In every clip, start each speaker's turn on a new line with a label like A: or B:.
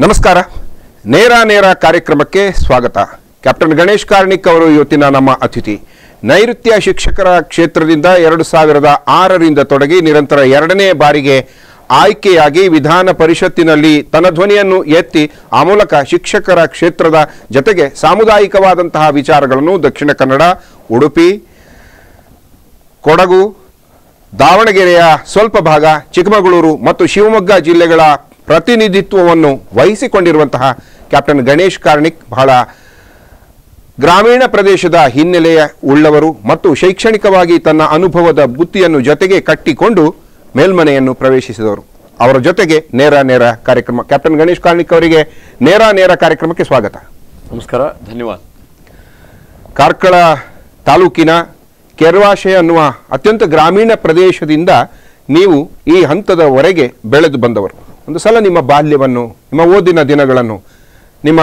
A: ನಮಸ್ಕಾರ. ನೇರ ನೇರ ಕಾರ್ಯಕ್ರಮಕ್ಕೆ ಸ್ವಾಗತ. ಕ್ಯಾಪ್ಟನ್ ಗಣೇಶ್ ಕಾರ್ಣಿಕ್ ಅವರು ಇವತ್ತಿನ ನಮ್ಮ ಅತಿಥಿ. ನೈಋತ್ಯ ಶಿಕ್ಷಕರ ಕ್ಷೇತ್ರದಿಂದ 2006ರಿಂದ ತೊಡಗಿ ನಿರಂತರ 2ನೇ ಬಾರಿಗೆ ಆಯ್ಕೆಯಾಗಿ ವಿಧಾನ ಪರಿಷತ್ತಿನಲ್ಲಿ ತನ್ನ ಧ್ವನಿಯನ್ನು ಎತ್ತಿ ಆ ಮೂಲಕ ಶಿಕ್ಷಕರ ಕ್ಷೇತ್ರದ ಜೊತೆಗೆ ಸಾಮುದಾಯಿಕವಾದಂತಹ ವಿಚಾರಗಳನ್ನು ದಕ್ಷಿಣ ಕನ್ನಡ, ಉಡುಪಿ, ಕೊಡಗು, ದಾವಣಗೆರೆಯ ಸ್ವಲ್ಪ ಭಾಗ, ಚಿಕ್ಕಮಗಳೂರು ಮತ್ತು ಶಿವಮೊಗ್ಗ ಜಿಲ್ಲೆಗಳ ಪ್ರತಿನಿಧಿತ್ವವನ್ನು ವಹಿಸಿಕೊಂಡಿರುವಂತಹ ಕ್ಯಾಪ್ಟನ್ ಗಣೇಶ್ ಕಾರ್ಣಿಕ್ ಬಹಳ ಗ್ರಾಮೀಣ ಪ್ರದೇಶದ ಹಿನ್ನೆಲೆಯ ಉಳ್ಳವರು ಮತ್ತು ಶೈಕ್ಷಣಿಕವಾಗಿ ತನ್ನ ಅನುಭವದ ಬುತ್ತಿಯನ್ನು ಜೊತೆಗೆ ಕಟ್ಟಿಕೊಂಡು ಮೇಲ್ಮನೆಯನ್ನು ಪ್ರವೇಶಿಸಿದವರು. ಅವರ ಜೊತೆಗೆ ನೇರ ನೇರ ಕಾರ್ಯಕ್ರಮ. ಕ್ಯಾಪ್ಟನ್ ಗಣೇಶ್ ಕಾರ್ಣಿಕ್ ಅವರಿಗೆ ನೇರ ನೇರ ಕಾರ್ಯಕ್ರಮಕ್ಕೆ ಸ್ವಾಗತ.
B: ನಮಸ್ಕಾರ, ಧನ್ಯವಾದ.
A: ಕಾರ್ಕಳ ತಾಲೂಕಿನ ಕೆರ್ವಾಶೆ ಅನ್ನುವ ಅತ್ಯಂತ ಗ್ರಾಮೀಣ ಪ್ರದೇಶದಿಂದ ನೀವು ಈ ಹಂತದವರೆಗೆ ಬೆಳೆದು ಬಂದವರು. ಒಂದು ಸಲ ನಿಮ್ಮ ಬಾಲ್ಯವನ್ನು, ನಿಮ್ಮ ಓದಿನ ದಿನಗಳನ್ನು, ನಿಮ್ಮ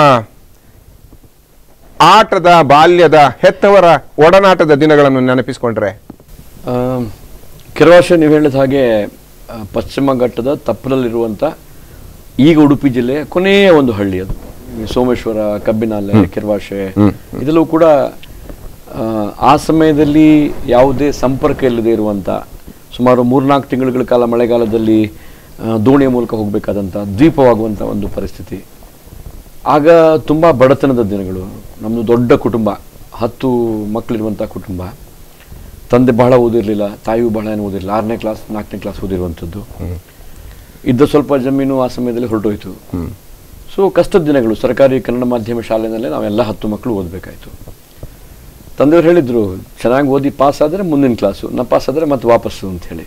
A: ಆಟದ ಬಾಲ್ಯದ ಹೆತ್ತವರ ಒಡನಾಟದ ದಿನಗಳನ್ನು ನೆನಪಿಸಿಕೊಂಡ್ರೆ.
B: ಕೆರ್ವಾಶೆ ನೀವು ಹೇಳಿದ ಹಾಗೆ ಪಶ್ಚಿಮ ಘಟ್ಟದ ತಪ್ಪಲಲ್ಲಿರುವಂಥ ಈಗ ಉಡುಪಿ ಜಿಲ್ಲೆಯ ಕೊನೆಯ ಒಂದು ಹಳ್ಳಿ ಅದು. ಸೋಮೇಶ್ವರ, ಕಬ್ಬಿನಾಲೆ, ಕೆರ್ವಾಶೆ ಇದೆಲ್ಲವೂ ಕೂಡ ಆ ಸಮಯದಲ್ಲಿ ಯಾವುದೇ ಸಂಪರ್ಕ ಇಲ್ಲದೆ ಇರುವಂಥ, ಸುಮಾರು 3-4 ತಿಂಗಳ ಕಾಲ ಮಳೆಗಾಲದಲ್ಲಿ ದೋಣಿಯ ಮೂಲಕ ಹೋಗಬೇಕಾದಂಥ ದ್ವೀಪವಾಗುವಂಥ ಒಂದು ಪರಿಸ್ಥಿತಿ. ಆಗ ತುಂಬ ಬಡತನದ ದಿನಗಳು. ನಮ್ಮದು ದೊಡ್ಡ ಕುಟುಂಬ, 10 ಮಕ್ಕಳಿರುವಂಥ ಕುಟುಂಬ. ತಂದೆ ಬಹಳ ಓದಿರಲಿಲ್ಲ, ತಾಯಿಯೂ ಬಹಳ ಏನು ಓದಿರಲಿಲ್ಲ. 6ನೇ ಕ್ಲಾಸ್ 4ನೇ ಕ್ಲಾಸ್ ಓದಿರುವಂಥದ್ದು. ಇದ್ದ ಸ್ವಲ್ಪ ಜಮೀನು ಆ ಸಮಯದಲ್ಲಿ ಹೊರಟೋಯ್ತು. ಸೊ ಕಷ್ಟದ ದಿನಗಳು. ಸರ್ಕಾರಿ ಕನ್ನಡ ಮಾಧ್ಯಮ ಶಾಲೆಯಲ್ಲೇ ನಾವೆಲ್ಲ 10 ಮಕ್ಕಳು ಓದಬೇಕಾಯ್ತು. ತಂದೆಯವರು ಹೇಳಿದ್ರು, ಚೆನ್ನಾಗಿ ಓದಿ ಪಾಸ್ ಆದರೆ ಮುಂದಿನ ಕ್ಲಾಸು, ನಾ ಪಾಸ್ ಆದರೆ ಮತ್ತೆ ವಾಪಸ್ಸು ಅಂಥೇಳಿ.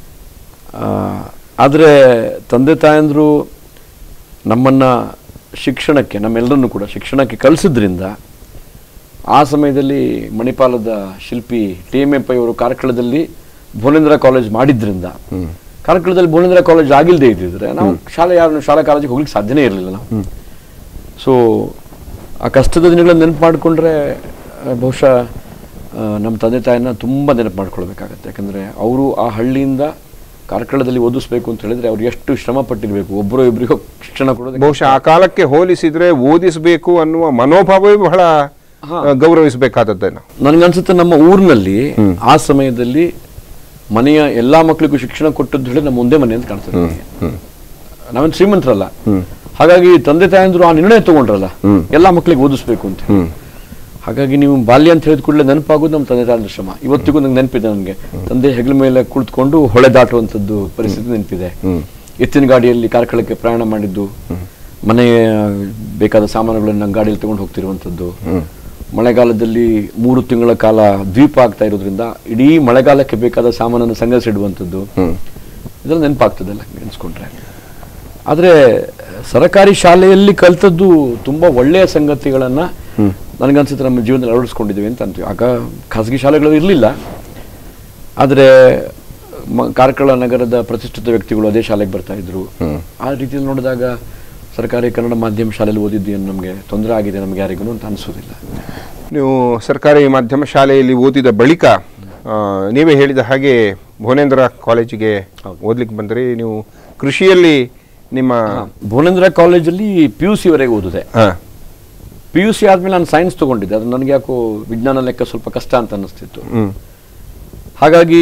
B: ಆದರೆ ತಂದೆ ತಾಯಂದರು ನಮ್ಮನ್ನು ಶಿಕ್ಷಣಕ್ಕೆ, ನಮ್ಮೆಲ್ಲರನ್ನು ಕೂಡ ಶಿಕ್ಷಣಕ್ಕೆ ಕಲಿಸಿದ್ರಿಂದ, ಆ ಸಮಯದಲ್ಲಿ ಮಣಿಪಾಲದ ಶಿಲ್ಪಿ TMA ಪೈ ಅವರು ಕಾರ್ಕಳದಲ್ಲಿ ಭುವನೇಂದ್ರ ಕಾಲೇಜ್ ಮಾಡಿದ್ರಿಂದ, ಕಾರ್ಕಳದಲ್ಲಿ ಭುವನೇಂದ್ರ ಕಾಲೇಜ್ ಆಗಿಲ್ಲದೆ ಇದ್ದಿದ್ರೆ ನಾವು ಶಾಲಾ ಕಾಲೇಜಿಗೆ ಹೋಗ್ಲಿಕ್ಕೆ ಸಾಧ್ಯನೇ ಇರಲಿಲ್ಲ ನಾವು. ಸೊ ಆ ಕಷ್ಟದ ದಿನಗಳನ್ನು ನೆನಪು ಮಾಡಿಕೊಂಡ್ರೆ ಬಹುಶಃ ನಮ್ಮ ತಂದೆ ತಾಯಿನ ತುಂಬ ನೆನಪು ಮಾಡ್ಕೊಳ್ಬೇಕಾಗತ್ತೆ. ಯಾಕಂದರೆ ಅವರು ಆ ಹಳ್ಳಿಯಿಂದ ಕಾರ್ಕಳದಲ್ಲಿ ಓದಿಸ್ಬೇಕು ಅಂತ ಹೇಳಿದ್ರೆ ಅವ್ರು ಎಷ್ಟು ಶ್ರಮ ಪಟ್ಟಿರಬೇಕು. ಒಬ್ಬರು ಇಬ್ಬರಿಗೂ ಶಿಕ್ಷಣ ಕೊಡೋದು
A: ಬಹುಶಃ ಆ ಕಾಲಕ್ಕೆ ಹೋಲಿಸಿದ್ರೆ ಓದಿಸಬೇಕು ಅನ್ನುವ ಮನೋಭಾವವೇ ಬಹಳ ಗೌರವಿಸಬೇಕಾದದ್ದೇನು
B: ನನಗನ್ಸುತ್ತೆ. ನಮ್ಮ ಊರಿನಲ್ಲಿ ಆ ಸಮಯದಲ್ಲಿ ಮನೆಯ ಎಲ್ಲಾ ಮಕ್ಕಳಿಗೂ ಶಿಕ್ಷಣ ಕೊಟ್ಟದ್ದು ಹೇಳಿ ನಮ್ಮ ಮುಂದೆ ಮನೆ ಅಂತ ಕಾಣ್ತದೆ. ನಾವೇನು ಶ್ರೀಮಂತರಲ್ಲ, ಹಾಗಾಗಿ ತಂದೆ ತಾಯಂದ್ರು ಆ ನಿರ್ಣಯ ತಗೊಂಡ್ರಲ್ಲ ಎಲ್ಲಾ ಮಕ್ಕಳಿಗೆ ಓದಿಸ್ಬೇಕು ಅಂತ. ಹಾಗಾಗಿ ನೀವು ಬಾಲ್ಯ ಅಂತ ಹೇಳಿದ ಕೂಡಲೇ ನೆನಪಾಗೋದು ನಮ್ಮ ತಂದೆ ತಾಯಂದ್ರ ಶ್ರಮ. ಇವತ್ತಿಗೂ ನಂಗೆ ನೆನಪಿದೆ. ನನಗೆ ತಂದೆ ಹೆಗಲ ಮೇಲೆ ಕುಳಿತುಕೊಂಡು ಹೊಳೆ ದಾಟುವಂಥದ್ದು ಪರಿಸ್ಥಿತಿ ನೆನಪಿದೆ. ಎತ್ತಿನ ಗಾಡಿಯಲ್ಲಿ ಕಾರ್ಕಳಕ್ಕೆ ಪ್ರಯಾಣ ಮಾಡಿದ್ದು, ಮನೆಯ ಬೇಕಾದ ಸಾಮಾನುಗಳನ್ನು ಗಾಡಿಯಲ್ಲಿ ತಗೊಂಡು ಹೋಗ್ತಿರುವಂಥದ್ದು. ಮಳೆಗಾಲದಲ್ಲಿ 3 ತಿಂಗಳ ಕಾಲ ದ್ವೀಪ ಆಗ್ತಾ ಇರೋದ್ರಿಂದ ಇಡೀ ಮಳೆಗಾಲಕ್ಕೆ ಬೇಕಾದ ಸಾಮಾನನ್ನು ಸಂಗ್ರಹಿಸಿಡುವಂಥದ್ದು. ಇದೆಲ್ಲ ನೆನಪಾಗ್ತದಲ್ಲ ನೆನೆಸ್ಕೊಂಡ್ರೆ. ಆದರೆ ಸರಕಾರಿ ಶಾಲೆಯಲ್ಲಿ ಕಲಿತದ್ದು ತುಂಬ ಒಳ್ಳೆಯ ಸಂಗತಿಗಳನ್ನು ನನಗನ್ಸುತ್ತೆ ನಮ್ಮ ಜೀವನದಲ್ಲಿ ಅಳವಡಿಸ್ಕೊಂಡಿದ್ದೀವಿ ಅಂತ ಅಂತೀವಿ. ಆಗ ಖಾಸಗಿ ಶಾಲೆಗಳು ಇರಲಿಲ್ಲ. ಆದರೆ ಕಾರ್ಕಳ ನಗರದ ಪ್ರತಿಷ್ಠಿತ ವ್ಯಕ್ತಿಗಳು ಅದೇ ಶಾಲೆಗೆ ಬರ್ತಾ ಇದ್ರು. ಆ ರೀತಿಯಲ್ಲಿ ನೋಡಿದಾಗ ಸರ್ಕಾರಿ ಕನ್ನಡ ಮಾಧ್ಯಮ ಶಾಲೆಯಲ್ಲಿ ಓದಿದ್ದು ಏನು ನಮಗೆ ತೊಂದರೆ ಆಗಿದೆ ನಮಗೆ ಯಾರಿಗೂ ಅಂತ ಅನಿಸೋದಿಲ್ಲ.
A: ನೀವು ಸರ್ಕಾರಿ ಮಾಧ್ಯಮ ಶಾಲೆಯಲ್ಲಿ ಓದಿದ ಬಳಿಕ ನೀವೇ ಹೇಳಿದ ಹಾಗೆ ಭುವನೇಂದ್ರ ಕಾಲೇಜಿಗೆ ಓದ್ಲಿಕ್ಕೆ ಬಂದ್ರಿ. ನೀವು ಕೃಷಿಯಲ್ಲಿ ನಿಮ್ಮ
B: ಭುವನೇಂದ್ರ ಕಾಲೇಜಲ್ಲಿ PUC ವರೆಗೆ ಓದಿದೆ. PUC ಆದ್ಮೇಲೆ ನಾನು ಸೈನ್ಸ್ ತಗೊಂಡಿದ್ದೆ. ಅದು ನನಗೆ ಯಾಕೋ ವಿಜ್ಞಾನ ಲೆಕ್ಕ ಸ್ವಲ್ಪ ಕಷ್ಟ ಅಂತ ಅನ್ನಿಸ್ತಿತ್ತು. ಹಾಗಾಗಿ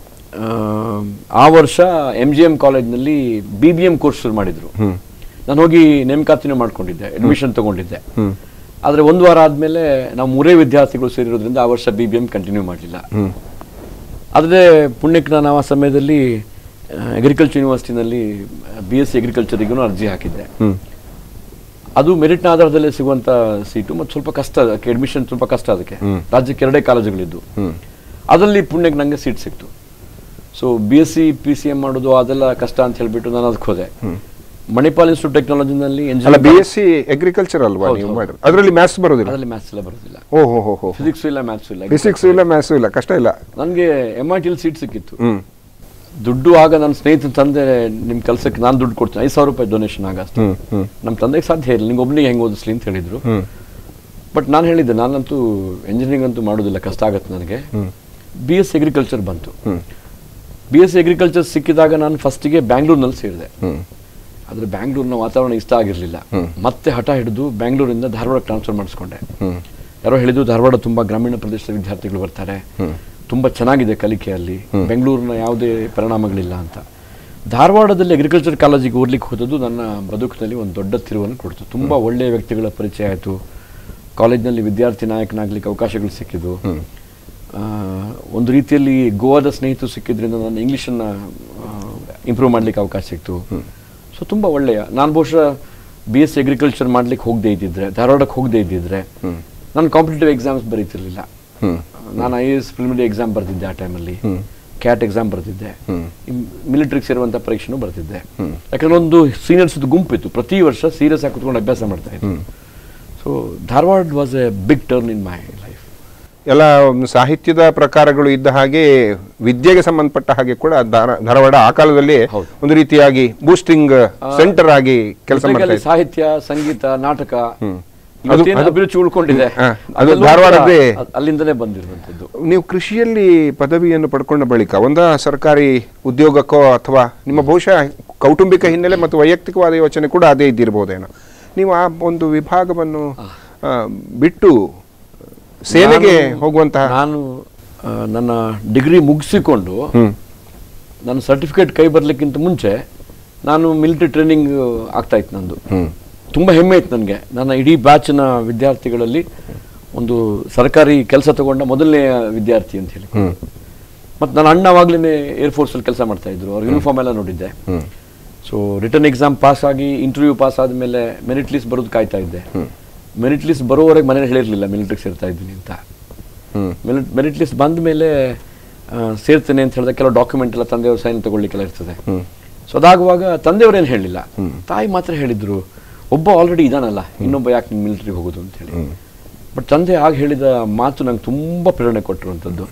B: ಆ ವರ್ಷ MGM ಕಾಲೇಜ್ನಲ್ಲಿ BBM ಕೋರ್ಸ್ ಶುರು ಮಾಡಿದ್ರು. ನಾನು ಹೋಗಿ ನೇಮಕಾತಿನೂ ಮಾಡ್ಕೊಂಡಿದ್ದೆ, ಅಡ್ಮಿಷನ್ ತಗೊಂಡಿದ್ದೆ. ಆದರೆ 1 ವಾರ ಆದಮೇಲೆ ನಾವು 3 ವಿದ್ಯಾರ್ಥಿಗಳು ಸೇರಿರೋದ್ರಿಂದ ಆ ವರ್ಷ BBM ಕಂಟಿನ್ಯೂ ಮಾಡಲಿಲ್ಲ. ಆದರೆ ಪುಣ್ಯಕ್ಕೆ ನಾನು ಆ ಸಮಯದಲ್ಲಿ ಅಗ್ರಿಕಲ್ಚರ್ ಯೂನಿವರ್ಸಿಟಿನಲ್ಲಿ BSc ಅಗ್ರಿಕಲ್ಚರಿಗೂ ಅರ್ಜಿ ಹಾಕಿದ್ದೆ. ಅದು ಮೆರಿಟ್ನ ಆಧಾರದಲ್ಲಿ ಸಿಗುವಂಥ ಸೀಟು, ಮತ್ತು ಸ್ವಲ್ಪ ಕಷ್ಟ, ಅದಕ್ಕೆ ಅಡ್ಮಿಷನ್ ಸ್ವಲ್ಪ ಕಷ್ಟ. ಅದಕ್ಕೆ ರಾಜ್ಯಕ್ಕೆ 2 ಕಾಲೇಜುಗಳಿದ್ದು, ಅದರಲ್ಲಿ ಪುಣ್ಯಕ್ಕೆ ನನಗೆ ಸೀಟ್ ಸಿಕ್ತು. ಸೊ BSc PCM ಮಾಡೋದು ಅದೆಲ್ಲ ಕಷ್ಟ ಅಂತ ಹೇಳಿಬಿಟ್ಟು ನಾನು ಅದಕ್ಕೆ ಹೋದೆ. ಮಣಿಪಾಲ್ ಇನ್ಸ್ಟಿಟ್ಯೂಟ್ ಟೆಕ್ನಾಲಜಿನಲ್ಲಿ
A: BSc ಅಗ್ರಿಕಲ್ಚರ್ ಅಲ್ವಾ ನೀವು ಮಾಡಿದ್ರು? ಅದರಲ್ಲಿ ಮ್ಯಾಥ್ಸ್ ಬರೋದಿಲ್ಲ?
B: ಅದರಲ್ಲಿ ಮ್ಯಾಥ್ಸ್ ಎಲ್ಲ ಬರೋದಿಲ್ಲ.
A: ಓಹೋ,
B: ಫಿಸಿಕ್ಸ್ ಇಲ್ಲ, ಮ್ಯಾಥ್ಸ್ ಇಲ್ಲ.
A: ಫಿಸಿಕ್ಸ್ ಇಲ್ಲ, ಮ್ಯಾಥ್ಸ್ ಇಲ್ಲ, ಕಷ್ಟ ಇಲ್ಲ.
B: ನನಗೆ MIT ಸೀಟ್ ಸಿಕ್ಕಿತ್ತು. ದುಡ್ಡು ಆಗ ನನ್ನ ಸ್ನೇಹಿತನ ತಂದೆ ನಿಮ್ಮ ಕೆಲಸಕ್ಕೆ ನಾನು ದುಡ್ಡು ಕೊಡ್ತೀನಿ, 5,000 ರೂಪಾಯಿ ಡೊನೇಷನ್ ಆಗಷ್ಟು. ನಮ್ಮ ತಂದೆಗೆ ಸಾಧ್ಯ ಇಲ್ಲ, ನಿಂಗೆ ಒಬ್ಬನಿಗೆ ಹೆಂಗೆ ಓದಿಸ್ಲಿ ಅಂತ ಹೇಳಿದ್ರು. ಬಟ್ ನಾನು ಹೇಳಿದ್ದೆ, ನಾನಂತೂ ಎಂಜಿನಿಯರಿಂಗ್ ಅಂತೂ ಮಾಡೋದಿಲ್ಲ, ಕಷ್ಟ ಆಗುತ್ತೆ ನನಗೆ. BSc ಅಗ್ರಿಕಲ್ಚರ್ ಬಂತು. BSc ಅಗ್ರಿಕಲ್ಚರ್ ಸಿಕ್ಕಿದಾಗ ನಾನು ಫಸ್ಟಿಗೆ ಬ್ಯಾಂಗ್ಳೂರ್ನಲ್ಲಿ ಸೇರಿದೆ. ಆದರೆ ಬ್ಯಾಂಗ್ಳೂರಿನ ವಾತಾವರಣ ಇಷ್ಟ ಆಗಿರಲಿಲ್ಲ. ಮತ್ತೆ ಹಠ ಹಿಡಿದು ಬ್ಯಾಂಗ್ಳೂರಿಂದ ಧಾರವಾಡಕ್ಕೆ ಟ್ರಾನ್ಸ್ಫರ್ ಮಾಡಿಸ್ಕೊಂಡೆ. ಯಾರೋ ಹೇಳಿದ್ರು ಧಾರವಾಡ ತುಂಬ ಗ್ರಾಮೀಣ ಪ್ರದೇಶದ ವಿದ್ಯಾರ್ಥಿಗಳು ಬರ್ತಾರೆ, ತುಂಬ ಚೆನ್ನಾಗಿದೆ ಕಲಿಕೆಯಲ್ಲಿ, ಬೆಂಗಳೂರಿನ ಯಾವುದೇ ಪರಿಣಾಮಗಳಿಲ್ಲ ಅಂತ. ಧಾರವಾಡದಲ್ಲಿ ಅಗ್ರಿಕಲ್ಚರ್ ಕಾಲೇಜಿಗೆ ಓದ್ಲಿಕ್ಕೆ ಹೋದದ್ದು ನನ್ನ ಬದುಕಿನಲ್ಲಿ ಒಂದು ದೊಡ್ಡ ತಿರುವನ್ನು ಕೊಡ್ತು. ತುಂಬ ಒಳ್ಳೆಯ ವ್ಯಕ್ತಿಗಳ ಪರಿಚಯ ಆಯಿತು. ಕಾಲೇಜಿನಲ್ಲಿ ವಿದ್ಯಾರ್ಥಿ ನಾಯಕನಾಗಲಿಕ್ಕೆ ಅವಕಾಶಗಳು ಸಿಕ್ಕಿದ್ದು. ಒಂದು ರೀತಿಯಲ್ಲಿ ಗೋವಾದ ಸ್ನೇಹಿತರು ಸಿಕ್ಕಿದ್ರಿಂದ ನಾನು ಇಂಗ್ಲೀಷನ್ನು ಇಂಪ್ರೂವ್ ಮಾಡಲಿಕ್ಕೆ ಅವಕಾಶ ಸಿಕ್ತು. ಸೊ ತುಂಬ ಒಳ್ಳೆಯ, ನಾನು ಬಹುಶಃ BSc ಅಗ್ರಿಕಲ್ಚರ್ ಮಾಡ್ಲಿಕ್ಕೆ ಹೋಗದೆ ಇದ್ದಿದ್ರೆ, ಧಾರವಾಡಕ್ಕೆ ಹೋಗದೆ ಇದ್ದಿದ್ರೆ ನಾನು ಕಾಂಪಿಟೇಟಿವ್ ಎಕ್ಸಾಮ್ಸ್ ಬರೀತಿರ್ಲಿಲ್ಲ. ನಾನು IAS ಪ್ರಿಲಿಮಿನರಿ ಎಕ್ಸಾಮ್ ಬರ್ತಿದ್ದೆ ಆ ಟೈಮಲ್ಲಿ, ಕ್ಯಾಟ್ ಎಕ್ಸಾಮ್ ಬರ್ತಿದ್ದೆ, ಮಿಲಿಟರಿಗೆ ಸೇರುವಂಥ ಪರೀಕ್ಷೆನೂ ಬರ್ತಿದ್ದೆ. ಯಾಕಂದ್ರೆ ಒಂದು ಸೀನಿಯರ್ಸ್ ಗುಂಪಿತ್ತು, ಪ್ರತಿ ವರ್ಷ ಸೀರಿಯಸ್ ಆಗಿ ಕುತ್ಕೊಂಡು ಅಭ್ಯಾಸ ಮಾಡ್ತಾ ಇತ್ತು. So Dharwad was a big turn in my life.
A: ಎಲ್ಲ ಸಾಹಿತ್ಯದ ಪ್ರಕಾರಗಳು ಇದ್ದ ಹಾಗೆ ವಿದ್ಯೆಗೆ ಸಂಬಂಧಪಟ್ಟ ಹಾಗೆ ಕೂಡ ಧಾರವಾಡ ಆ ಕಾಲದಲ್ಲಿ ಒಂದು ರೀತಿಯಾಗಿ ಬೂಸ್ಟಿಂಗ್ ಸೆಂಟರ್ ಆಗಿ ಕೆಲಸ ಮಾಡ್ತಾ ಇತ್ತು.
B: ಸಾಹಿತ್ಯ, ಸಂಗೀತ, ನಾಟಕ ಅಭಿರುಚಿ ಉಳ್ಕೊಂಡಿದೆ,
A: ಅದು ಧಾರವಾಡದೇ,
B: ಅಲ್ಲಿಂದಲೇ ಬಂದಿರುವಂತದ್ದು.
A: ನೀವು ಕೃಷಿಯಲ್ಲಿ ಪದವಿಯನ್ನು ಪಡ್ಕೊಂಡ ಬಳಿಕ ಸರ್ಕಾರಿ ಉದ್ಯೋಗಕ್ಕೋ ಅಥವಾ ನಿಮ್ಮ ಬಹುಶಃ ಕೌಟುಂಬಿಕ ಹಿನ್ನೆಲೆ ಮತ್ತು ವೈಯಕ್ತಿಕವಾದ ಯೋಚನೆ ಕೂಡ ಅದೇ ಇದ್ದಿರಬಹುದೇನೋ, ನೀವು ಆ ಒಂದು ವಿಭಾಗವನ್ನು ಬಿಟ್ಟು ಸೇನೆಗೆ ಹೋಗುವಂತಹ.
B: ನಾನು ನನ್ನ ಡಿಗ್ರಿ ಮುಗಿಸಿಕೊಂಡು ನನ್ನ ಸರ್ಟಿಫಿಕೇಟ್ ಕೈ ಬರಲಿಕ್ಕಿಂತ ಮುಂಚೆ ನಾನು ಮಿಲಿಟರಿ ಟ್ರೈನಿಂಗ್ ಆಗ್ತಾ ಇತ್ತು. ನಂದು ತುಂಬ ಹೆಮ್ಮೆ ಇತ್ತು ನನಗೆ. ನನ್ನ ಇಡೀ ಬ್ಯಾಚ್ನ ವಿದ್ಯಾರ್ಥಿಗಳಲ್ಲಿ ಒಂದು ಸರ್ಕಾರಿ ಕೆಲಸ ತಗೊಂಡ ಮೊದಲನೇ ವಿದ್ಯಾರ್ಥಿ ಅಂತ ಹೇಳಿ. ಮತ್ತು ನನ್ನ ಅಣ್ಣವಾಗ್ಲೇ ಏರ್ಫೋರ್ಸಲ್ಲಿ ಕೆಲಸ ಮಾಡ್ತಾ ಇದ್ರು, ಅವ್ರ ಯೂನಿಫಾರ್ಮ್ ಎಲ್ಲ ನೋಡಿದ್ದೆ. ಸೊ ರಿಟರ್ನ್ ಎಕ್ಸಾಮ್ ಪಾಸ್ ಆಗಿ ಇಂಟರ್ವ್ಯೂ ಪಾಸ್ ಆದಮೇಲೆ ಮೆರಿಟ್ ಲಿಸ್ಟ್ ಬರೋದು ಕಾಯ್ತಾ ಇದ್ದೆ. ಮೆರಿಟ್ ಲಿಸ್ಟ್ ಬರೋವರೆಗೆ ಮನೇಲಿ ಹೇಳಿರಲಿಲ್ಲ ಮಿಲಿಟ್ರಿಗೆ ಸೇರ್ತಾ ಇದ್ದೀನಿ ಅಂತ. ಮೆರಿಟ್ ಲಿಸ್ಟ್ ಬಂದ ಮೇಲೆ ಸೇರ್ತೇನೆ ಅಂತ ಹೇಳಿದಾಗ ಕೆಲವು ಡಾಕ್ಯುಮೆಂಟ್ ಎಲ್ಲ ತಂದೆಯವ್ರ ಸೈನ್ ತಗೊಳ್ಳಿಕ್ಕೆಲ್ಲ ಇರ್ತದೆ. ಸೊ ಅದಾಗುವಾಗ ತಂದೆಯವರೇನು ಹೇಳಲಿಲ್ಲ, ತಾಯಿ ಮಾತ್ರ ಹೇಳಿದ್ರು, ಒಬ್ಬ ಆಲ್ರೆಡಿ ಇದಾನಲ್ಲ, ಇನ್ನೊಬ್ಬ ಯಾಕೆ ನೀನು ಮಿಲಿಟ್ರಿಗೆ ಹೋಗೋದು ಅಂತ ಹೇಳಿ. ಬಟ್ ತಂದೆ ಆಗ ಹೇಳಿದ ಮಾತು ನಂಗೆ ತುಂಬ ಪ್ರೇರಣೆ ಕೊಟ್ಟಿರುವಂಥದ್ದು.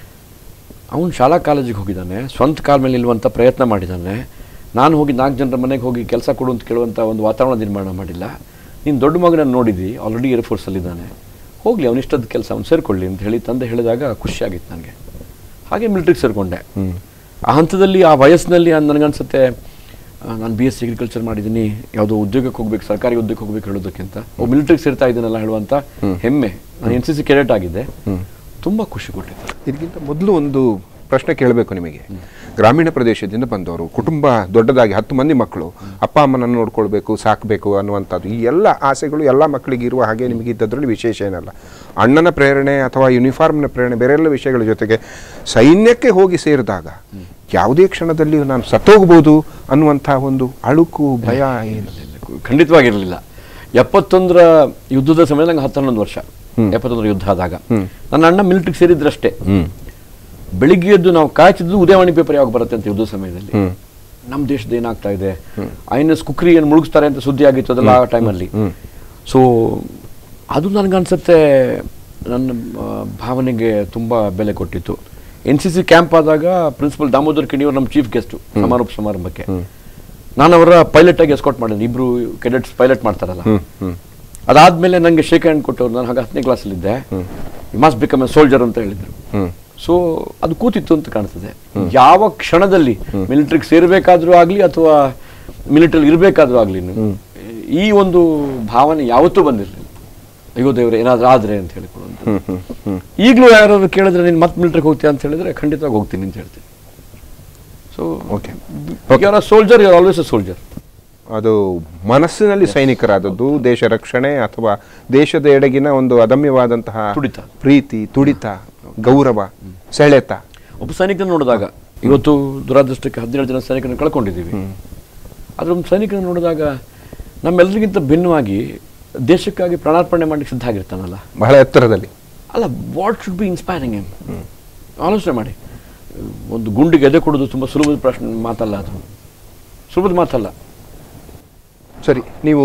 B: ಅವನು ಶಾಲಾ ಕಾಲೇಜಿಗೆ ಹೋಗಿದ್ದಾನೆ, ಸ್ವಂತ ಕಾಲ ಮೇಲೆ ನಿಲ್ಲುವಂಥ ಪ್ರಯತ್ನ ಮಾಡಿದ್ದಾನೆ. ನಾನು ಹೋಗಿ 4 ಜನರ ಮನೆಗೆ ಹೋಗಿ ಕೆಲಸ ಕೊಡು ಅಂತ ಕೇಳುವಂಥ ಒಂದು ವಾತಾವರಣ ನಿರ್ಮಾಣ ಮಾಡಿಲ್ಲ. ನೀನು ದೊಡ್ಡ ಮಗನನ್ನು ನೋಡಿದ್ದಿ, ಆಲ್ರೆಡಿ ಏರ್ಫೋರ್ಸಲ್ಲಿದ್ದಾನೆ, ಹೋಗಲಿ ಅವನಿಷ್ಟದ ಕೆಲಸ ಅವ್ನು ಸೇರಿಕೊಳ್ಳಿ ಅಂತ ಹೇಳಿ ತಂದೆ ಹೇಳಿದಾಗ ಖುಷಿಯಾಗಿತ್ತು ನನಗೆ. ಹಾಗೆ ಮಿಲಿಟ್ರಿಗೆ ಸೇರಿಕೊಂಡೆ. ಆ ಹಂತದಲ್ಲಿ, ಆ ವಯಸ್ಸಿನಲ್ಲಿ ನನಗನ್ಸುತ್ತೆ ನಾನು BSc ಅಗ್ರಿಕಲ್ಚರ್ ಮಾಡಿದ್ದೀನಿ, ಯಾವುದೋ ಉದ್ಯೋಗಕ್ಕೆ ಹೋಗ್ಬೇಕು, ಸರ್ಕಾರಿ ಉದ್ಯೋಗಕ್ಕೆ ಹೋಗ್ಬೇಕು ಹೇಳೋದಕ್ಕಿಂತ ಮಿಲಿಟ್ರಿಗೆ ಸೇರ್ತಾ ಇದ್ದೀನಲ್ಲ ಹೇಳುವಂಥ ಹೆಮ್ಮೆ. ನಾನು NCC ಕೆಡೆಟ್ ಆಗಿದ್ದೆ, ತುಂಬ ಖುಷಿ ಕೊಟ್ಟಿತ್ತು.
A: ಇದಕ್ಕಿಂತ ಮೊದಲು ಒಂದು ಪ್ರಶ್ನೆ ಕೇಳಬೇಕು ನಿಮಗೆ. ಗ್ರಾಮೀಣ ಪ್ರದೇಶದಿಂದ ಬಂದವರು, ಕುಟುಂಬ ದೊಡ್ಡದಾಗಿ 10 ಮಂದಿ ಮಕ್ಕಳು, ಅಪ್ಪ ಅಮ್ಮನನ್ನು ನೋಡ್ಕೊಳ್ಬೇಕು, ಸಾಕಬೇಕು ಅನ್ನುವಂಥದ್ದು ಈ ಎಲ್ಲ ಆಸೆಗಳು ಎಲ್ಲ ಮಕ್ಕಳಿಗೆ ಇರುವ ಹಾಗೆ ನಿಮಗೆ ಇದ್ದದ್ರಲ್ಲಿ ವಿಶೇಷ ಏನಲ್ಲ. ಅಣ್ಣನ ಪ್ರೇರಣೆ ಅಥವಾ ಯೂನಿಫಾರ್ಮ್ನ ಪ್ರೇರಣೆ, ಬೇರೆ ಎಲ್ಲ ವಿಷಯಗಳ ಜೊತೆಗೆ ಸೈನ್ಯಕ್ಕೆ ಹೋಗಿ ಸೇರಿದಾಗ ಯಾವುದೇ ಕ್ಷಣದಲ್ಲಿ ನಾನು ಸತ್ತೋಗ್ಬೋದು ಅನ್ನುವಂಥ ಒಂದು ಅಳುಕು, ಭಯ
B: ಖಂಡಿತವಾಗಿರಲಿಲ್ಲ. 71ರ ಯುದ್ಧದ ಸಮಯ ನಂಗೆ 11 ವರ್ಷ. 71ರ ಯುದ್ಧ ಆದಾಗ ನನ್ನ ಅಣ್ಣ ಮಿಲಿಟ್ರಿಗೆ ಸೇರಿದ್ರಷ್ಟೇ. ಬೆಳಿಗ್ಗೆ ಎದ್ದು ನಾವು ಕಾಯ್ತಿದ್ದು ಉದಯವಾಣಿ ಪೇಪರ್ ಯಾವಾಗ ಬರುತ್ತೆ ಅಂತ ಯುದ್ಧ ಸಮಯದಲ್ಲಿ. ನಮ್ಮ ದೇಶದ ಏನಾಗ್ತಾ ಇದೆ, INS ಕುಕ್ರಿಯನ್ನು ಮುಳುಗಿಸ್ತಾರೆ ಅಂತ ಸುದ್ದಿ ಆಗಿತ್ತು ಅದೆಲ್ಲ ಆ ಟೈಮಲ್ಲಿ. ಸೊ ಅದು ನನಗನ್ಸುತ್ತೆ ನನ್ನ ಭಾವನೆಗೆ ತುಂಬ ಬೆಲೆ ಕೊಟ್ಟಿತ್ತು. NCC ಕ್ಯಾಂಪ್ ಆದಾಗ ಪ್ರಿನ್ಸಿಪಲ್ ದಾಮೋದರ್ ಕಿಣಿಯವರು ನಮ್ಮ ಚೀಫ್ ಗೆಸ್ಟು ಸಮಾರಂಭಕ್ಕೆ. ನಾನು ಅವರ ಪೈಲಟ್ ಆಗಿ ಎಸ್ಕಾರ್ಟ್ ಮಾಡಿದ್ದೆ, ಇಬ್ರು ಕೆಡೆಟ್ಸ್ ಪೈಲಟ್ ಮಾಡ್ತಾರಲ್ಲ. ಅದಾದ್ಮೇಲೆ ನನಗೆ ಶೇಕ್ ಹ್ಯಾಂಡ್ ಕೊಟ್ಟವ್ರು. ನಾನು ಆಗ 10ನೇ ಕ್ಲಾಸಲ್ಲಿದ್ದೆ. You must become a soldier ಅಂತ ಹೇಳಿದ್ರು. ಸೊ ಅದು ಕೂತಿತ್ತು ಅಂತ ಕಾಣ್ತದೆ. ಯಾವ ಕ್ಷಣದಲ್ಲಿ ಮಿಲಿಟರಿಗೆ ಸೇರ್ಬೇಕಾದ್ರೂ ಆಗ್ಲಿ ಅಥವಾ ಮಿಲಿಟರಿ ಇರಬೇಕಾದ್ರೂ ಆಗ್ಲಿ ಈ ಒಂದು ಭಾವನೆ ಯಾವತ್ತೂ ಬಂದಿರಲಿಲ್ಲ. ಅಯ್ಯೋ ದೇವ್ರೆ ಏನಾದ್ರೂ ಆದ್ರೆ ಅಂತ ಹೇಳಿಕೊಳ್ಳುವಂತ. ಈಗಲೂ ಯಾರಾದ್ರು ಕೇಳಿದ್ರೆ ನೀನು ಮತ್ತೆ ಮಿಲಿಟರಿಗೆ ಹೋಗ್ತೀಯ ಅಂತ ಹೇಳಿದ್ರೆ ಖಂಡಿತವಾಗಿ ಹೋಗ್ತೀನಿ ಅಂತ ಹೇಳ್ತೀನಿ. So you are a soldier, you are always a soldier.
A: ಅದು ಮನಸ್ಸಿನಲ್ಲಿ ಸೈನಿಕರಾದದ್ದು, ದೇಶ ರಕ್ಷಣೆ ಅಥವಾ ದೇಶದ ಎಡೆಗಿನ ಒಂದು ಅದಮ್ಯವಾದಂತಹ
B: ತುಡಿತ,
A: ಪ್ರೀತಿ, ತುಡಿತ, ಗೌರವ, ಸೆಳೆತ.
B: ಒಬ್ಬ ಸೈನಿಕನ ನೋಡಿದಾಗ, ಇವತ್ತು ದುರಾದೃಷ್ಟಕ್ಕೆ 17 ಜನ ಸೈನಿಕರನ್ನು ಕಳ್ಕೊಂಡಿದ್ದೀವಿ. ಆದ್ರೆ ಒಬ್ಬ ಸೈನಿಕನ ನೋಡಿದಾಗ ನಮ್ಮೆಲ್ಲರಿಗಿಂತ ಭಿನ್ನವಾಗಿ ದೇಶಕ್ಕಾಗಿ ಪ್ರಾಣಾರ್ಪಣೆ ಮಾಡಲಿಕ್ಕೆ ಸಿದ್ಧ ಆಗಿರ್ತಾನಲ್ಲ,
A: ಬಹಳ ಎತ್ತರದಲ್ಲಿ
B: ಅಲ್ಲ. What should be inspiring him? ಆಲೋಚನೆ ಮಾಡಿ. ಒಂದು ಗುಂಡಿಗೆ ಎದೆ ಕೊಡೋದು ತುಂಬ ಸುಲಭದ ಪ್ರಶ್ನೆ ಮಾತಲ್ಲ, ಅದು ಸುಲಭದ ಮಾತಲ್ಲ.
A: ಸರಿ, ನೀವು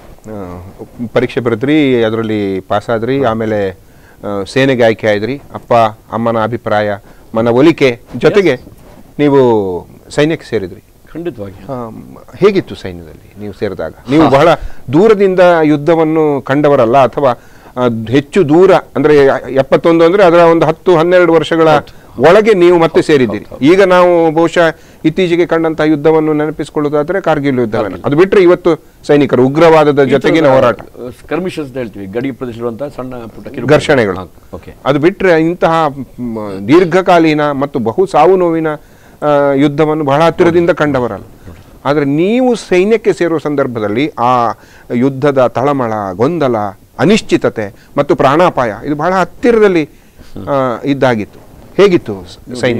A: ಪರೀಕ್ಷೆ ಬರೆದ್ರಿ, ಅದರಲ್ಲಿ ಪಾಸಾದ್ರಿ, ಆಮೇಲೆ ಸೇನೆಗೆ ಆಯ್ಕೆ ಆಯ್ದ್ರಿ. ಅಪ್ಪ ಅಮ್ಮನ ಅಭಿಪ್ರಾಯ, ಮನವೊಲಿಕೆ ಜೊತೆಗೆ ನೀವು ಸೈನ್ಯಕ್ಕೆ ಸೇರಿದ್ರಿ.
B: ಖಂಡಿತವಾಗಿ.
A: ಹೇಗಿತ್ತು ಸೈನ್ಯದಲ್ಲಿ ನೀವು ಸೇರಿದಾಗ? ನೀವು ಬಹಳ ದೂರದಿಂದ ಯುದ್ಧವನ್ನು ಕಂಡವರಲ್ಲ, ಅಥವಾ ಹೆಚ್ಚು ದೂರ ಅಂದ್ರೆ 71 ಅಂದ್ರೆ ಅದರ ಒಂದು 10-12 ವರ್ಷಗಳ ಒಳಗೆ ನೀವು ಮತ್ತೆ ಸೇರಿದ್ದೀರಿ. ಈಗ ನಾವು ಬಹುಶಃ ಇತ್ತೀಚೆಗೆ ಕಂಡಂತಹ ಯುದ್ಧವನ್ನು ನೆನಪಿಸಿಕೊಳ್ಳುವುದಾದ್ರೆ ಕಾರ್ಗಿಲ್ ಯುದ್ಧವನ್ನು, ಅದು ಬಿಟ್ಟರೆ ಇವತ್ತು ಸೈನಿಕರು ಉಗ್ರವಾದದ ಜೊತೆಗಿನ ಹೋರಾಟ,
B: ಸ್ಕರ್ಮಿಶಸ್ ಹೇಳ್ತೀವಿ, ಗಡಿ ಪ್ರದೇಶದಂತಹ ಸಣ್ಣ ಪುಟ್ಟ
A: ಘರ್ಷಣೆಗಳು, ಅದು ಬಿಟ್ಟರೆ ಇಂತಹ ದೀರ್ಘಕಾಲೀನ ಮತ್ತು ಬಹು ಸಾವು ನೋವಿನ ಯುದ್ಧವನ್ನು ಬಹಳ ಹತ್ತಿರದಿಂದ ಕಂಡವರಲ್ಲ. ಆದರೆ ನೀವು ಸೈನ್ಯಕ್ಕೆ ಸೇರುವ ಸಂದರ್ಭದಲ್ಲಿ ಆ ಯುದ್ಧದ ತಳಮಳ, ಗೊಂದಲ, ಅನಿಶ್ಚಿತತೆ ಮತ್ತು ಪ್ರಾಣಾಪಾಯ ಇದು ಬಹಳ ಹತ್ತಿರದಲ್ಲಿ ಇದ್ದಾಗಿತ್ತು. ಹೇಗಿತ್ತು ಸೈನ್ಯ?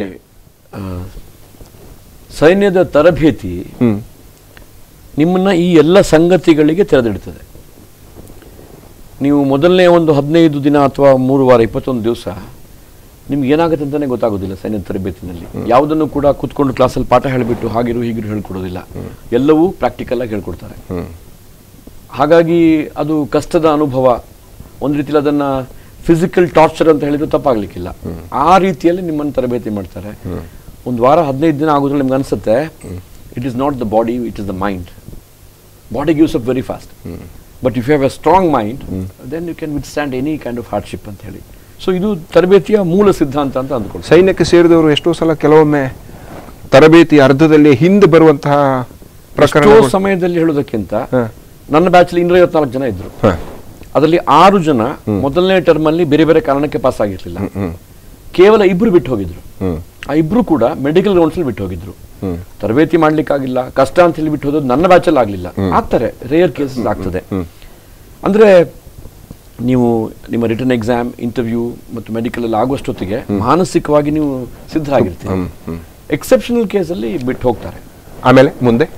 B: ಸೈನ್ಯದ ತರಬೇತಿ ನಿಮ್ಮನ್ನ ಈ ಎಲ್ಲ ಸಂಗತಿಗಳಿಗೆ ತೆರೆದಿಡ್ತದೆ. ನೀವು ಮೊದಲನೇ ಒಂದು 15 ದಿನ ಅಥವಾ 3 ವಾರ 21 ದಿವಸ ನಿಮ್ಗೆ ಏನಾಗುತ್ತೆ ಅಂತಾನೆ ಗೊತ್ತಾಗೋದಿಲ್ಲ. ಸೈನ್ಯದ ತರಬೇತಿನಲ್ಲಿ ಯಾವುದನ್ನು ಕೂಡ ಕೂತ್ಕೊಂಡು ಕ್ಲಾಸಲ್ಲಿ ಪಾಠ ಹೇಳಿಬಿಟ್ಟು ಹಾಗಿರು ಹೀಗಿರು ಹೇಳ್ಕೊಡೋದಿಲ್ಲ, ಎಲ್ಲವೂ ಪ್ರಾಕ್ಟಿಕಲ್ ಆಗಿ ಹೇಳ್ಕೊಡ್ತಾರೆ. ಹಾಗಾಗಿ ಅದು ಕಷ್ಟದ ಅನುಭವ. ಒಂದು ರೀತಿಯಲ್ಲಿ ಅದನ್ನ ಫಿಸಿಕಲ್ ಟಾರ್ಚರ್ ಅಂತ ಹೇಳಿದ್ರು ತಪ್ಪಾಗ್ಲಿಕ್ಕಿಲ್ಲ. ಆ ರೀತಿಯಲ್ಲಿ ನಿಮ್ಮನ್ನು ತರಬೇತಿ ಮಾಡ್ತಾರೆ. ಒಂದು ವಾರ 15 ದಿನ ಆಗೋದ್ರಲ್ಲಿ ನಿಮ್ಗೆ ಅನ್ಸುತ್ತೆ it is not the body, it is the mind. Body gives up very fast, but if you have a strong mind then you can withstand any kind of hardship ಅಂತ ಹೇಳಿ. ಸೊ ಇದು ತರಬೇತಿಯ ಮೂಲ ಸಿದ್ಧಾಂತ ಅಂತ ಅಂದ್ಕೊಂಡು
A: ಸೈನ್ಯಕ್ಕೆ ಸೇರಿದವರು ಎಷ್ಟೋ ಸಲ ಕೆಲವೊಮ್ಮೆ ತರಬೇತಿ ಅರ್ಧದಲ್ಲಿ ಹಿಂದೆ ಬರುವಂತಹ
B: ಎಷ್ಟೋ ಸಮಯದಲ್ಲಿ ಹೇಳೋದಕ್ಕಿಂತ ನನ್ನ ಬ್ಯಾಚಲ್ಲಿ 254 ಜನ ಇದ್ರು. ಅದರಲ್ಲಿ 6 ಜನ ಮೊದಲನೇ ಟರ್ಮ್ ಅಲ್ಲಿ ಬೇರೆ ಬೇರೆ ಕಾರಣಕ್ಕೆ ಪಾಸ್ ಆಗಿರ್ಲಿಲ್ಲ. ಕೇವಲ 2 ಬಿಟ್ಟು ಹೋಗಿದ್ರು. ಆ 2 ಕೂಡ ಮೆಡಿಕಲ್ ಗ್ರೌಂಡ್ಸ್ ಅಲ್ಲಿ ಬಿಟ್ಟು ಹೋಗಿದ್ರು. ತರಬೇತಿ ಮಾಡ್ಲಿಕ್ಕಾಗಿಲ್ಲ, ಕಷ್ಟ ಅಂತ ಹೇಳಿ ಬಿಟ್ಟು ಹೋದದ್ದು ನನ್ನ ಬ್ಯಾಚಲ್ಲಿ ಆಗ್ಲಿಲ್ಲ. ಆಗ್ತಾರೆ, ರೇರ್ ಕೇಸಸ್ ಆಗ್ತದೆ. ಅಂದ್ರೆ ನೀವು ನಿಮ್ಮ ರಿಟರ್ನ್ ಎಕ್ಸಾಮ್, ಇಂಟರ್ವ್ಯೂ ಮತ್ತು ಮೆಡಿಕಲ್ ಅಲ್ಲಿ ಆಗುವಷ್ಟೊತ್ತಿಗೆ ಮಾನಸಿಕವಾಗಿ ನೀವು ಸಿದ್ಧರಾಗಿರ್ತೀರಿ. ಎಕ್ಸೆಪ್ಷನಲ್ ಕೇಸಲ್ಲಿ ಬಿಟ್ಟು ಹೋಗ್ತಾರೆ.
A: ಆಮೇಲೆ ಮುಂದೆ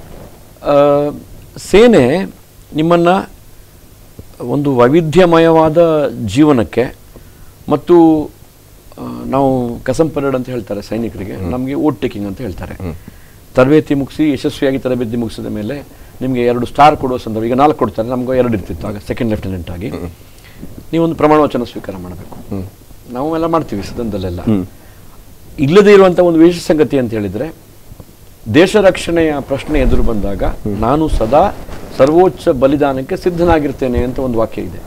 B: ಸೇನೆ ನಿಮ್ಮನ್ನ ಒಂದು ವೈವಿಧ್ಯಮಯವಾದ ಜೀವನಕ್ಕೆ ಮತ್ತು ನಾವು ಕಸಂ ಪರೇಡ್ ಅಂತ ಹೇಳ್ತಾರೆ ಸೈನಿಕರಿಗೆ, ನಮಗೆ ಓಟ್ ಟೇಕಿಂಗ್ ಅಂತ ಹೇಳ್ತಾರೆ. ತರಬೇತಿ ಮುಗಿಸಿ ಯಶಸ್ವಿಯಾಗಿ ತರಬೇತಿ ಮುಗಿಸಿದ ಮೇಲೆ ನಿಮಗೆ 2 ಸ್ಟಾರ್ ಕೊಡುವ ಸಂದರ್ಭ, ಈಗ 4 ಕೊಡ್ತಾರೆ, ನಮ್ಗೆ 2 ಇರ್ತಿತ್ತು ಆಗ, ಸೆಕೆಂಡ್ ಲೆಫ್ಟಿನೆಂಟ್ ಆಗಿ ನೀವೊಂದು ಪ್ರಮಾಣ ವಚನ ಸ್ವೀಕಾರ ಮಾಡಬೇಕು. ನಾವು ಎಲ್ಲ ಮಾಡ್ತೀವಿ ಸದನದಲ್ಲೆಲ್ಲ. ಇಲ್ಲದೇ ಇರುವಂತಹ ಒಂದು ವಿಶೇಷ ಸಂಗತಿ ಅಂತ ಹೇಳಿದ್ರೆ, ದೇಶ ರಕ್ಷಣೆಯ ಪ್ರಶ್ನೆ ಎದುರು ಬಂದಾಗ ನಾನು ಸದಾ ಸರ್ವೋಚ್ಚ ಬಲಿದಾನಕ್ಕೆ ಸಿದ್ಧನಾಗಿರ್ತೇನೆ ಅಂತ ಒಂದು ವಾಕ್ಯ ಇದೆ.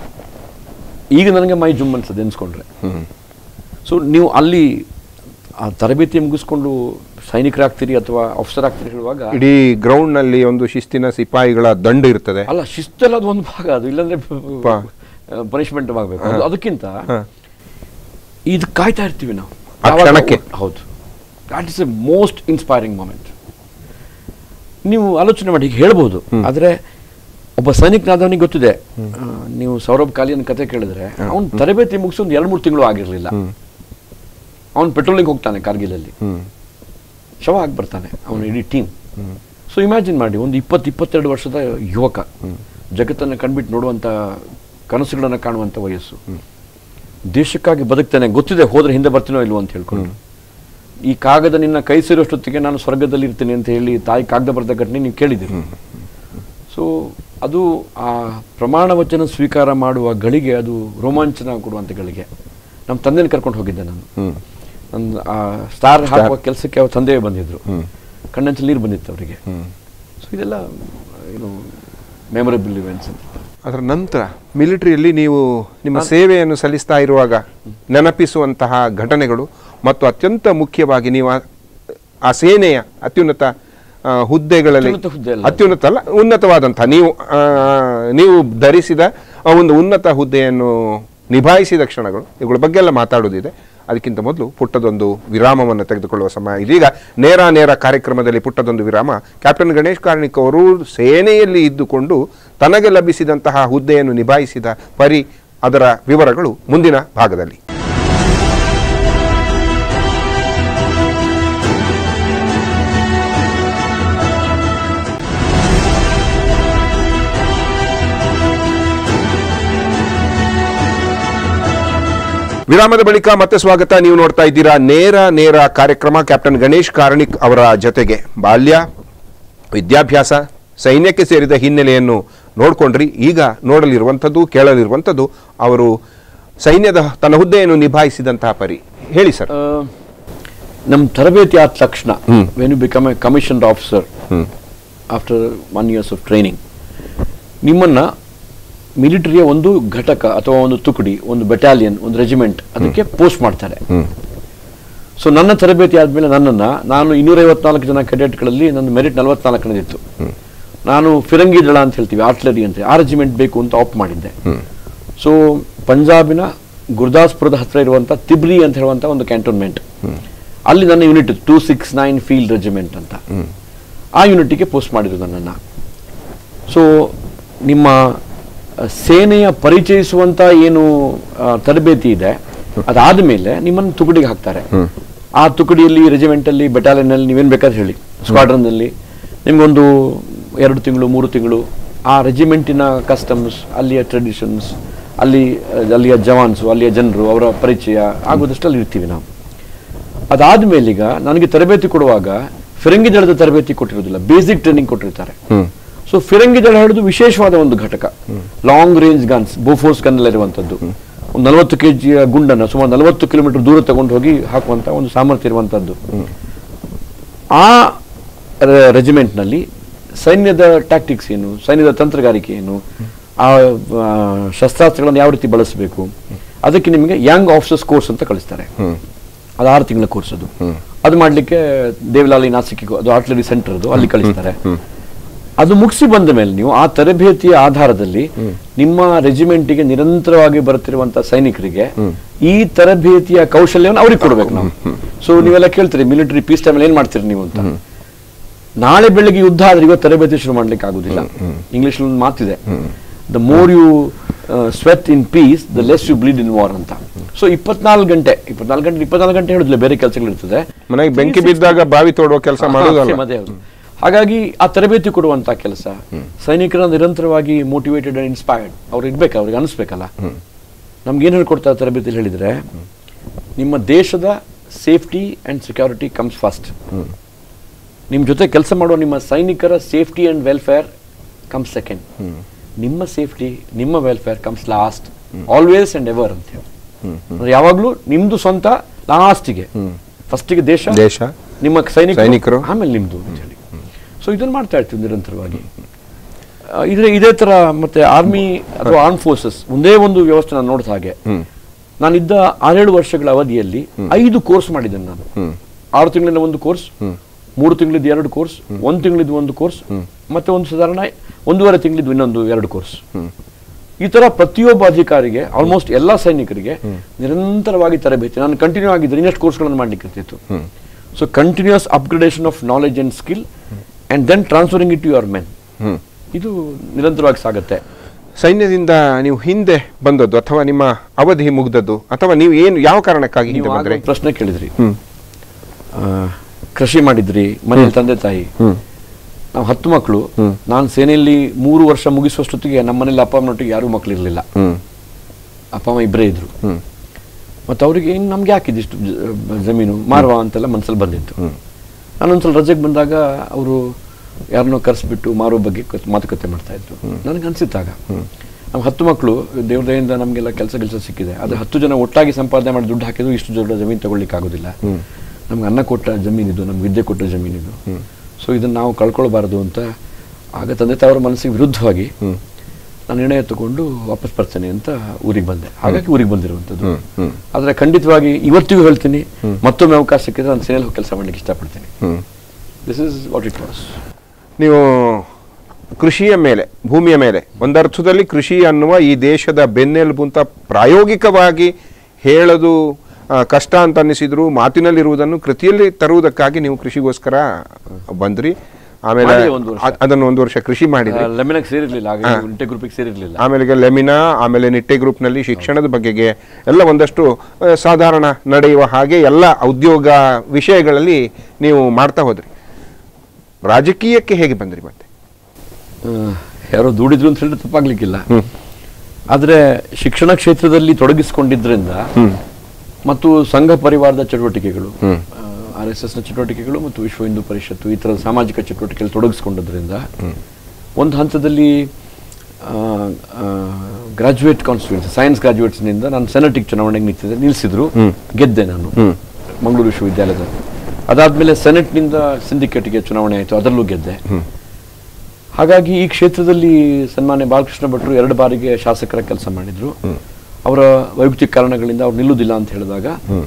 B: ಈಗ ನನಗೆ ಮೈ ಜುಮ್ ಅನ್ಸದೆ ಎನ್ಸ್ಕೊಂಡ್ರೆ. ಸೊ ನೀವು ಅಲ್ಲಿ ಆ ತರಬೇತಿ ಮುಗಿಸ್ಕೊಂಡು ಸೈನಿಕರಾಗ್ತೀರಿ ಅಥವಾ ಆಫೀಸರ್ ಆಗ್ತೀರಿ ಹೇಳುವಾಗ
A: ಇಡೀ ಗ್ರೌಂಡ್ ನಲ್ಲಿ ಒಂದು ಶಿಸ್ತಿನ ಸಿಪಾಯಿಗಳ ದಂಡು ಇರ್ತದೆ.
B: ಅಲ್ಲ, ಶಿಸ್ತೆಲ್ಲ ಅದು ಒಂದು ಭಾಗ, ಅದು ಇಲ್ಲಾಂದ್ರೆ ಪನಿಷ್ಮೆಂಟ್ ಆಗಬೇಕು. ಅದಕ್ಕಿಂತ ಇದು ಕಾಯ್ತಾ ಇರ್ತೀವಿ ನಾವು. ಹೌದು, that is a most inspiring moment. ನೀವು ಆಲೋಚನೆ ಮಾಡಿ ಹೀಗೆ ಹೇಳ್ಬೋದು, ಆದ್ರೆ ಒಬ್ಬ ಸೈನಿಕನಾದವನಿಗೆ ಗೊತ್ತಿದೆ. ನೀವು ಸೌರಭ್ ಕಾಲಿಯನ್ ಕತೆ ಕೇಳಿದ್ರೆ ಅವ್ನು ತರಬೇತಿ ಮುಗಿಸಿ ಒಂದು 2-3 ತಿಂಗಳು ಆಗಿರ್ಲಿಲ್ಲ. ಅವನು ಪೆಟ್ರೋಲಿಂಗ್ ಹೋಗ್ತಾನೆ ಕಾರ್ಗಿಲಲ್ಲಿ, ಶವ ಆಗಿ ಬರ್ತಾನೆ ಅವನು ಇಡೀ ಟೀಮ್. ಸೊ ಇಮ್ಯಾಜಿನ್ ಮಾಡಿ, ಒಂದು 20-22 ವರ್ಷದ ಯುವಕ, ಜಗತ್ತನ್ನು ಕಣ್ಬಿಟ್ಟು ನೋಡುವಂತ, ಕನಸುಗಳನ್ನು ಕಾಣುವಂತ ವಯಸ್ಸು, ದೇಶಕ್ಕಾಗಿ ಬದುಕ್ತಾನೆ, ಗೊತ್ತಿದೆ ಹೋದ್ರೆ ಹಿಂದೆ ಬರ್ತೀನೋ ಇಲ್ವೋ ಅಂತ ಹೇಳ್ಕೊಂಡು. ಈ ಕಾಗದ ನಿನ್ನ ಕೈ ಸೇರುವಷ್ಟೊತ್ತಿಗೆ ನಾನು ಸ್ವರ್ಗದಲ್ಲಿ ಇರ್ತೀನಿ ಅಂತ ಹೇಳಿ ತಾಯಿ ಕಾಗದ ಬರೆದ ಘಟನೆ ನೀವು ಕೇಳಿದ್ದೀರಿ. ಸೊ ಅದು ಆ ಪ್ರಮಾಣ ವಚನ ಸ್ವೀಕಾರ ಮಾಡುವ ಗಳಿಗೆ ಅದು ರೋಮಾಂಚನ ಕೊಡುವಂತ ಗಳಿಗೆ. ನಮ್ಮ ತಂದೆನ ಕರ್ಕೊಂಡು ಹೋಗಿದ್ದೆ ನಾನು. ನನ್ನ ಆ ಸ್ಟಾರ್ ಹಾಕುವ ಕೆಲಸಕ್ಕೆ ಅವ್ರ ತಂದೆ ಬಂದಿದ್ರು. ಕಣ್ಣಂಚಲ್ಲಿ ನೀರು ಬಂದಿತ್ತು ಅವರಿಗೆ. ಸೊ ಇದೆಲ್ಲ ಏನು ಮೆಮೊರೇಬಲ್ ಇವೆಂಟ್ಸ್ ಅಂತ.
A: ಅದರ ನಂತರ ಮಿಲಿಟರಿಯಲ್ಲಿ ನೀವು ನಿಮ್ಮ ಸೇವೆಯನ್ನು ಸಲ್ಲಿಸ್ತಾ ಇರುವಾಗ ನೆನಪಿಸುವಂತಹ ಘಟನೆಗಳು ಮತ್ತು ಅತ್ಯಂತ ಮುಖ್ಯವಾಗಿ ನೀವು ಆ ಸೇನೆಯ ಅತ್ಯುನ್ನತ ಹುದ್ದೆಗಳಲ್ಲಿ, ಅತ್ಯುನ್ನತ ಅಲ್ಲ ಉನ್ನತವಾದಂತಹ ನೀವು ಧರಿಸಿದ ಒಂದು ಉನ್ನತ ಹುದ್ದೆಯನ್ನು ನಿಭಾಯಿಸಿದ ಕ್ಷಣಗಳು, ಇವುಗಳ ಬಗ್ಗೆ ಎಲ್ಲ ಮಾತಾಡೋದಿದೆ. ಅದಕ್ಕಿಂತ ಮೊದಲು ಪುಟ್ಟದೊಂದು ವಿರಾಮವನ್ನು ತೆಗೆದುಕೊಳ್ಳುವ ಸಮಯ ಇದೀಗ. ನೇರ ಕಾರ್ಯಕ್ರಮದಲ್ಲಿ ಪುಟ್ಟದೊಂದು ವಿರಾಮ. ಕ್ಯಾಪ್ಟನ್ ಗಣೇಶ್ ಕಾರ್ಣಿಕ್ ಅವರು ಸೇನೆಯಲ್ಲಿ ಇದ್ದುಕೊಂಡು ತನಗೆ ಲಭಿಸಿದಂತಹ ಹುದ್ದೆಯನ್ನು ನಿಭಾಯಿಸಿದ ಪರಿ, ಅದರ ವಿವರಗಳು ಮುಂದಿನ ಭಾಗದಲ್ಲಿ. ವಿರಾಮದ ಬಳಿಕ ಮತ್ತೆ ಸ್ವಾಗತ. ನೀವು ನೋಡ್ತಾ ಇದ್ದೀರಾ ನೇರ ಕಾರ್ಯಕ್ರಮ. ಕ್ಯಾಪ್ಟನ್ ಗಣೇಶ್ ಕಾರ್ಣಿಕ್ ಅವರ ಜೊತೆಗೆ ಬಾಲ್ಯ, ವಿದ್ಯಾಭ್ಯಾಸ, ಸೈನ್ಯಕ್ಕೆ ಸೇರಿದ ಹಿನ್ನೆಲೆಯನ್ನು ನೋಡ್ಕೊಂಡ್ರಿ. ಈಗ ನೋಡಲಿರುವಂಥದ್ದು, ಕೇಳಲಿರುವಂಥದ್ದು ಅವರು ಸೈನ್ಯದ ತನ್ನ ಹುದ್ದೆಯನ್ನು ನಿಭಾಯಿಸಿದಂತಹ ಪರಿ. ಹೇಳಿ ಸರ್.
B: ನಮ್ಮ ತರಬೇತಿ ಆದ ತಕ್ಷಣ when you become a commissioned officer after 1 years of training, ನಿಮ್ಮನ್ನ ಮಿಲಿಟರಿಯ ಒಂದು ಘಟಕ ಅಥವಾ ಒಂದು ತುಕಡಿ, ಒಂದು ಬೆಟಾಲಿಯನ್, ಒಂದು ರೆಜಿಮೆಂಟ್ ಅದಕ್ಕೆ ಪೋಸ್ಟ್ ಮಾಡ್ತಾರೆ. ಸೊ ನನ್ನ ತರಬೇತಿ ಆದಮೇಲೆ ನಾನು 254 ಜನ ಕೆಡೆಟ್ಗಳಲ್ಲಿ ನನ್ನ ಮೆರಿಟ್ 44 ನಾನು ಫಿರಂಗಿ ದಳ ಅಂತ ಹೇಳ್ತೀವಿ, ಆರ್ಟಿಲರಿ ಅಂತ, ಆ ರೆಜಿಮೆಂಟ್ ಬೇಕು ಅಂತ ಆಪ್ಟ್ ಮಾಡಿದ್ದೆ. ಸೊ ಪಂಜಾಬಿನ ಗುರ್ದಾಸ್ಪುರದ ಹತ್ರ ಇರುವಂತ ತಿಬ್ರಿ ಅಂತ ಹೇಳುವಂತ ಒಂದು ಕ್ಯಾಂಟೋನ್ಮೆಂಟ್, ಅಲ್ಲಿ ನನ್ನ ಯೂನಿಟ್ 269 ಫೀಲ್ಡ್ ರೆಜಿಮೆಂಟ್ ಅಂತ, ಆ ಯೂನಿಟ್ಗೆ ಪೋಸ್ಟ್ ಮಾಡಿದ್ರು ನನ್ನನ್ನು. ಸೊ ನಿಮ್ಮ ಸೇನೆಯ ಪರಿಚಯಿಸುವಂತ ಏನು ತರಬೇತಿ ಇದೆ, ಅದಾದ ಮೇಲೆ ನಿಮ್ಮನ್ನು ತುಕಡಿಗೆ ಹಾಕ್ತಾರೆ. ಆ ತುಕಡಿಯಲ್ಲಿ, ರೆಜಿಮೆಂಟ್ ಅಲ್ಲಿ, ಬೆಟಾಲಿಯನ್ ಅಲ್ಲಿ ನೀವೇನ್ ಬೇಕಾದ್ರೆ ಹೇಳಿ, ಸ್ಕ್ವಾಡ್ರನ್ ಅಲ್ಲಿ ನಿಮ್ಗೊಂದು 2 ತಿಂಗಳು 3 ತಿಂಗಳು ಆ ರೆಜಿಮೆಂಟಿನ ಕಸ್ಟಮ್ಸ್, ಅಲ್ಲಿಯ ಟ್ರೆಡಿಷನ್ಸ್, ಅಲ್ಲಿಯ ಜವಾನ್ಸು, ಅಲ್ಲಿಯ ಜನರು, ಅವರ ಪರಿಚಯ ಆಗೋದಷ್ಟಲ್ಲಿ ಇರ್ತೀವಿ ನಾವು. ಅದಾದ್ಮೇಲೆ ಈಗ ನನಗೆ ತರಬೇತಿ ಕೊಡುವಾಗ ಫಿರಂಗಿ ದಳದ ತರಬೇತಿ ಕೊಟ್ಟಿರೋದಿಲ್ಲ, ಬೇಸಿಕ್ ಟ್ರೈನಿಂಗ್ ಕೊಟ್ಟಿರ್ತಾರೆ. ಸೊ ಫಿರಂಗಿ ದಳ ಹಿಡಿದು ವಿಶೇಷವಾದ ಒಂದು ಘಟಕ, long range guns, Bofors gun ಇರುವಂತದ್ದು, ಒಂದು 40 kg ಗುಂಡನ್ನು ಸುಮಾರು 40 ಕಿಲೋಮೀಟರ್ ದೂರ ತಗೊಂಡು ಹೋಗಿ ಹಾಕುವಂತ ಒಂದು ಸಾಮರ್ಥ್ಯ ಇರುವಂತದ್ದು. ಆ ರೆಜಿಮೆಂಟ್ ನಲ್ಲಿ ಸೈನ್ಯದ ಟ್ಯಾಕ್ಟಿಕ್ಸ್ ಏನು, ಸೈನ್ಯದ ತಂತ್ರಗಾರಿಕೆ ಏನು, ಆ ಶಸ್ತ್ರಾಸ್ತ್ರಗಳನ್ನು ಯಾವ ರೀತಿ ಬಳಸಬೇಕು, ಅದಕ್ಕೆ ನಿಮಗೆ ಯಂಗ್ ಆಫೀಸರ್ಸ್ ಕೋರ್ಸ್ ಅಂತ ಕಳಿಸ್ತಾರೆ. ಅದು 6 ತಿಂಗಳ ಕೋರ್ಸ್. ಅದು ಮಾಡ್ಲಿಕ್ಕೆ ದೇವಲಾಲಿ ನಾಸಿಕ್, ಅದು ಆರ್ಟಿಲರಿ ಸೆಂಟರ್, ಅದು ಅಲ್ಲಿ ಕಳಿಸ್ತಾರೆ. ಅದು ಮುಗಿಸಿ ಬಂದ ಮೇಲೆ ನೀವು ಆ ತರಬೇತಿಯ ಆಧಾರದಲ್ಲಿ ನಿಮ್ಮ ರೆಜಿಮೆಂಟಿಗೆ ನಿರಂತರವಾಗಿ ಬರುತ್ತಿರುವಂತಹ ಸೈನಿಕರಿಗೆ ಈ ತರಬೇತಿಯ ಕೌಶಲ್ಯವನ್ನು ಅವ್ರಿಗೆ ಕೊಡ್ಬೇಕು ನಾವು. ಸೊ ನೀವೆಲ್ಲ ಕೇಳ್ತೀರಿ ಮಿಲಿಟರಿ ಪೀಸ್ ಟೈಮ್ ಏನ್ ಮಾಡ್ತೀರಿ ನೀವು ಅಂತ. ನಾಳೆ ಬೆಳಿಗ್ಗೆ ಯುದ್ಧ ಆದ್ರೆ ಇವತ್ತು ತರಬೇತಿ ಶುರು ಮಾಡ್ಲಿಕ್ಕೆ ಆಗುದಿಲ್ಲ. ಇಂಗ್ಲಿಷ್ ಒಂದು ಮಾತಿದೆ, the more you sweat in peace the less you bleed in war ಅಂತ. ಸೊ 24 ಗಂಟೆ ಹೇಳಿದ್ಲೆ ಬೇರೆ ಕೆಲಸಗಳಿರ್ತದೆ,
A: ಮನೆಗೆ ಬೆಂಕಿ ಬಿದ್ದಾಗ ಬಾವಿ ತೋಡುವ ಕೆಲಸ ಮಾಡೋದಲ್ಲ.
B: ಹಾಗಾಗಿ ಆ ತರಬೇತಿ ಕೊಡುವಂತ ಕೆಲಸ, ಸೈನಿಕರ ನಿರಂತರವಾಗಿ ಮೋಟಿವೇಟೆಡ್ ಅಂಡ್ ಇನ್ಸ್ಪೈರ್ಡ್ ಅವ್ರು ಇರ್ಬೇಕು, ಅವ್ರಿಗೆ ಅನಿಸ್ಬೇಕಲ್ಲ. ನಮ್ಗೆ ಏನ್ ಹೇಳ್ಕೊಡ್ತಾರೆ ತರಬೇತಿಯಲ್ಲಿ ಹೇಳಿದ್ರೆ, ನಿಮ್ಮ ದೇಶದ safety and security comes first. ನಿಮ್ ಜೊತೆ ಕೆಲಸ ಮಾಡುವ ನಿಮ್ಮ ಸೈನಿಕರ safety and welfare comes second. ನಿಮ್ಮ ಸೇಫ್ಟಿ, ನಿಮ್ಮ welfare comes last, always and ever ಅಂತ ಹೇಳಿ. ಯಾವಾಗ್ಲೂ ನಿಮ್ದು ಸ್ವಂತ ಲಾಸ್ಟಿಗೆ, ಫಸ್ಟಿಗೆ ದೇಶ, ನಿಮ್ಮ ಸೈನಿಕರು, ಆಮೇಲೆ ನಿಮ್ದು ಅಂತ ಹೇಳಿ. ಸೊ ಇದನ್ನ ಮಾಡ್ತಾ ಇರ್ತೀವಿ ನಿರಂತರವಾಗಿ. ಇದೇ ತರ ಮತ್ತೆ ಆರ್ಮಿ ಅಥವಾ ಆರ್ಮ್ ಫೋರ್ಸಸ್ ಒಂದೇ ಒಂದು ವ್ಯವಸ್ಥೆ ನಾನು ನೋಡಿದ ಹಾಗೆ, ನಾನಿದ್ದ 6-7 ವರ್ಷಗಳ ಅವಧಿಯಲ್ಲಿ 5 ಕೋರ್ಸ್ ಮಾಡಿದ್ದೇನೆ ನಾನು. 6 ತಿಂಗಳಿಂದ ಒಂದು ಕೋರ್ಸ್, 3 ತಿಂಗಳಿದ್ದು 2 ಕೋರ್ಸ್, 1 ತಿಂಗಳಿದ್ದು 1 ಕೋರ್ಸ್, ಮತ್ತೆ ಒಂದು ಸಾಧಾರಣ 1.5 ತಿಂಗಳಿದ್ದು ಇನ್ನೊಂದು 2 ಕೋರ್ಸ್. ಈ ತರ ಪ್ರತಿಯೊಬ್ಬ ಅಧಿಕಾರಿಗೆ, ಆಲ್ಮೋಸ್ಟ್ ಎಲ್ಲಾ ಸೈನಿಕರಿಗೆ ನಿರಂತರವಾಗಿ ತರಬೇತಿ. ನಾನು ಕಂಟಿನ್ಯೂ ಆಗಿದ್ದರೆ ಇನ್ನಷ್ಟು ಕೋರ್ಸ್ಗಳನ್ನು ಮಾಡ್ಲಿಕ್ಕೆ ಇರ್ತಿತ್ತು. So continuous upgradation of knowledge and skill and then transferring it to your men, ಇದು ನಿರಂತರವಾಗಿ ಸಾಗುತ್ತೆ.
A: ಸೈನ್ಯದಿಂದ ನೀವು ಹಿಂದೆ ಬಂದದ್ದು ಅಥವಾ ನಿಮ್ಮ ಅವಧಿ ಮುಗ್ದದ್ದು, ಅಥವಾ ನೀವು ಏನು ಯಾವ ಕಾರಣಕ್ಕಾಗಿ ಹಿಂದೆ ಬಂದ್ರೆ?
B: ಪ್ರಶ್ನೆ ಕೇಳಿದ್ರಿ. ಕೃಷಿ ಮಾಡಿದ್ರಿ, ಮನೆಯಲ್ಲಿ ತಂದೆ ತಾಯಿ, ನಾವು 10 ಮಕ್ಕಳು. ನಾನು ಸೇನೆಯಲ್ಲಿ 3 ವರ್ಷ ಮುಗಿಸುವಷ್ಟೊತ್ತಿಗೆ ನಮ್ಮ ಮನೇಲಿ ಅಪ್ಪ ಅಮ್ಮನೊಟ್ಟಿಗೆ ಯಾರೂ ಮಕ್ಕಳು ಇರಲಿಲ್ಲ. ಅಪ್ಪ ಅಮ್ಮ ಇಬ್ಬರೇ ಇದ್ರು. ಮತ್ತೆ ಅವರಿಗೆ ನಮ್ಗೆ ಯಾಕಿದಿಷ್ಟು ಜಮೀನು ಮಾರುವ ಅಂತೆಲ್ಲ ಮನಸ್ಸಲ್ಲಿ ಬಂದಿತ್ತು. ನಾನೊಂದ್ಸಲ ರಜೆಗೆ ಬಂದಾಗ ಅವರು ಯಾರನ್ನೋ ಕರೆಸ್ಬಿಟ್ಟು ಮಾರೋ ಬಗ್ಗೆ ಮಾತುಕತೆ ಮಾಡ್ತಾ ಇದ್ರು. ನನಗೆ ಅನ್ಸಿತ್ತಾಗ ನಮ್ಮ 10 ಮಕ್ಕಳು ದೇವ್ರ ದಯೆಯಿಂದ ನಮಗೆಲ್ಲ ಕೆಲಸ ಸಿಕ್ಕಿದೆ. ಅದು 10 ಜನ ಒಟ್ಟಾಗಿ ಸಂಪಾದನೆ ಮಾಡಿ ದುಡ್ಡು ಹಾಕಿದ್ರು ಇಷ್ಟು ದೊಡ್ಡ ಜಮೀನು ತಗೊಳ್ಳಿಕ್ಕೆ ಆಗೋದಿಲ್ಲ. ನಮ್ಗೆ ಅನ್ನ ಕೊಟ್ಟ ಜಮೀನಿದು, ನಮ್ಗೆ ವಿದ್ಯೆ ಕೊಟ್ಟ ಜಮೀನಿದು. ಸೊ ಇದನ್ನ ನಾವು ಕಳ್ಕೊಳ್ಬಾರ್ದು ಅಂತ ಆಗ ತಂದೆ ತಾವರ ಮನಸ್ಸಿಗೆ ವಿರುದ್ಧವಾಗಿ ನಾನು ನಿರ್ಣಯ ತಗೊಂಡು ವಾಪಸ್ ಬರ್ತೇನೆ ಅಂತ ಊರಿಗೆ ಬಂದೆ. ಹಾಗಾಗಿ ಊರಿಗೆ ಬಂದಿರುವಂಥದ್ದು. ಆದ್ರೆ ಖಂಡಿತವಾಗಿ ಇವತ್ತಿಗೂ ಹೇಳ್ತೀನಿ, ಮತ್ತೊಮ್ಮೆ ಅವಕಾಶ ಸಿಕ್ಕಿದ್ರೆ ನಾನು ಸೇನೆಯಲ್ಲಿ ಕೆಲಸ ಮಾಡ್ಲಿಕ್ಕೆ ಇಷ್ಟಪಡ್ತೀನಿ. This is what it was.
A: ನೀವು ಕೃಷಿಯ ಮೇಲೆ, ಭೂಮಿಯ ಮೇಲೆ, ಒಂದರ್ಥದಲ್ಲಿ ಕೃಷಿ ಅನ್ನುವ ಈ ದೇಶದ ಬೆನ್ನೆಲುಬು ಅಂತ ಪ್ರಾಯೋಗಿಕವಾಗಿ ಹೇಳೋದು ಕಷ್ಟ ಅಂತ ಅನ್ನಿಸಿದ್ರು, ಮಾತಿನಲ್ಲಿರುವುದನ್ನು ಕೃತಿಯಲ್ಲಿ ತರುವುದಕ್ಕಾಗಿ ನೀವು ಕೃಷಿಗೋಸ್ಕರ ಬಂದ್ರಿ. ಆಮೇಲೆ ಅದನ್ನು 1 ವರ್ಷ ಕೃಷಿ ಮಾಡಿದ್ರಿ.
B: ಲೆಮಿನಾಗೆ ಸೇರಿರ್ಲಿಲ್ಲ, ನಿಟ್ಟೆ ಗ್ರೂಪಿಗೆ ಸೇರಿರ್ಲಿಲ್ಲ.
A: ಆಮೇಲೆ ಲೆಮಿನಾ, ಆಮೇಲೆ ನಿಟ್ಟೆ ಗ್ರೂಪ್ನಲ್ಲಿ ಶಿಕ್ಷಣದ ಬಗೆಗೆ ಎಲ್ಲ ಒಂದಷ್ಟು ಸಾಧಾರಣ ನಡೆಯುವ ಹಾಗೆ ಎಲ್ಲ ಉದ್ಯೋಗ ವಿಷಯಗಳಲ್ಲಿ ನೀವು ಮಾಡ್ತಾ ಹೋದ್ರಿ. ರಾಜಕೀಯಕ್ಕೆ ಹೇಗೆ ಬಂದ್ರಿ? ಮತ್ತೆ
B: ಯಾರೋ ದುಡಿದ್ರು ಅಂತ ಹೇಳಿದ್ರೆ ತಪ್ಪಾಗ್ಲಿಕ್ಕಿಲ್ಲ. ಆದ್ರೆ ಶಿಕ್ಷಣ ಕ್ಷೇತ್ರದಲ್ಲಿ ತೊಡಗಿಸಿಕೊಂಡಿದ್ರಿಂದ ಮತ್ತು ಸಂಘ ಪರಿವಾರದ ಚಟುವಟಿಕೆಗಳು, RSS ನ ಚಟುವಟಿಕೆಗಳು ಮತ್ತು ವಿಶ್ವ ಹಿಂದೂ ಪರಿಷತ್ತು ಈ ತರದ ಸಾಮಾಜಿಕ ಚಟುವಟಿಕೆಯಲ್ಲಿ ತೊಡಗಿಸಿಕೊಂಡದ್ರಿಂದ ಒಂದು ಹಂತದಲ್ಲಿ ಗ್ರಾಜುಯೇಟ್ ಕಾನ್ಸ್ಟಿಟ್ಯೂನ್ಸಿ, ಸೈನ್ಸ್ ಗ್ರಾಜುಯೇಟ್ಸ್ನಿಂದ ನಾನು ಸೆನೆಟಿಕ್ ಚುನಾವಣೆಗೆ ನಿಲ್ಲಿಸಿದ್ರು. ಗೆದ್ದೆ ನಾನು ಮಂಗಳೂರು ವಿಶ್ವವಿದ್ಯಾಲಯದ. ಅದಾದ್ಮೇಲೆ ಸೆನೆಟ್ನಿಂದ ಸಿಂಡಿಕೇಟ್ಗೆ ಚುನಾವಣೆ ಆಯಿತು, ಅದರಲ್ಲೂ ಗೆದ್ದೆ. ಹಾಗಾಗಿ ಈ ಕ್ಷೇತ್ರದಲ್ಲಿ ಸನ್ಮಾನ್ಯ ಬಾಲಕೃಷ್ಣ ಭಟ್ರು 2 ಬಾರಿಗೆ ಶಾಸಕರ ಕೆಲಸ ಮಾಡಿದ್ರು. ಅವರ ವೈಯಕ್ತಿಕ ಕಾರಣಗಳಿಂದ ಅವ್ರು ನಿಲ್ಲುವುದಿಲ್ಲ ಅಂತ ಹೇಳಿದಾಗ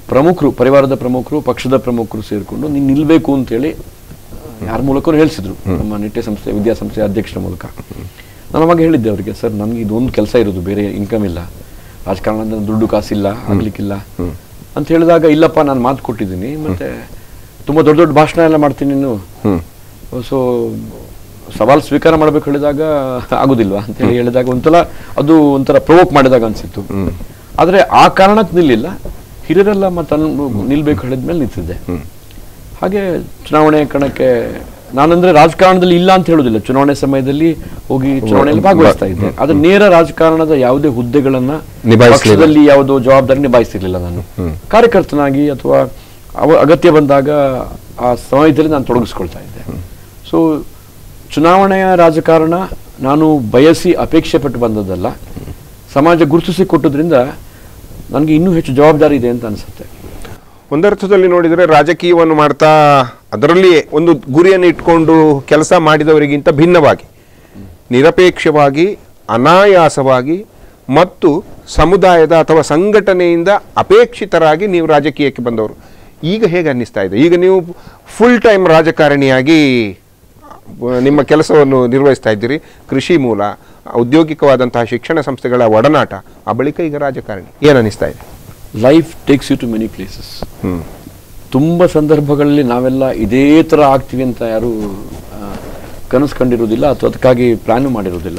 B: ಪ್ರಮುಖರು, ಪರಿವಾರದ ಪ್ರಮುಖರು, ಪಕ್ಷದ ಪ್ರಮುಖರು ಸೇರಿಕೊಂಡು ನೀನು ನಿಲ್ಬೇಕು ಅಂತೇಳಿ ಯಾರ ಮೂಲಕ ಹೇಳಿಸಿದ್ರು, ನಮ್ಮ ನಿಟ್ಟೆ ಸಂಸ್ಥೆ ವಿದ್ಯಾಸಂಸ್ಥೆ ಅಧ್ಯಕ್ಷರ ಮೂಲಕ. ನಾನು ಅವಾಗ ಹೇಳಿದ್ದೆ ಅವರಿಗೆ, ಸರ್ ನನಗೆ ಇದೊಂದು ಕೆಲಸ ಇರೋದು, ಬೇರೆ ಇನ್ಕಮ್ ಇಲ್ಲ, ರಾಜಕಾರಣದಿಂದ ದುಡ್ಡು ಕಾಸಿಲ್ಲ, ಆಗ್ಲಿಕ್ಕಿಲ್ಲ ಅಂತ ಹೇಳಿದಾಗ, ಇಲ್ಲಪ್ಪ ನಾನು ಮಾತು ಕೊಟ್ಟಿದ್ದೀನಿ, ಮತ್ತೆ ತುಂಬ ದೊಡ್ಡ ದೊಡ್ಡ ಭಾಷಣ ಎಲ್ಲ ಮಾಡ್ತೀನಿ ನೀನು, ಸೊ ಸವಾಲು ಸ್ವೀಕಾರ ಮಾಡ್ಬೇಕು ಹೇಳಿದಾಗ ಆಗೋದಿಲ್ವಾ ಅಂತ ಹೇಳಿ ಹೇಳಿದಾಗ ಒಂಥರ ಪ್ರವೋಕ್ ಮಾಡಿದಾಗ ಅನ್ಸಿತ್ತು. ಆದರೆ ಆ ಕಾರಣಕ್ಕೆ ನಿಲ್ಲಿಲ್ಲ, ಹಿರಿಯರೆಲ್ಲ ಮತ್ತೆ ನಿಲ್ಬೇಕು ಹೇಳಿದ್ಮೇಲೆ ನಿಂತಿದ್ದೆ. ಹಾಗೆ ಚುನಾವಣೆ ಕಣಕ್ಕೆ ನಾನಂದ್ರೆ ರಾಜಕಾರಣದಲ್ಲಿ ಇಲ್ಲ ಅಂತ ಹೇಳುದಿಲ್ಲ, ಚುನಾವಣೆ ಸಮಯದಲ್ಲಿ ಹೋಗಿ ಚುನಾವಣೆಯಲ್ಲಿ ಭಾಗವಹಿಸ್ತಾ ಇದ್ದೆ. ಆದ್ರೆ ನೇರ ರಾಜಕಾರಣದ ಯಾವುದೇ ಹುದ್ದೆಗಳನ್ನ ಪಕ್ಷದಲ್ಲಿ ಯಾವುದೋ ಜವಾಬ್ದಾರಿ ನಿಭಾಯಿಸಿರ್ಲಿಲ್ಲ. ನಾನು ಕಾರ್ಯಕರ್ತನಾಗಿ ಅಥವಾ ಅಗತ್ಯ ಬಂದಾಗ ಆ ಸಮಯದಲ್ಲಿ ನಾನು ತೊಡಗಿಸ್ಕೊಳ್ತಾ ಇದ್ದೆ. ಸೊ ಚುನಾವಣೆಯ ರಾಜಕಾರಣ ನಾನು ಬಯಸಿ ಅಪೇಕ್ಷೆ ಪಟ್ಟು ಬಂದದ್ದಲ್ಲ, ಸಮಾಜ ಗುರುತಿಸಿ ಕೊಟ್ಟದ್ರಿಂದ ನನಗೆ ಇನ್ನೂ ಹೆಚ್ಚು ಜವಾಬ್ದಾರಿ ಇದೆ ಅಂತ ಅನಿಸುತ್ತೆ.
A: ಒಂದರ್ಥದಲ್ಲಿ ನೋಡಿದರೆ ರಾಜಕೀಯವನ್ನು ಮಾಡ್ತಾ ಅದರಲ್ಲಿಯೇ ಒಂದು ಗುರಿಯನ್ನು ಇಟ್ಕೊಂಡು ಕೆಲಸ ಮಾಡಿದವರಿಗಿಂತ ಭಿನ್ನವಾಗಿ, ನಿರಪೇಕ್ಷವಾಗಿ, ಅನಾಯಾಸವಾಗಿ ಮತ್ತು ಸಮುದಾಯದ ಅಥವಾ ಸಂಘಟನೆಯಿಂದ ಅಪೇಕ್ಷಿತರಾಗಿ ನೀವು ರಾಜಕೀಯಕ್ಕೆ ಬಂದವರು. ಈಗ ಹೇಗೆ ಅನ್ನಿಸ್ತಾ ಇದೆ? ಈಗ ನೀವು ಫುಲ್ ಟೈಮ್ ರಾಜಕಾರಣಿಯಾಗಿ ನಿಮ್ಮ ಕೆಲಸವನ್ನು ನಿರ್ವಹಿಸ್ತಾ ಇದ್ದೀರಿ, ಕೃಷಿ ಮೂಲ, ಔದ್ಯೋಗಿಕವಾದಂತಹ ಶಿಕ್ಷಣ ಸಂಸ್ಥೆಗಳ ಒಡನಾಟ, ಆ ಬಳಿಕ ಈಗ ರಾಜಕಾರಣಿ. ಏನು ಅನ್ನಿಸ್ತಾ ಇದೆ?
B: Life takes you to many places. ತುಂಬ ಸಂದರ್ಭಗಳಲ್ಲಿ ನಾವೆಲ್ಲ ಇದೇ ಥರ ಆಗ್ತೀವಿ ಅಂತ ಯಾರು ಕನಸು ಕಂಡಿರೋದಿಲ್ಲ ಅಥವಾ ಅದಕ್ಕಾಗಿ ಪ್ಲಾನು ಮಾಡಿರೋದಿಲ್ಲ.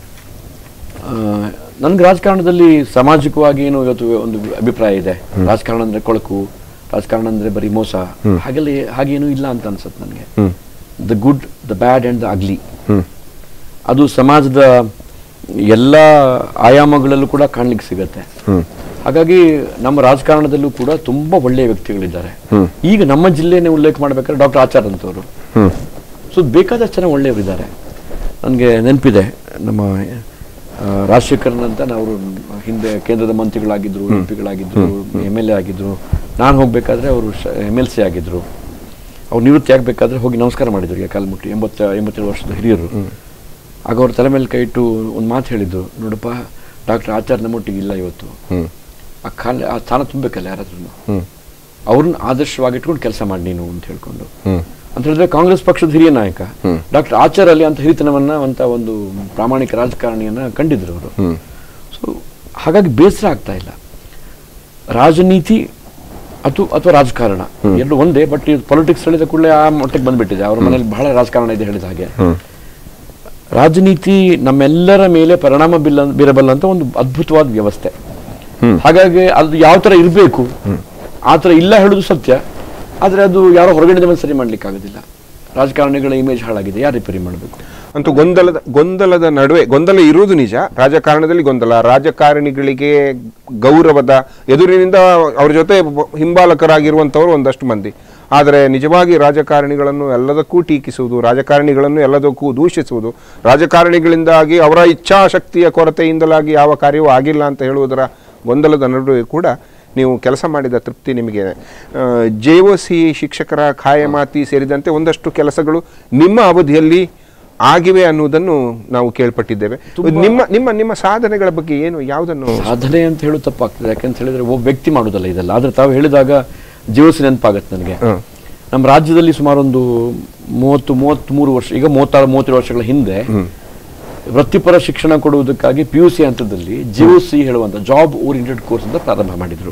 B: ನನಗೆ ರಾಜಕಾರಣದಲ್ಲಿ ಸಾಮಾಜಿಕವಾಗಿ ಏನು ಇವತ್ತು ಒಂದು ಅಭಿಪ್ರಾಯ ಇದೆ, ರಾಜಕಾರಣ ಅಂದರೆ ಕೊಳಕು, ರಾಜಕಾರಣ ಅಂದರೆ ಬರೀ ಮೋಸ, ಹಾಗೇನೂ ಇಲ್ಲ ಅಂತ ಅನ್ಸುತ್ತೆ ನನಗೆ. The good, the bad and the ugly, ಅದು ಸಮಾಜದ ಎಲ್ಲ ಆಯಾಮಗಳಲ್ಲೂ ಕೂಡ ಕಾಣ್ಲಿಕ್ಕೆ ಸಿಗತ್ತೆ. ಹಾಗಾಗಿ ನಮ್ಮ ರಾಜಕಾರಣದಲ್ಲೂ ಕೂಡ ತುಂಬಾ ಒಳ್ಳೆಯ ವ್ಯಕ್ತಿಗಳಿದ್ದಾರೆ. ಈಗ ನಮ್ಮ ಜಿಲ್ಲೆನೇ ಉಲ್ಲೇಖ ಮಾಡ್ಬೇಕಾದ್ರೆ ಡಾಕ್ಟರ್ ಆಚಾರ್ ಅಂತವರು, ಸೊ ಬೇಕಾದಷ್ಟು ಜನ ಒಳ್ಳೆಯವರಿದ್ದಾರೆ. ನನಗೆ ನೆನಪಿದೆ, ನಮ್ಮ ರಾಜಶೇಖರನ್ ಅಂತ ಅವರು ಹಿಂದೆ ಕೇಂದ್ರದ ಮಂತ್ರಿಗಳಾಗಿದ್ರು, MP ಗಳಾಗಿದ್ರು, MLA ಆಗಿದ್ರು. ನಾನು ಹೋಗ್ಬೇಕಾದ್ರೆ ಅವರು MLC ಆಗಿದ್ರು. ಅವ್ರು ನಿವೃತ್ತಿ ಆಗಬೇಕಾದ್ರೆ ಹೋಗಿ ನಮಸ್ಕಾರ ಮಾಡಿದ್ರು, ಕಾಲ್ಮುಟ್ಟಿ. 87 ವರ್ಷದ ಹಿರಿಯರು. ಆಗ ಅವ್ರ ತಲೆ ಮೇಲೆ ಕೈ ಇಟ್ಟು ಒಂದು ಮಾತು ಹೇಳಿದ್ರು, ನೋಡಪ್ಪ ಡಾಕ್ಟರ್ ಆಚಾರ್ ನಮ್ಮೊಟ್ಟಿಗೆ ಇಲ್ಲ ಇವತ್ತು, ಆ ಸ್ಥಾನ ತುಂಬಬೇಕಲ್ಲ ಯಾರಾದ್ರೂ, ಅವ್ರನ್ನ ಆದರ್ಶವಾಗಿಟ್ಕೊಂಡು ಕೆಲಸ ಮಾಡಿ ನೀನು ಅಂತ ಹೇಳ್ಕೊಂಡು. ಅಂತ ಹೇಳಿದ್ರೆ ಕಾಂಗ್ರೆಸ್ ಪಕ್ಷದ ಹಿರಿಯ ನಾಯಕ ಡಾಕ್ಟರ್ ಆಚಾರ್ ಅಲ್ಲಿ ಅಂತ ಹಿರಿತನವನ್ನ ಅಂತ ಒಂದು ಪ್ರಾಮಾಣಿಕ ರಾಜಕಾರಣಿಯನ್ನ ಕಂಡಿದ್ರು ಅವರು. ಸೊ ಹಾಗಾಗಿ ಬೇಸರ ಆಗ್ತಾ ಇಲ್ಲ. ರಾಜನೀತಿ ಅಥವಾ ರಾಜಕಾರಣ ಎರಡು ಒಂದೇ, ಬಟ್ ಇದು ಪೊಲಿಟಿಕ್ಸ್ ಹೇಳಿದ ಕೂಡಲೇ ಆ ಮಟ್ಟಕ್ಕೆ ಬಂದ್ಬಿಟ್ಟಿದೆ. ಅವ್ರ ಮನೇಲಿ ಬಹಳ ರಾಜಕಾರಣ ಇದೆ ಹೇಳಿದ ಹಾಗೆ. ರಾಜನೀತಿ ನಮ್ಮೆಲ್ಲರ ಮೇಲೆ ಪರಿಣಾಮ ಬೀರಬಲ್ಲ ಅಂತ ಒಂದು ಅದ್ಭುತವಾದ ವ್ಯವಸ್ಥೆ. ಹಾಗಾಗಿ ಅದು ಯಾವ ತರ ಇರಬೇಕು ಆ ತರ ಇಲ್ಲ ಹೇಳುದು ಸತ್ಯ. ಆದ್ರೆ ಅದು ಯಾರೋ ಹೊರಗಡೆ ಸರಿ ಮಾಡ್ಲಿಕ್ಕೆ ಆಗೋದಿಲ್ಲ. ರಾಜಕಾರಣಿಗಳ ಇಮೇಜ್ ಹಾಳಾಗಿದೆ, ಯಾರು ರಿಪೇರಿ ಮಾಡಬೇಕು?
A: ಅಂತೂ ಗೊಂದಲದ ನಡುವೆ ಗೊಂದಲ ಇರುವುದು ನಿಜ. ರಾಜಕಾರಣದಲ್ಲಿ ಗೊಂದಲ, ರಾಜಕಾರಣಿಗಳಿಗೆ ಗೌರವದ ಎದುರಿನಿಂದ ಅವ್ರ ಜೊತೆ ಹಿಂಬಾಲಕರಾಗಿರುವಂಥವ್ರು ಒಂದಷ್ಟು ಮಂದಿ. ಆದರೆ ನಿಜವಾಗಿ ರಾಜಕಾರಣಿಗಳನ್ನು ಎಲ್ಲದಕ್ಕೂ ಟೀಕಿಸುವುದು, ರಾಜಕಾರಣಿಗಳನ್ನು ಎಲ್ಲದಕ್ಕೂ ದೂಷಿಸುವುದು, ರಾಜಕಾರಣಿಗಳಿಂದಾಗಿ ಅವರ ಇಚ್ಛಾಶಕ್ತಿಯ ಕೊರತೆಯಿಂದಲಾಗಿ ಯಾವ ಕಾರ್ಯವೂ ಆಗಿಲ್ಲ ಅಂತ ಹೇಳುವುದರ ಗೊಂದಲದ ನಡುವೆ ಕೂಡ ನೀವು ಕೆಲಸ ಮಾಡಿದ ತೃಪ್ತಿ ನಿಮಗೆ. JOC ಶಿಕ್ಷಕರ ಖಾಯಮಾತಿ ಸೇರಿದಂತೆ ಒಂದಷ್ಟು ಕೆಲಸಗಳು ನಿಮ್ಮ ಅವಧಿಯಲ್ಲಿ ಆಗಿವೆ ಅನ್ನುವುದನ್ನು ನಾವು ಕೇಳ್ಪಟ್ಟಿದ್ದೇವೆ. ನಿಮ್ಮ ಸಾಧನೆಗಳ ಬಗ್ಗೆ ಏನು, ಯಾವುದನ್ನು?
B: ಸಾಧನೆ ಅಂತ ಹೇಳೋದು ತಪ್ಪಾಗ್ತದೆ. ಯಾಕಂತ ಹೇಳಿದ್ರೆ ಒಬ್ಬ ವ್ಯಕ್ತಿ ಮಾಡೋದಲ್ಲ ಇದೆಲ್ಲ. ಆದ್ರೆ ತಾವು ಹೇಳಿದಾಗ JOC ನೆನಪಾಗತ್ತೆ ನನಗೆ. ನಮ್ಮ ರಾಜ್ಯದಲ್ಲಿ ಸುಮಾರು ಒಂದು 33 ವರ್ಷ, ಈಗ 36-37 ವರ್ಷಗಳ ಹಿಂದೆ ವೃತ್ತಿಪರ ಶಿಕ್ಷಣ ಕೊಡುವುದಕ್ಕಾಗಿ PUC ಹಂತದಲ್ಲಿ JOC ಹೇಳುವಂತ ಜಾಬ್ ಓರಿಯೆಂಟೆಡ್ ಕೋರ್ಸ್ ಅಂತ ಪ್ರಾರಂಭ ಮಾಡಿದ್ರು.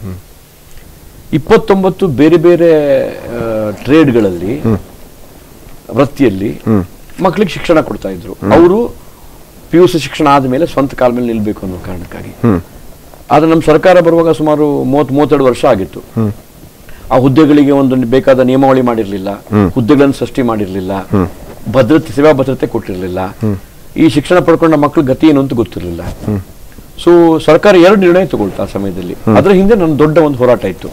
B: 29 ಬೇರೆ ಬೇರೆ ಟ್ರೇಡ್ಗಳಲ್ಲಿ, ವೃತ್ತಿಯಲ್ಲಿ ಮಕ್ಕಳಿಗೆ ಶಿಕ್ಷಣ ಕೊಡ್ತಾ ಇದ್ರು. ಅವರು PUC ಶಿಕ್ಷಣ ಆದ್ಮೇಲೆ ಸ್ವಂತ ಕಾಲ ಮೇಲೆ ನಿಲ್ಬೇಕು ಅನ್ನೋ ಕಾರಣಕ್ಕಾಗಿ. ಆದ್ರೆ ನಮ್ಮ ಸರ್ಕಾರ ಬರುವಾಗ ಸುಮಾರು 30-32 ವರ್ಷ ಆಗಿತ್ತು. ಆ ಹುದ್ದೆಗಳಿಗೆ ಒಂದು ಬೇಕಾದ ನಿಯಮಾವಳಿ ಮಾಡಿರ್ಲಿಲ್ಲ, ಹುದ್ದೆಗಳನ್ನು ಸೃಷ್ಟಿ ಮಾಡಿರ್ಲಿಲ್ಲ, ಸೇವಾ ಭದ್ರತೆ ಕೊಟ್ಟಿರ್ಲಿಲ್ಲ. ಈ ಶಿಕ್ಷಣ ಪಡ್ಕೊಂಡ ಮಕ್ಕಳ ಗತಿ ಏನು ಅಂತ ಗೊತ್ತಿರಲಿಲ್ಲ. ಸೊ ಸರ್ಕಾರ 2 ನಿರ್ಣಯ ತಗೊಳ್ತಾ ಆ ಸಮಯದಲ್ಲಿ. ಅದರ ಹಿಂದೆ ನನ್ನ ದೊಡ್ಡ ಒಂದು ಹೋರಾಟ ಇತ್ತು.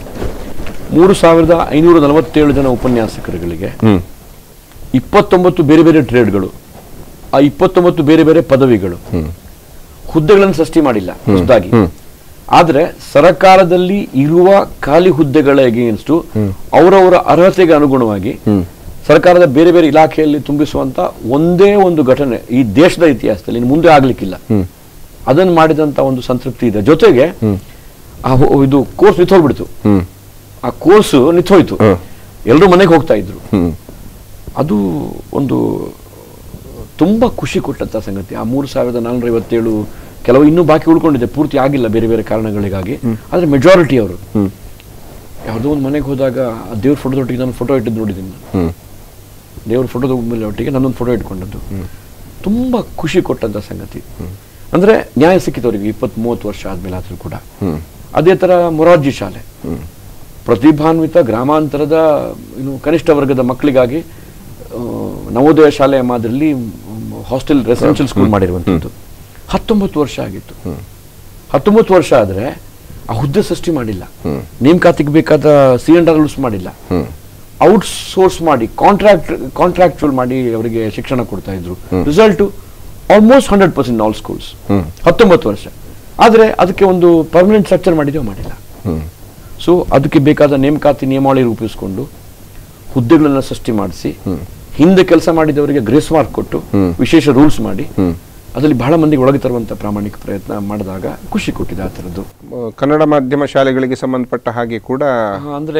B: 3547 ಜನ ಉಪನ್ಯಾಸಕರುಗಳಿಗೆ 29 ಬೇರೆ ಬೇರೆ ಟ್ರೇಡ್ಗಳು, ಆ 29 ಬೇರೆ ಬೇರೆ ಪದವಿಗಳು, ಹುದ್ದೆಗಳನ್ನು ಸೃಷ್ಟಿ ಮಾಡಿಲ್ಲ ಹೊಸದಾಗಿ. ಆದ್ರೆ ಸರ್ಕಾರದಲ್ಲಿ ಇರುವ ಖಾಲಿ ಹುದ್ದೆಗಳ ಅಗೇನ್ಸ್ಟ್ ಅವರವರ ಅರ್ಹತೆಗೆ ಅನುಗುಣವಾಗಿ ಸರ್ಕಾರದ ಬೇರೆ ಬೇರೆ ಇಲಾಖೆಯಲ್ಲಿ ತುಂಬಿಸುವಂತ ಒಂದೇ ಒಂದು ಘಟನೆ ಈ ದೇಶದ ಇತಿಹಾಸದಲ್ಲಿ ಇನ್ನು ಮುಂದೆ ಆಗ್ಲಿಕ್ಕಿಲ್ಲ. ಅದನ್ನು ಮಾಡಿದಂತ ಒಂದು ಸಂತೃಪ್ತಿ ಇದೆ. ಜೊತೆಗೆ ಇದು ಕೋರ್ಸ್ ನಿಂತೋಗ್ಬಿಡ್ತು. ಆ ಕೋರ್ಸು ನಿಂತೋಯ್ತು, ಎಲ್ಲರೂ ಮನೆಗೆ ಹೋಗ್ತಾ ಇದ್ರು. ಅದು ಒಂದು ತುಂಬಾ ಖುಷಿ ಕೊಟ್ಟಂತ ಸಂಗತಿ. ಆ 3457 ಕೆಲವು ಇನ್ನೂ ಬಾಕಿ ಉಳ್ಕೊಂಡಿದೆ, ಪೂರ್ತಿ ಆಗಿಲ್ಲ ಬೇರೆ ಬೇರೆ ಕಾರಣಗಳಿಗಾಗಿ. ಆದ್ರೆ ಮೆಜಾರಿಟಿ ಅವರು ಯಾವುದೋ ಒಂದು ಮನೆಗೆ ಹೋದಾಗ ಆ ದೇವ್ರ ಫೋಟೋದೊಟ್ಟಿಗೆ ನಾನು ಫೋಟೋ ಇಟ್ಟಿದ್ದು ನೋಡಿದ್ದೀನಿ. ದೇವ್ರ ಫೋಟೋದ ಮೇಲೆ ಒಟ್ಟಿಗೆ ನನ್ನೊಂದು ಫೋಟೋ ಇಟ್ಕೊಂಡದ್ದು ತುಂಬಾ ಖುಷಿ ಕೊಟ್ಟಂತ ಸಂಗತಿ. ಅಂದ್ರೆ ನ್ಯಾಯ ಸಿಕ್ಕಿದವರಿಗೆ 20-30 ವರ್ಷ ಆದ್ಮೇಲೆ ಆದ್ರೂ ಕೂಡ. ಅದೇ ತರ ಮೊರಾರ್ಜಿ ಶಾಲೆ, ಪ್ರತಿಭಾನ್ವಿತ ಗ್ರಾಮಾಂತರದ ಕನಿಷ್ಠ ವರ್ಗದ ಮಕ್ಕಳಿಗಾಗಿ ನವೋದಯ ಶಾಲೆಯ ಮಾದರಿಯಲ್ಲಿ ಹಾಸ್ಟೆಲ್ ರೆಸಿಡೆನ್ಷಿಯಲ್ ಸ್ಕೂಲ್ ಮಾಡಿರುವಂತದ್ದು. 19 ವರ್ಷ ಆಗಿತ್ತು. 19 ವರ್ಷ ಆದ್ರೆ ಆ ಹುದ್ದೆ ಸೃಷ್ಟಿ ಮಾಡಿಲ್ಲ, ನೇಮಕಾತಿಗೆ ಬೇಕಾದ C&R ರೂಲ್ಸ್ ಮಾಡಿಲ್ಲ, ಔಟ್ಸೋರ್ಸ್ ಮಾಡಿ ಕಾಂಟ್ರಾಕ್ಚುಯಲ್ ಮಾಡಿ ಅವರಿಗೆ ಶಿಕ್ಷಣ ಕೊಡ್ತಾ ಇದ್ರು. Result almost 100% all schools. 19 ವರ್ಷ ಆದ್ರೆ ಅದಕ್ಕೆ ಒಂದು ಪರ್ಮನೆಂಟ್ ಸ್ಟ್ರಕ್ಚರ್ ಮಾಡಿಲ್ಲ. ಸೊ ಅದಕ್ಕೆ ಬೇಕಾದ ನೇಮಕಾತಿ ನಿಯಮಾವಳಿ ರೂಪಿಸಿಕೊಂಡು ಹುದ್ದೆಗಳನ್ನ ಸೃಷ್ಟಿ ಮಾಡಿಸಿ, ಹಿಂದೆ ಕೆಲಸ ಮಾಡಿದವರಿಗೆ ಗ್ರೇಸ್ ಮಾರ್ಕ್ ಕೊಟ್ಟು ವಿಶೇಷ ರೂಲ್ಸ್ ಮಾಡಿ ಅದರಲ್ಲಿ ಬಹಳ ಮಂದಿಗೆ ಒಳಗೆ ತರುವಂತ ಪ್ರಾಮಾಣಿಕ ಪ್ರಯತ್ನ ಮಾಡಿದಾಗ ಖುಷಿ ಕೊಟ್ಟಿದೆ ಆ ತರದ್ದು.
A: ಕನ್ನಡ ಮಾಧ್ಯಮ ಶಾಲೆಗಳಿಗೆ ಸಂಬಂಧಪಟ್ಟ ಹಾಗೆ ಕೂಡ
B: ಅಂದ್ರೆ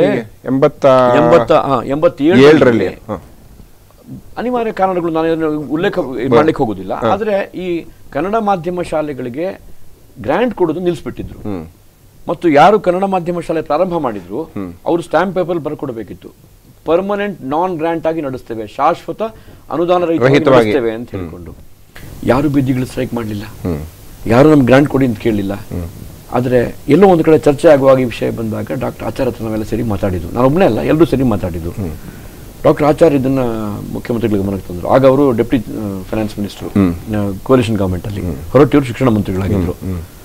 A: 87ರಲ್ಲಿ
B: ಅನಿವಾರ್ಯ ಕಾರಣಗಳು ನಾನು ಉಲ್ಲೇಖ ಮಾಡ್ಲಿಕ್ಕೆ ಹೋಗುದಿಲ್ಲ. ಆದ್ರೆ ಈ ಕನ್ನಡ ಮಾಧ್ಯಮ ಶಾಲೆಗಳಿಗೆ ಗ್ರಾಂಟ್ ಕೊಡೋದು ನಿಲ್ಲಿಸ್ಬಿಟ್ಟಿದ್ರು. ಮತ್ತು ಯಾರು ಕನ್ನಡ ಮಾಧ್ಯಮ ಶಾಲೆ ಪ್ರಾರಂಭ ಮಾಡಿದ್ರು ಅವರು ಸ್ಟಾಂಪ್ ಪೇಪರ್ ಬರ್ಕೊಡ್ಬೇಕಿತ್ತು, ಪರ್ಮನೆಂಟ್ ನಾನ್ ಗ್ರಾಂಟ್ ಆಗಿ ನಡೆಸ್ತೇವೆ, ಶಾಶ್ವತ ಅನುದಾನ ರಹಿತವಾಗಿ ಅಂತ ಹೇಳ್ಕೊಂಡು. ಯಾರು ಬೀದಿಗಳು ಸ್ಟ್ರೈಕ್ ಮಾಡಲಿಲ್ಲ, ಯಾರು ನಮ್ಗೆ ಗ್ರಾಂಟ್ ಕೊಡಿ ಅಂತ ಕೇಳಲಿಲ್ಲ. ಆದ್ರೆ ಎಲ್ಲೋ ಒಂದು ಕಡೆ ಚರ್ಚೆ ಆಗುವಾಗ ಈ ವಿಷಯ ಬಂದಾಗ ಡಾಕ್ಟರ್ ಆಚಾರ್ಯ ಹತ್ರ ನಾವೆಲ್ಲ ಸೇರಿ ಮಾತಾಡಿದ್ರು. ನಾನು ಒಬ್ಬನೇ ಅಲ್ಲ, ಎಲ್ಲರೂ ಸೇರಿ ಮಾತಾಡಿದ್ರು. ಡಾಕ್ಟರ್ ಆಚಾರ್ಯ ಇದನ್ನ ಮುಖ್ಯಮಂತ್ರಿಗಳಿಗೆ ಗಮನಕ್ಕೆ ತಂದ್ರು. ಆಗ ಅವರು deputy finance minister coalition government ಅಲ್ಲಿ, ಹೊರಟ್ಟಿಯವರು ಶಿಕ್ಷಣ ಮಂತ್ರಿಗಳಾಗಿದ್ರು.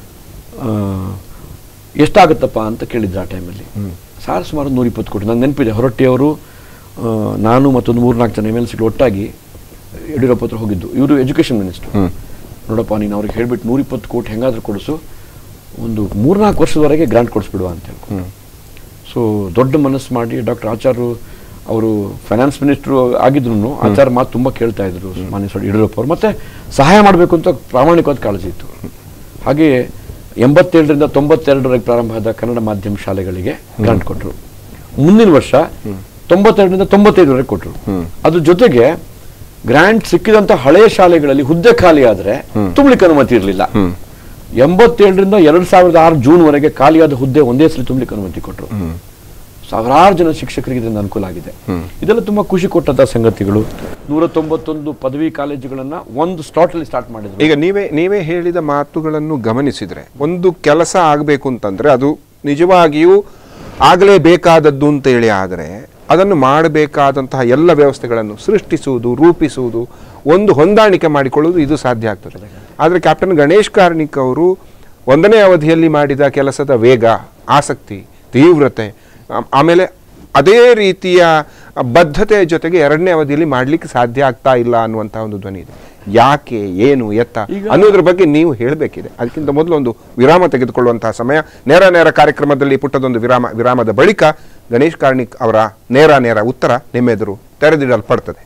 B: ಎಷ್ಟಾಗುತ್ತಪ್ಪ ಅಂತ ಕೇಳಿದ್ರು ಆ ಟೈಮಲ್ಲಿ. ಸುಮಾರು 120 ಕೋಟಿ. ನಂಗೆ ನೆನಪಿದೆ, ಹೊರಟ್ಟಿಯವರು ನಾನು ಮತ್ತೊಂದು 3-4 ಜನ MLCಗಳು ಒಟ್ಟಾಗಿ ಯಡಿಯೂರಪ್ಪ ಹತ್ರ ಹೋಗಿದ್ದು. ಇವರು ಎಜುಕೇಶನ್ ಮಿನಿಸ್ಟರ್. ನೋಡಪ್ಪ ನೀನು ಅವ್ರಿಗೆ ಹೇಳ್ಬಿಟ್ಟು 120 ಕೋಟಿ ಹೆಂಗಾದ್ರೂ ಕೊಡಿಸು, ಒಂದು 3-4 ವರ್ಷದವರೆಗೆ ಗ್ರಾಂಟ್ ಕೊಡಿಸ್ಬಿಡುವ ಅಂತ ಹೇಳ್ಕೊಂಡು. ಸೊ ದೊಡ್ಡ ಮನಸ್ಸು ಮಾಡಿ ಡಾಕ್ಟರ್ ಆಚಾರ್ಯ ಅವರು ಫೈನಾನ್ಸ್ ಮಿನಿಸ್ಟರ್ ಆಗಿದ್ರು ಆಚಾರ್ಯ ಮಾತು ತುಂಬಾ ಕೇಳ್ತಾ ಇದ್ರು ಮಾನ್ಯ ಯಡಿಯೂರಪ್ಪ ಅವರು. ಮತ್ತೆ ಸಹಾಯ ಮಾಡಬೇಕು ಅಂತ ಪ್ರಾಮಾಣಿಕವಾದ ಕಾಳಜಿ ಇತ್ತು. ಹಾಗೆ 87ರಿಂದ 92ರವರೆಗೆ ಪ್ರಾರಂಭ ಆದ ಕನ್ನಡ ಮಾಧ್ಯಮ ಶಾಲೆಗಳಿಗೆ ಗ್ರಾಂಟ್ ಕೊಟ್ಟರು. ಮುಂದಿನ ವರ್ಷ 92ರಿಂದ 95ರವರೆಗೆ ಕೊಟ್ಟರು. ಅದ್ರ ಜೊತೆಗೆ ಗ್ರಾಂಟ್ ಸಿಕ್ಕಿದಂತ ಹಳೆಯ ಶಾಲೆಗಳಲ್ಲಿ ಹುದ್ದೆ ಖಾಲಿ ಆದ್ರೆ ತುಂಬಲಿಕ್ಕೆ ಅನುಮತಿ ಇರಲಿಲ್ಲ. 87ರಿಂದ 2006 ಜೂನ್ ವರೆಗೆ ಖಾಲಿಯಾದ ಹುದ್ದೆ ಒಂದೇ ಸಲ ತುಂಬಲಿಕ್ಕೆ ಅನುಮತಿ ಕೊಟ್ಟರು. ಸಾವಿರಾರು ಜನ ಶಿಕ್ಷಕರಿಗೆ ಇದರಿಂದ ಅನುಕೂಲ ಆಗಿದೆ. ಇದೆಲ್ಲ ತುಂಬಾ ಖುಷಿ ಕೊಟ್ಟಂತ ಸಂಗತಿಗಳು. 191 ಪದವಿ ಕಾಲೇಜುಗಳನ್ನ ಒಂದು ಸ್ಲಾಟ್ ಅಲ್ಲಿ ಸ್ಟಾರ್ಟ್ ಮಾಡಿದ್ರು.
A: ಈಗ ನೀವೇ ಹೇಳಿದ ಮಾತುಗಳನ್ನು ಗಮನಿಸಿದ್ರೆ, ಒಂದು ಕೆಲಸ ಆಗಬೇಕು ಅಂತಂದ್ರೆ ಅದು ನಿಜವಾಗಿಯೂ ಆಗಲೇಬೇಕಾದದ್ದು ಅಂತ ಹೇಳಿ ಆದರೆ ಅದನ್ನು ಮಾಡಬೇಕಾದಂತಹ ಎಲ್ಲ ವ್ಯವಸ್ಥೆಗಳನ್ನು ಸೃಷ್ಟಿಸುವುದು, ರೂಪಿಸುವುದು, ಒಂದು ಹೊಂದಾಣಿಕೆ ಮಾಡಿಕೊಳ್ಳುವುದು ಇದು ಸಾಧ್ಯ ಆಗ್ತದೆ. ಆದರೆ ಕ್ಯಾಪ್ಟನ್ ಗಣೇಶ್ ಕಾರ್ಣಿಕ್ ಅವರು 1ನೇ ಅವಧಿಯಲ್ಲಿ ಮಾಡಿದ ಕೆಲಸದ ವೇಗ, ಆಸಕ್ತಿ, ತೀವ್ರತೆ, ಆಮೇಲೆ ಅದೇ ರೀತಿಯ ಬದ್ಧತೆಯ ಜೊತೆಗೆ 2ನೇ ಅವಧಿಯಲ್ಲಿ ಮಾಡಲಿಕ್ಕೆ ಸಾಧ್ಯ ಆಗ್ತಾ ಇಲ್ಲ ಅನ್ನುವಂಥ ಒಂದು ಧ್ವನಿ ಇದೆ. ಯಾಕೆ, ಏನು, ಎತ್ತ ಅನ್ನೋದ್ರ ಬಗ್ಗೆ ನೀವು ಹೇಳಬೇಕಿದೆ. ಅದಕ್ಕಿಂತ ಮೊದಲು ಒಂದು ವಿರಾಮ ತೆಗೆದುಕೊಳ್ಳುವಂತಹ ಸಮಯ. ನೇರ ಕಾರ್ಯಕ್ರಮದಲ್ಲಿ ಪುಟ್ಟದೊಂದು ವಿರಾಮದ ಬಳಿಕ ಗಣೇಶ್ ಕಾರ್ಣಿಕ್ ಅವರ ನೇರ ಉತ್ತರ ನಿಮ್ಮೆದುರು ತೆರೆದಿಡಲ್ಪಡ್ತದೆ.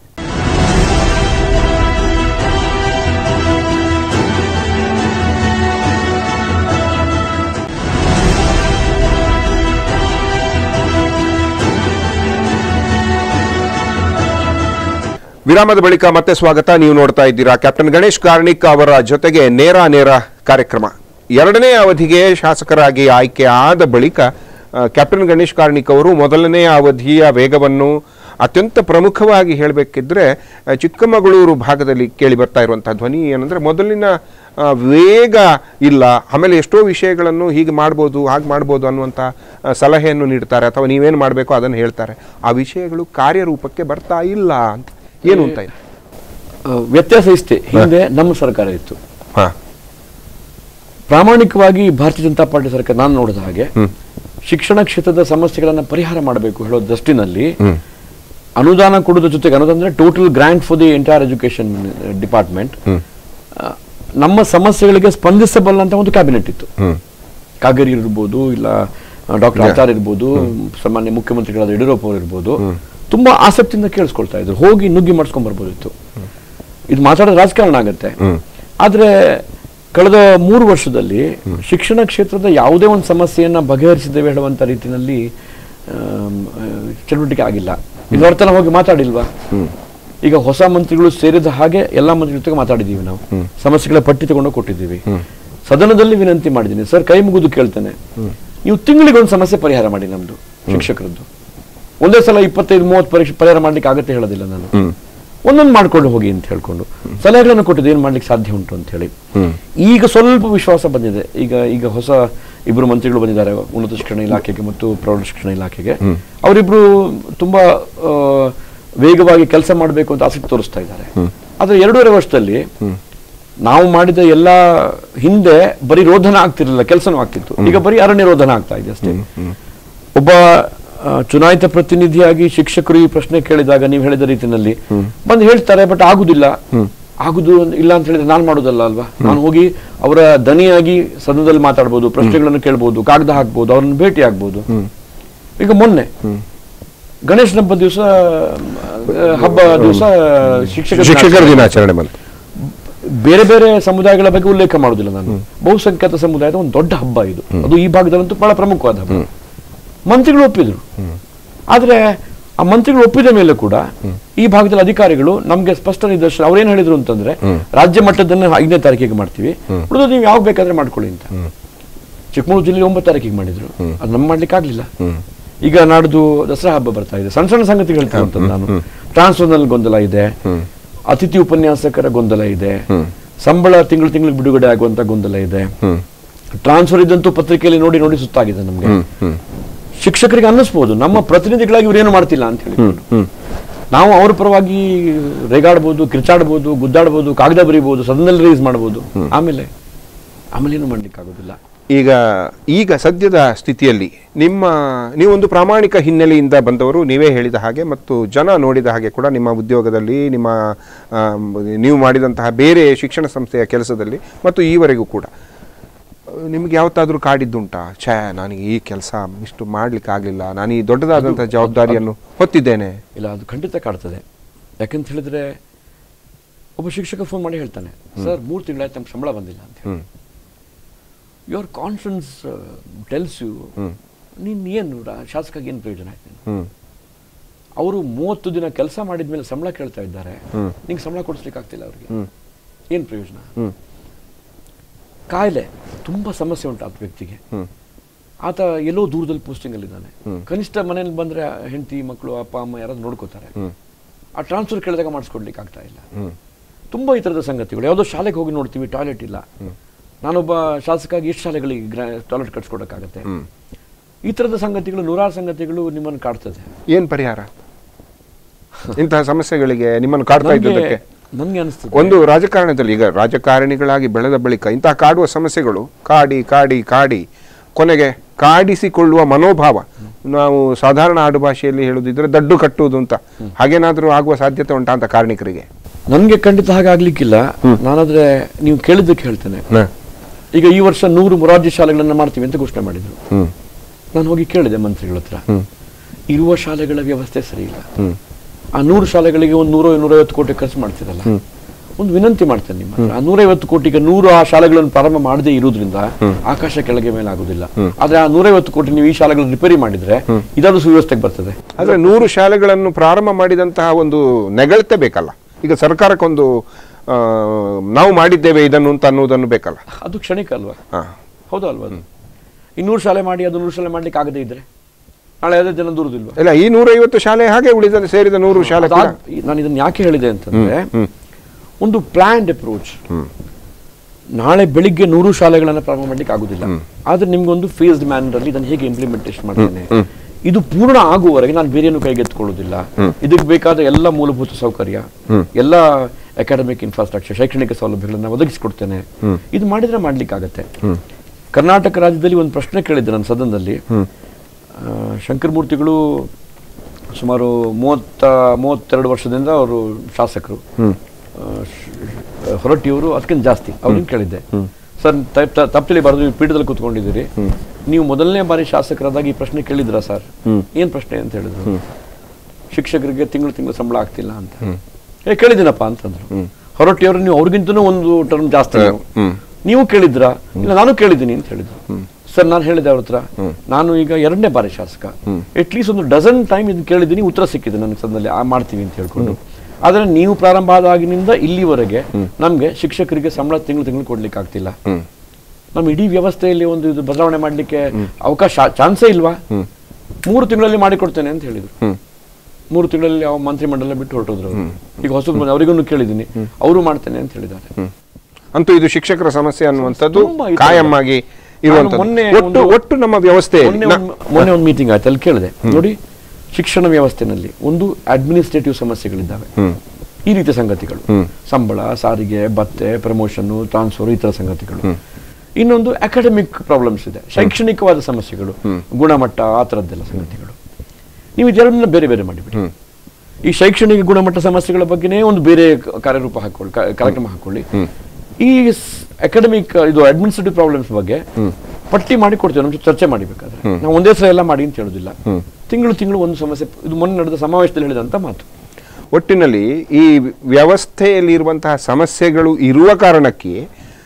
A: ವಿರಾಮದ ಬಳಿಕ ಮತ್ತೆ ಸ್ವಾಗತ. ನೀವು ನೋಡ್ತಾ ಇದ್ದೀರಾ ಕ್ಯಾಪ್ಟನ್ ಗಣೇಶ್ ಕಾರ್ಣಿಕ್ ಅವರ ಜೊತೆಗೆ ನೇರ ಕಾರ್ಯಕ್ರಮ. 2ನೇ ಅವಧಿಗೆ ಶಾಸಕರಾಗಿ ಆಯ್ಕೆ ಆದ ಬಳಿಕ ಕ್ಯಾಪ್ಟನ್ ಗಣೇಶ್ ಕಾರ್ಣಿಕ್ ಅವರು 1ನೇ ಅವಧಿಯ ವೇಗವನ್ನು ಅತ್ಯಂತ ಪ್ರಮುಖವಾಗಿ ಹೇಳಬೇಕಿದ್ರೆ ಚಿಕ್ಕಮಗಳೂರು ಭಾಗದಲ್ಲಿ ಕೇಳಿ ಬರ್ತಾ ಇರುವಂತಹ ಧ್ವನಿ ಏನಂದ್ರೆ ಮೊದಲಿನ ವೇಗ ಇಲ್ಲ, ಆಮೇಲೆ ಎಷ್ಟೋ ವಿಷಯಗಳನ್ನು ಹೀಗೆ ಮಾಡ್ಬೋದು, ಹಾಗೆ ಮಾಡ್ಬೋದು ಅನ್ನುವಂಥ ಸಲಹೆಯನ್ನು ನೀಡ್ತಾರೆ, ಅಥವಾ ನೀವೇನು ಮಾಡಬೇಕು ಅದನ್ನು ಹೇಳ್ತಾರೆ. ಆ ವಿಷಯಗಳು ಕಾರ್ಯರೂಪಕ್ಕೆ ಬರ್ತಾ ಇಲ್ಲ ಅಂತ. ಏನು ಅಂತ
B: ವ್ಯತ್ಯಾಸ ಇಷ್ಟೇ. ಹಿಂದೆ ನಮ್ಮ ಸರ್ಕಾರ ಇತ್ತು, ಪ್ರಾಮಾಣಿಕವಾಗಿ ಭಾರತೀಯ ಜನತಾ ಪಾರ್ಟಿ ಸರ್ಕಾರ ನಾನು ನೋಡಿದ ಹಾಗೆ ಶಿಕ್ಷಣ ಕ್ಷೇತ್ರದ ಸಮಸ್ಯೆಗಳನ್ನ ಪರಿಹಾರ ಮಾಡಬೇಕು ಹೇಳೋ ದೃಷ್ಟಿನಲ್ಲಿ ಅನುದಾನ ಕೊಡೋದ್ರ ಜೊತೆಗೆ, ಅನುದಾನ ಅಂದ್ರೆ total grant for the entire education department, ನಮ್ಮ ಸಮಸ್ಯೆಗಳಿಗೆ ಸ್ಪಂದಿಸಬಲ್ಲಂತ ಒಂದು ಕ್ಯಾಬಿನೆಟ್ ಇತ್ತು. ಕಾಗೇರಿ ಇರ್ಬೋದು, ಇಲ್ಲ ಡಾಕ್ಟರ್ ಆಚಾರ್ಯ ಇರ್ಬೋದು, ಸಾಮಾನ್ಯ ಮುಖ್ಯಮಂತ್ರಿಗಳಾದ ಯಡಿಯೂರಪ್ಪ ಅವರು ಇರ್ಬೋದು, ತುಂಬಾ ಆಸಕ್ತಿಯಿಂದ ಕೇಳಿಸ್ಕೊಳ್ತಾ ಇದ್ರು. ಹೋಗಿ ನುಗ್ಗಿ ಮಾಡಿಸ್ಕೊಂಡ್ ಬರ್ಬೋದಿತ್ತು. ಇದು ಮಾತಾಡೋದು ರಾಜಕಾರಣ ಆಗತ್ತೆ. ಆದ್ರೆ ಕಳೆದ 3 ವರ್ಷದಲ್ಲಿ ಶಿಕ್ಷಣ ಕ್ಷೇತ್ರದ ಯಾವುದೇ ಒಂದು ಸಮಸ್ಯೆಯನ್ನ ಬಗೆಹರಿಸಿದ್ದೇವೆ ಹೇಳುವಂತ ರೀತಿಯಲ್ಲಿ ಚಟುವಟಿಕೆ ಆಗಿಲ್ಲ. ಇದು ಅರ್ಥ ಹೋಗಿ ಮಾತಾಡಿಲ್ವಾ? ಈಗ ಹೊಸ ಮಂತ್ರಿಗಳು ಸೇರಿದ ಹಾಗೆ ಎಲ್ಲಾ ಮಂತ್ರಿಗಳ ಜೊತೆಗೆ ಮಾತಾಡಿದೀವಿ. ನಾವು ಸಮಸ್ಯೆಗಳ ಪಟ್ಟಿ ತಗೊಂಡು ಕೊಟ್ಟಿದ್ದೀವಿ. ಸದನದಲ್ಲಿ ವಿನಂತಿ ಮಾಡಿದ್ದೀನಿ, ಸರ್ ಕೈ ಮುಗಿದು ಕೇಳ್ತೇನೆ, ನೀವು ತಿಂಗಳಿಗೆ ಒಂದು ಸಮಸ್ಯೆ ಪರಿಹಾರ ಮಾಡಿ. ನಮ್ದು ಶಿಕ್ಷಕರದ್ದು ಒಂದೇ ಸಲ 25-30 ಪರೀಕ್ಷೆ ಪರಿಹಾರ ಮಾಡ್ಲಿಕ್ಕೆ ಆಗತ್ತೆ ಹೇಳೋದಿಲ್ಲ ನಾನು. ಒಂದೊಂದು ಮಾಡ್ಕೊಂಡು ಹೋಗಿ ಅಂತ ಹೇಳ್ಕೊಂಡು ಸಲಹೆಗಳನ್ನು ಕೊಟ್ಟಿದ್ದು ಏನ್ ಮಾಡ್ಲಿಕ್ಕೆ ಸಾಧ್ಯ ಉಂಟು ಅಂತ ಹೇಳಿ. ಈಗ ಸ್ವಲ್ಪ ವಿಶ್ವಾಸ ಬಂದಿದೆ. ಈಗ ಹೊಸ 2 ಮಂತ್ರಿಗಳು ಬಂದಿದ್ದಾರೆ ಉನ್ನತ ಶಿಕ್ಷಣ ಇಲಾಖೆಗೆ ಮತ್ತು ಪ್ರೌಢ ಶಿಕ್ಷಣ ಇಲಾಖೆಗೆ. ಅವರಿಬ್ರು ತುಂಬಾ ವೇಗವಾಗಿ ಕೆಲಸ ಮಾಡಬೇಕು ಅಂತ ಆಸಕ್ತಿ ತೋರಿಸ್ತಾ ಇದ್ದಾರೆ. ಆದ್ರೆ 2.5 ವರ್ಷದಲ್ಲಿ ನಾವು ಮಾಡಿದ ಎಲ್ಲ ಹಿಂದೆ ಬರೀ ರೋಧನ ಆಗ್ತಿರ್ಲಿಲ್ಲ, ಕೆಲಸನೂ ಆಗ್ತಿತ್ತು. ಈಗ ಬರೀ ಅರಣ್ಯ ರೋಧನ ಆಗ್ತಾ ಇದೆ ಅಷ್ಟೇ. ಒಬ್ಬ ಚುನಾಯಿತ ಪ್ರತಿನಿಧಿಯಾಗಿ ಶಿಕ್ಷಕರು ಈ ಪ್ರಶ್ನೆ ಕೇಳಿದಾಗ ನೀವು ಹೇಳಿದ ರೀತಿಯಲ್ಲಿ ಬಂದು ಹೇಳ್ತಾರೆ, ಬಟ್ ಆಗುದಿಲ್ಲ ಇಲ್ಲ ಅಂತ ಹೇಳಿದ್ರೆ ನಾನು ಮಾಡೋದಲ್ಲ ಅಲ್ವಾ. ನಾನು ಹೋಗಿ ಅವರ ದನಿಯಾಗಿ ಸದನದಲ್ಲಿ ಮಾತಾಡ್ಬೋದು, ಪ್ರಶ್ನೆಗಳನ್ನು ಕೇಳ್ಬೋದು, ಕಾಗದ ಹಾಕ್ಬೋದು, ಅವ್ರನ್ನ ಭೇಟಿ ಆಗ್ಬೋದು. ಈಗ ಮೊನ್ನೆ ಗಣೇಶನ ಹಬ್ಬ ದಿವಸ
A: ಶಿಕ್ಷಕರ ದಿನಾಚರಣೆ ಬಂತು.
B: ಬೇರೆ ಬೇರೆ ಸಮುದಾಯಗಳ ಬಗ್ಗೆ ಉಲ್ಲೇಖ ಮಾಡುದಿಲ್ಲ ನಾನು. ಬಹುಸಂಖ್ಯಾತ ಸಮುದಾಯದ ಒಂದು ದೊಡ್ಡ ಹಬ್ಬ ಇದು. ಅದು ಈ ಭಾಗದಲ್ಲಂತೂ ಬಹಳ ಪ್ರಮುಖವಾದ ಹಬ್ಬ. ಮಂತ್ರಿಗಳು ಒಪ್ಪಿದ್ರು. ಆದ್ರೆ ಆ ಮಂತ್ರಿಗಳು ಒಪ್ಪಿದ ಮೇಲೆ ಕೂಡ ಈ ಭಾಗದ ಅಧಿಕಾರಿಗಳು ನಮ್ಗೆ ಸ್ಪಷ್ಟ ನಿರ್ದೇಶನ, ಅವ್ರೇನ್ ಹೇಳಿದ್ರು ಅಂತಂದ್ರೆ ರಾಜ್ಯ ಮಟ್ಟದನ್ನ 5ನೇ ತಾರೀಕಿಗೆ ಮಾಡ್ತೀವಿ, ಉಳಿದು ನೀವು ಯಾವಾಗ ಬೇಕಾದ್ರೆ ಮಾಡ್ಕೊಳ್ಳಿ ಅಂತ. ಚಿಕ್ಕಮಗಳೂರು ಜಿಲ್ಲೆ 9 ತಾರೀಕಿಗೆ ಮಾಡಿದ್ರು. ಅದು ನಮ್ಗೆ ಮಾಡ್ಲಿಕ್ಕೆ ಆಗ್ಲಿಲ್ಲ. ಈಗ ನಾಡ್ದು ದಸರಾ ಹಬ್ಬ ಬರ್ತಾ ಇದೆ. ಸಣ್ಣ ಸಣ್ಣ ಸಂಗತಿ ಹೇಳ್ತೀನಿ ನಾನು. ಟ್ರಾನ್ಸ್ಫರ್ನಲ್ಲಿ ಗೊಂದಲ ಇದೆ, ಅತಿಥಿ ಉಪನ್ಯಾಸಕರ ಗೊಂದಲ ಇದೆ, ಸಂಬಳ ತಿಂಗಳಿಗೆ ಬಿಡುಗಡೆ ಆಗುವಂತ ಗೊಂದಲ ಇದೆ. ಟ್ರಾನ್ಸ್ಫರ್ ಇದ್ದಂತೂ ಪತ್ರಿಕೆಯಲ್ಲಿ ನೋಡಿ ಸುತ್ತಾಗಿದೆ ನಮ್ಗೆ. ಶಿಕ್ಷಕರಿಗೆ ಅನ್ನಿಸ್ಬೋದು ನಮ್ಮ ಪ್ರತಿನಿಧಿಗಳಾಗಿ ಇವ್ರೇನು ಮಾಡ್ತಿಲ್ಲ ಅಂತ ಹೇಳಿ. ನಾವು ಅವ್ರ ಪರವಾಗಿ ರೇಗಾಡ್ಬೋದು, ಕಿರ್ಚಾಡ್ಬೋದು, ಗುದ್ದಾಡ್ಬೋದು, ಕಾಗದ ಬರೀಬಹುದು, ಸದನದಲ್ಲಿ ರಿಲೀಸ್ ಮಾಡಬಹುದು. ಆಮೇಲೆ ಏನು ಮಾಡ್ಲಿಕ್ಕೆ ಆಗೋದಿಲ್ಲ.
A: ಈಗ ಸದ್ಯದ ಸ್ಥಿತಿಯಲ್ಲಿ ನೀವೊಂದು ಪ್ರಾಮಾಣಿಕ ಹಿನ್ನೆಲೆಯಿಂದ ಬಂದವರು, ನೀವೇ ಹೇಳಿದ ಹಾಗೆ ಮತ್ತು ಜನ ನೋಡಿದ ಹಾಗೆ ಕೂಡ ನಿಮ್ಮ ಉದ್ಯೋಗದಲ್ಲಿ, ನೀವು ಮಾಡಿದಂತಹ ಬೇರೆ ಶಿಕ್ಷಣ ಸಂಸ್ಥೆಯ ಕೆಲಸದಲ್ಲಿ ಮತ್ತು ಈವರೆಗೂ ಕೂಡ ನಿಮ್ಗೆ ಯಾವತ್ತಾದ್ರೂ ಕಾಡಿದ್ದುಂಟಾ? ನನಗೆ ಈ ಕೆಲಸ ಇಷ್ಟು ಮಾಡ್ಲಿಕ್ಕೆ ಆಗ್ಲಿಲ್ಲ, ನಾನು ಈ ದೊಡ್ಡದಾದಂತಹ ಜವಾಬ್ದಾರಿಯನ್ನು ಹೊತ್ತಿದ್ದೇನೆ?
B: ಇಲ್ಲ, ಅದು ಖಂಡಿತ ಕಾಡ್ತದೆ. ಯಾಕಂತ ಹೇಳಿದ್ರೆ ಒಬ್ಬ ಶಿಕ್ಷಕ ಫೋನ್ ಮಾಡಿ ಹೇಳ್ತಾನೆ, ಸರ್ 3 ತಿಂಗಳಾಯ್ತು ನಮ್ಗೆ ಸಂಬಳ ಬಂದಿಲ್ಲ ಅಂತ ಹೇಳಿ. ಯುವರ್ ಕಾನ್ಫಿಡೆನ್ಸ್ ಟೆಲ್ಸ್ ಯು ನೀನ್ ಏನು ಶಾಸಕ ಏನು ಪ್ರಯೋಜನ ಆಯ್ತು? ಅವರು 30 ದಿನ ಕೆಲಸ ಮಾಡಿದ್ಮೇಲೆ ಸಂಬಳ ಕೇಳ್ತಾ ಇದ್ದಾರೆ, ನಿಂಗೆ ಸಂಬಳ ಕೊಡಿಸ್ಲಿಕ್ಕೆ ಆಗ್ತಿಲ್ಲ ಅವ್ರಿಗೆ, ಏನ್ ಪ್ರಯೋಜನ? ಕಾಯಿಲೆ ತುಂಬಾ ಸಮಸ್ಯೆ ಉಂಟು ಆತ ವ್ಯಕ್ತಿಗೆ. ಆತ ಎಲ್ಲೋ ದೂರದಲ್ಲಿ ಪೋಸ್ಟಿಂಗ್ ಅಲ್ಲಿ ಇದ್ದಾನೆ. ಕನಿಷ್ಠ ಮನೇಲಿ ಬಂದ್ರೆ ಹೆಂಡತಿ ಮಕ್ಕಳು ಅಪ್ಪ ಅಮ್ಮ ಯಾರಾದ್ರೂ ನೋಡ್ಕೋತಾರೆ. ಆ ಟ್ರಾನ್ಸ್ಫರ್ ಕೇಳಿದಾಗ ಮಾಡಿಸ್ಕೊಡ್ಲಿಕ್ಕೆ ಆಗ್ತಾ ಇಲ್ಲ. ತುಂಬಾ ಈ ತರದ ಸಂಗತಿಗಳು. ಯಾವುದೋ ಶಾಲೆಗೆ ಹೋಗಿ ನೋಡ್ತೀವಿ, ಟಾಯ್ಲೆಟ್ ಇಲ್ಲ. ನಾನೊಬ್ಬ ಶಾಸಕಾಗಿ ಎಷ್ಟು ಶಾಲೆಗಳಿಗೆ ಟಾಯ್ಲೆಟ್ ಕಟ್ಸ್ಕೊಡಕ್ಕಾಗತ್ತೆ? ಈ ತರದ ಸಂಗತಿಗಳು, 100 ಸಂಗತಿಗಳು ನಿಮ್ಮನ್ನು ಕಾಡ್ತದೆ.
A: ಏನ್ ಪರಿಹಾರ ಇಂತಹ ಸಮಸ್ಯೆಗಳಿಗೆ ನಿಮ್ಮನ್ನು ಕಾಡ್ತಾ ಇದ್ದಕ್ಕೆ?
B: ನನ್ಗೆ ಅನಿಸ್ತದೆ,
A: ಒಂದು ರಾಜಕಾರಣದಲ್ಲಿ ಈಗ ರಾಜಕಾರಣಿಗಳಾಗಿ ಬೆಳೆದ ಬಳಿಕ ಇಂತಹ ಕಾಡುವ ಸಮಸ್ಯೆಗಳು ಕಾಡಿ ಕಾಡಿ ಕಾಡಿ ಕೊನೆಗೆ ಕಾಡಿಸಿಕೊಳ್ಳುವ ಮನೋಭಾವ, ನಾವು ಸಾಧಾರಣ ಆಡು ಭಾಷೆಯಲ್ಲಿ ಹೇಳುದಿದ್ರೆ ದಡ್ಡು ಕಟ್ಟುವುದು ಅಂತ, ಹಾಗೇನಾದ್ರೂ ಆಗುವ ಸಾಧ್ಯತೆ ಉಂಟಾ ಅಂತ ಕಾರ್ಮಿಕರಿಗೆ?
B: ನನ್ಗೆ ಖಂಡಿತ ಹಾಗಾಗ್ಲಿಕ್ಕಿಲ್ಲ. ನಾನಾದ್ರೆ ನೀವು ಕೇಳಿದ್ದಕ್ಕೆ ಹೇಳ್ತೇನೆ. ಈಗ ಈ ವರ್ಷ 100 ಮೊರಾರ್ಜಿ ಶಾಲೆಗಳನ್ನ ಮಾಡ್ತೀವಿ ಅಂತ ಘೋಷಣೆ ಮಾಡಿದ್ರು. ನಾನು ಹೋಗಿ ಕೇಳಿದೆ ಮಂತ್ರಿಗಳ ಹತ್ರ, ಇರುವ ಶಾಲೆಗಳ ವ್ಯವಸ್ಥೆ ಸರಿ ಇಲ್ಲ. ಆ 100 ಶಾಲೆಗಳಿಗೆ ಒಂದು 100-150 ಕೋಟಿ ಖರ್ಚು ಮಾಡ್ತಿರಲ್ಲ, ಒಂದು ವಿನಂತಿ ಮಾಡ್ತೇನೆ ನಿಮ್ಮ ಆ 150 ಕೋಟಿಗೆ 100 ಆ ಶಾಲೆಗಳನ್ನು ಪ್ರಾರಂಭ ಮಾಡದೇ ಇರುವುದರಿಂದ ಆಕಾಶ ಕೆಳಗೆ ಮೇಲೆ ಆಗುದಿಲ್ಲ. ಆದ್ರೆ ಆ 150 ಕೋಟಿ ನೀವು ಈ ಶಾಲೆಗಳನ್ನು ರಿಪೇರಿ ಮಾಡಿದ್ರೆ ಇದಾದ್ರೂ ಸುವ್ಯವಸ್ಥೆಗೆ ಬರ್ತದೆ.
A: ಆದ್ರೆ 100 ಶಾಲೆಗಳನ್ನು ಪ್ರಾರಂಭ ಮಾಡಿದಂತಹ ಒಂದು ನೆಗಳತೆ ಬೇಕಲ್ಲ. ಈಗ ಸರ್ಕಾರಕ್ಕೊಂದು ನಾವು ಮಾಡಿದ್ದೇವೆ ಇದನ್ನು ಅಂತ ಅನ್ನೋದನ್ನು ಬೇಕಲ್ಲ.
B: ಅದು ಕ್ಷಣಿಕ ಅಲ್ವಾ? ಹೌದಾ ಅಲ್ವಾ? ಅದು 200 ಶಾಲೆ ಮಾಡಿ ಅದು 100 ಶಾಲೆ ಮಾಡ್ಲಿಕ್ಕೆ ಆಗದೇ ಇದ್ರೆ ನಾಳೆ ಅದೇ ಜನ ದೂರದಿಲ್ವಾ?
A: ಇಲ್ಲ, ಈ 150 ಶಾಲೆ ಹಾಗೆ ಉಳಿದ ಸೇರಿದ 100 ಶಾಲೆ.
B: ನಾನು ಇದನ್ನ ಯಾಕೆ ಹೇಳಿದೆ ಅಂತಂದ್ರೆ, ಒಂದು ಪ್ಲಾನ್ಡ್ ಅಪ್ರೋಚ್. ನಾಳೆ ಬೆಳಿಗ್ಗೆ 100 ಶಾಲೆಗಳನ್ನ ಪ್ರಾರಂಭ ಮಾಡ್ಲಿಕ್ಕೆ ಆಗುದಿಲ್ಲ. ಆದ್ರೆ ನಿಮ್ಗೊಂದು ಫೇಸ್ಡ್ ಮ್ಯಾನರ್ ಅಲ್ಲಿ ಇದನ್ನು ಹೇಗೆ ಇಂಪ್ಲಿಮೆಂಟೇಷನ್ ಮಾಡ್ತೇನೆ, ಇದು ಪೂರ್ಣ ಆಗುವವರೆಗೆ ನಾನು ಬೇರೆಯನ್ನು ಕೈಗೆತ್ತಿಕೊಳ್ಳುವುದಿಲ್ಲ. ಇದಕ್ಕೆ ಬೇಕಾದ ಎಲ್ಲ ಮೂಲಭೂತ ಸೌಕರ್ಯ, ಎಲ್ಲ ಅಕಾಡೆಮಿಕ್ ಇನ್ಫ್ರಾಸ್ಟ್ರಕ್ಚರ್, ಶೈಕ್ಷಣಿಕ ಸೌಲಭ್ಯಗಳನ್ನ ಒದಗಿಸಿಕೊಡ್ತೇನೆ. ಇದು ಮಾಡಿದ್ರೆ ಮಾಡ್ಲಿಕ್ಕೆ ಆಗತ್ತೆ. ಕರ್ನಾಟಕ ರಾಜ್ಯದಲ್ಲಿ ಒಂದು ಪ್ರಶ್ನೆ ಕೇಳಿದ್ದೆ ನಾನು ಸದನದಲ್ಲಿ. ಶಂಕರಮೂರ್ತಿಗಳು ಸುಮಾರು 32 ವರ್ಷದಿಂದ ಅವರು ಶಾಸಕರು, ಹೊರಟ್ಟಿಯವರು ಅದಕ್ಕಿಂತ ಜಾಸ್ತಿ. ಅವ್ರನ್ನ ಕೇಳಿದ್ದೆ, ಸರ್ ತಪ್ಪಲಿಬಾರದು, ಪೀಠದಲ್ಲಿ ಕೂತ್ಕೊಂಡಿದ್ದೀರಿ, ನೀವು ಮೊದಲನೇ ಬಾರಿ ಶಾಸಕರಾದಾಗ ಈ ಪ್ರಶ್ನೆ ಕೇಳಿದ್ರಾ ಸರ್? ಏನ್ ಪ್ರಶ್ನೆ ಅಂತ ಹೇಳಿದ್ರು. ಶಿಕ್ಷಕರಿಗೆ ತಿಂಗಳು ಸಂಬಳ ಆಗ್ತಿಲ್ಲ ಅಂತ. ಕೇಳಿದ್ದೀನಪ್ಪ ಅಂತಂದ್ರು. ಹೊರಟ್ಟಿಯವರು ನೀವು ಅವ್ರಿಗಿಂತನೂ ಒಂದು ಟರ್ಮ್ ಜಾಸ್ತಿ ನೀವು ಕೇಳಿದ್ರಾ? ಇಲ್ಲ, ನಾನು ಕೇಳಿದ್ದೀನಿ ಅಂತ ಹೇಳಿದ್ರು. ಸರ್ ನಾನು ಹೇಳಿದೆ ಅವ್ರ ಹತ್ರ, ನಾನು ಈಗ 2ನೇ ಬಾರಿ ಶಾಸಕ, ಅಟ್ಲೀಸ್ಟ್ ಒಂದು ಡಜನ್ ಟೈಮ್ ಇದು ಕೇಳಿದ್ದೀನಿ, ಉತ್ತರ ಸಿಕ್ಕಿದೆ ನನಗೆ ಸದ್ಯದಲ್ಲಿ ಮಾಡ್ತೀವಿ ಅಂತ ಹೇಳ್ಕೊಂಡು. ಆದ್ರೆ ನೀವು ಪ್ರಾರಂಭ ಆದಾಗಿನಿಂದ ಇಲ್ಲಿವರೆಗೆ ನಮ್ಗೆ ಶಿಕ್ಷಕರಿಗೆ ಸಂಬಳ ತಿಂಗಳು ಕೊಡ್ಲಿಕ್ಕೆ ಆಗ್ತಿಲ್ಲ. ನಮ್ಮ ಇಡೀ ವ್ಯವಸ್ಥೆಯಲ್ಲಿ ಒಂದು ಇದು ಬದಲಾವಣೆ ಮಾಡ್ಲಿಕ್ಕೆ ಅವಕಾಶ ಚಾನ್ಸೇ ಇಲ್ವಾ? 3 ತಿಂಗಳಲ್ಲಿ ಮಾಡಿಕೊಡ್ತೇನೆ ಅಂತ ಹೇಳಿದ್ರು. 3 ತಿಂಗಳಲ್ಲಿ ಮಂತ್ರಿಮಂಡಲ ಬಿಟ್ಟು ಹೊರಟೋದ್ರು. ಈಗ ಹೊಸ ಅವರಿಗೂ ಕೇಳಿದ್ದೀನಿ, ಅವರು ಮಾಡ್ತೇನೆ ಅಂತ ಹೇಳಿದ್ದಾರೆ.
A: ಅಂತೂ ಇದು ಶಿಕ್ಷಕರ ಸಮಸ್ಯೆ ಅನ್ನುವಂಥದ್ದು ಕಾಯಮ್ಮಾಗಿ ಇರುವಂತದ್ದು. ಒಟ್ಟು ನಮ್ಮ ವ್ಯವಸ್ಥೆ.
B: ಮೊನ್ನೆ ಒಂದು ಮೀಟಿಂಗ್ ಆಯ್ತು, ಅಲ್ಲಿ ಕೇಳಿದೆ, ನೋಡಿ ಶಿಕ್ಷಣ ವ್ಯವಸ್ಥೆನಲ್ಲಿ ಒಂದು ಅಡ್ಮಿನಿಸ್ಟ್ರೇಟಿವ್ ಸಮಸ್ಯೆಗಳಿದ್ದಾವೆ, ಈ ರೀತಿಯ ಸಂಗತಿಗಳು, ಸಂಬಳ, ಸಾರಿಗೆ, ಭತ್ತೆ, ಪ್ರಮೋಷನ್, ಟ್ರಾನ್ಸ್ಫರ್, ಈ ತರ ಸಂಗತಿಗಳು. ಇನ್ನೊಂದು ಅಕಾಡೆಮಿಕ್ ಪ್ರಾಬ್ಲಮ್ಸ್ ಇದೆ, ಶೈಕ್ಷಣಿಕವಾದ ಸಮಸ್ಯೆಗಳು, ಗುಣಮಟ್ಟ, ಆ ತರದ್ದೆಲ್ಲ ಸಂಗತಿಗಳು. ನೀವು ಇದೆರಡನ್ನ ಬೇರೆ ಬೇರೆ ಮಾಡಿಬಿಡಿ. ಈ ಶೈಕ್ಷಣಿಕ ಗುಣಮಟ್ಟ ಸಮಸ್ಯೆಗಳ ಬಗ್ಗೆನೇ ಒಂದು ಬೇರೆ ಕಾರ್ಯರೂಪ ಹಾಕೊಳ್ಳಿ, ಕಾರ್ಯಕ್ರಮ ಹಾಕೊಳ್ಳಿ. ಈ ಅಕಾಡೆಮಿಕ್ ಇದು ಅಡ್ಮಿನಿಸ್ಟ್ರೇಟಿವ್ ಪ್ರಾಬ್ಲಮ್ಸ್ ಬಗ್ಗೆ ಪಟ್ಟಿ ಮಾಡಿ ಕೊಡ್ತೇವೆ, ನಮ್ಮ ಚರ್ಚೆ ಮಾಡಿಬೇಕಾದ್ರೆ. ನಾವು ಒಂದೇ ಸಲ ಎಲ್ಲ ಮಾಡಿ ಅಂತ ಹೇಳೋದಿಲ್ಲ, ತಿಂಗಳು ಒಂದು ಸಮಸ್ಯೆ. ಇದು ಮೊನ್ನೆ ನಡೆದ ಸಮಾವೇಶದಲ್ಲಿ ಹೇಳಿದಂತ ಮಾತು.
A: ಒಟ್ಟಿನಲ್ಲಿ ಈ ವ್ಯವಸ್ಥೆಯಲ್ಲಿ ಇರುವಂತಹ ಸಮಸ್ಯೆಗಳು ಇರುವ ಕಾರಣಕ್ಕೆ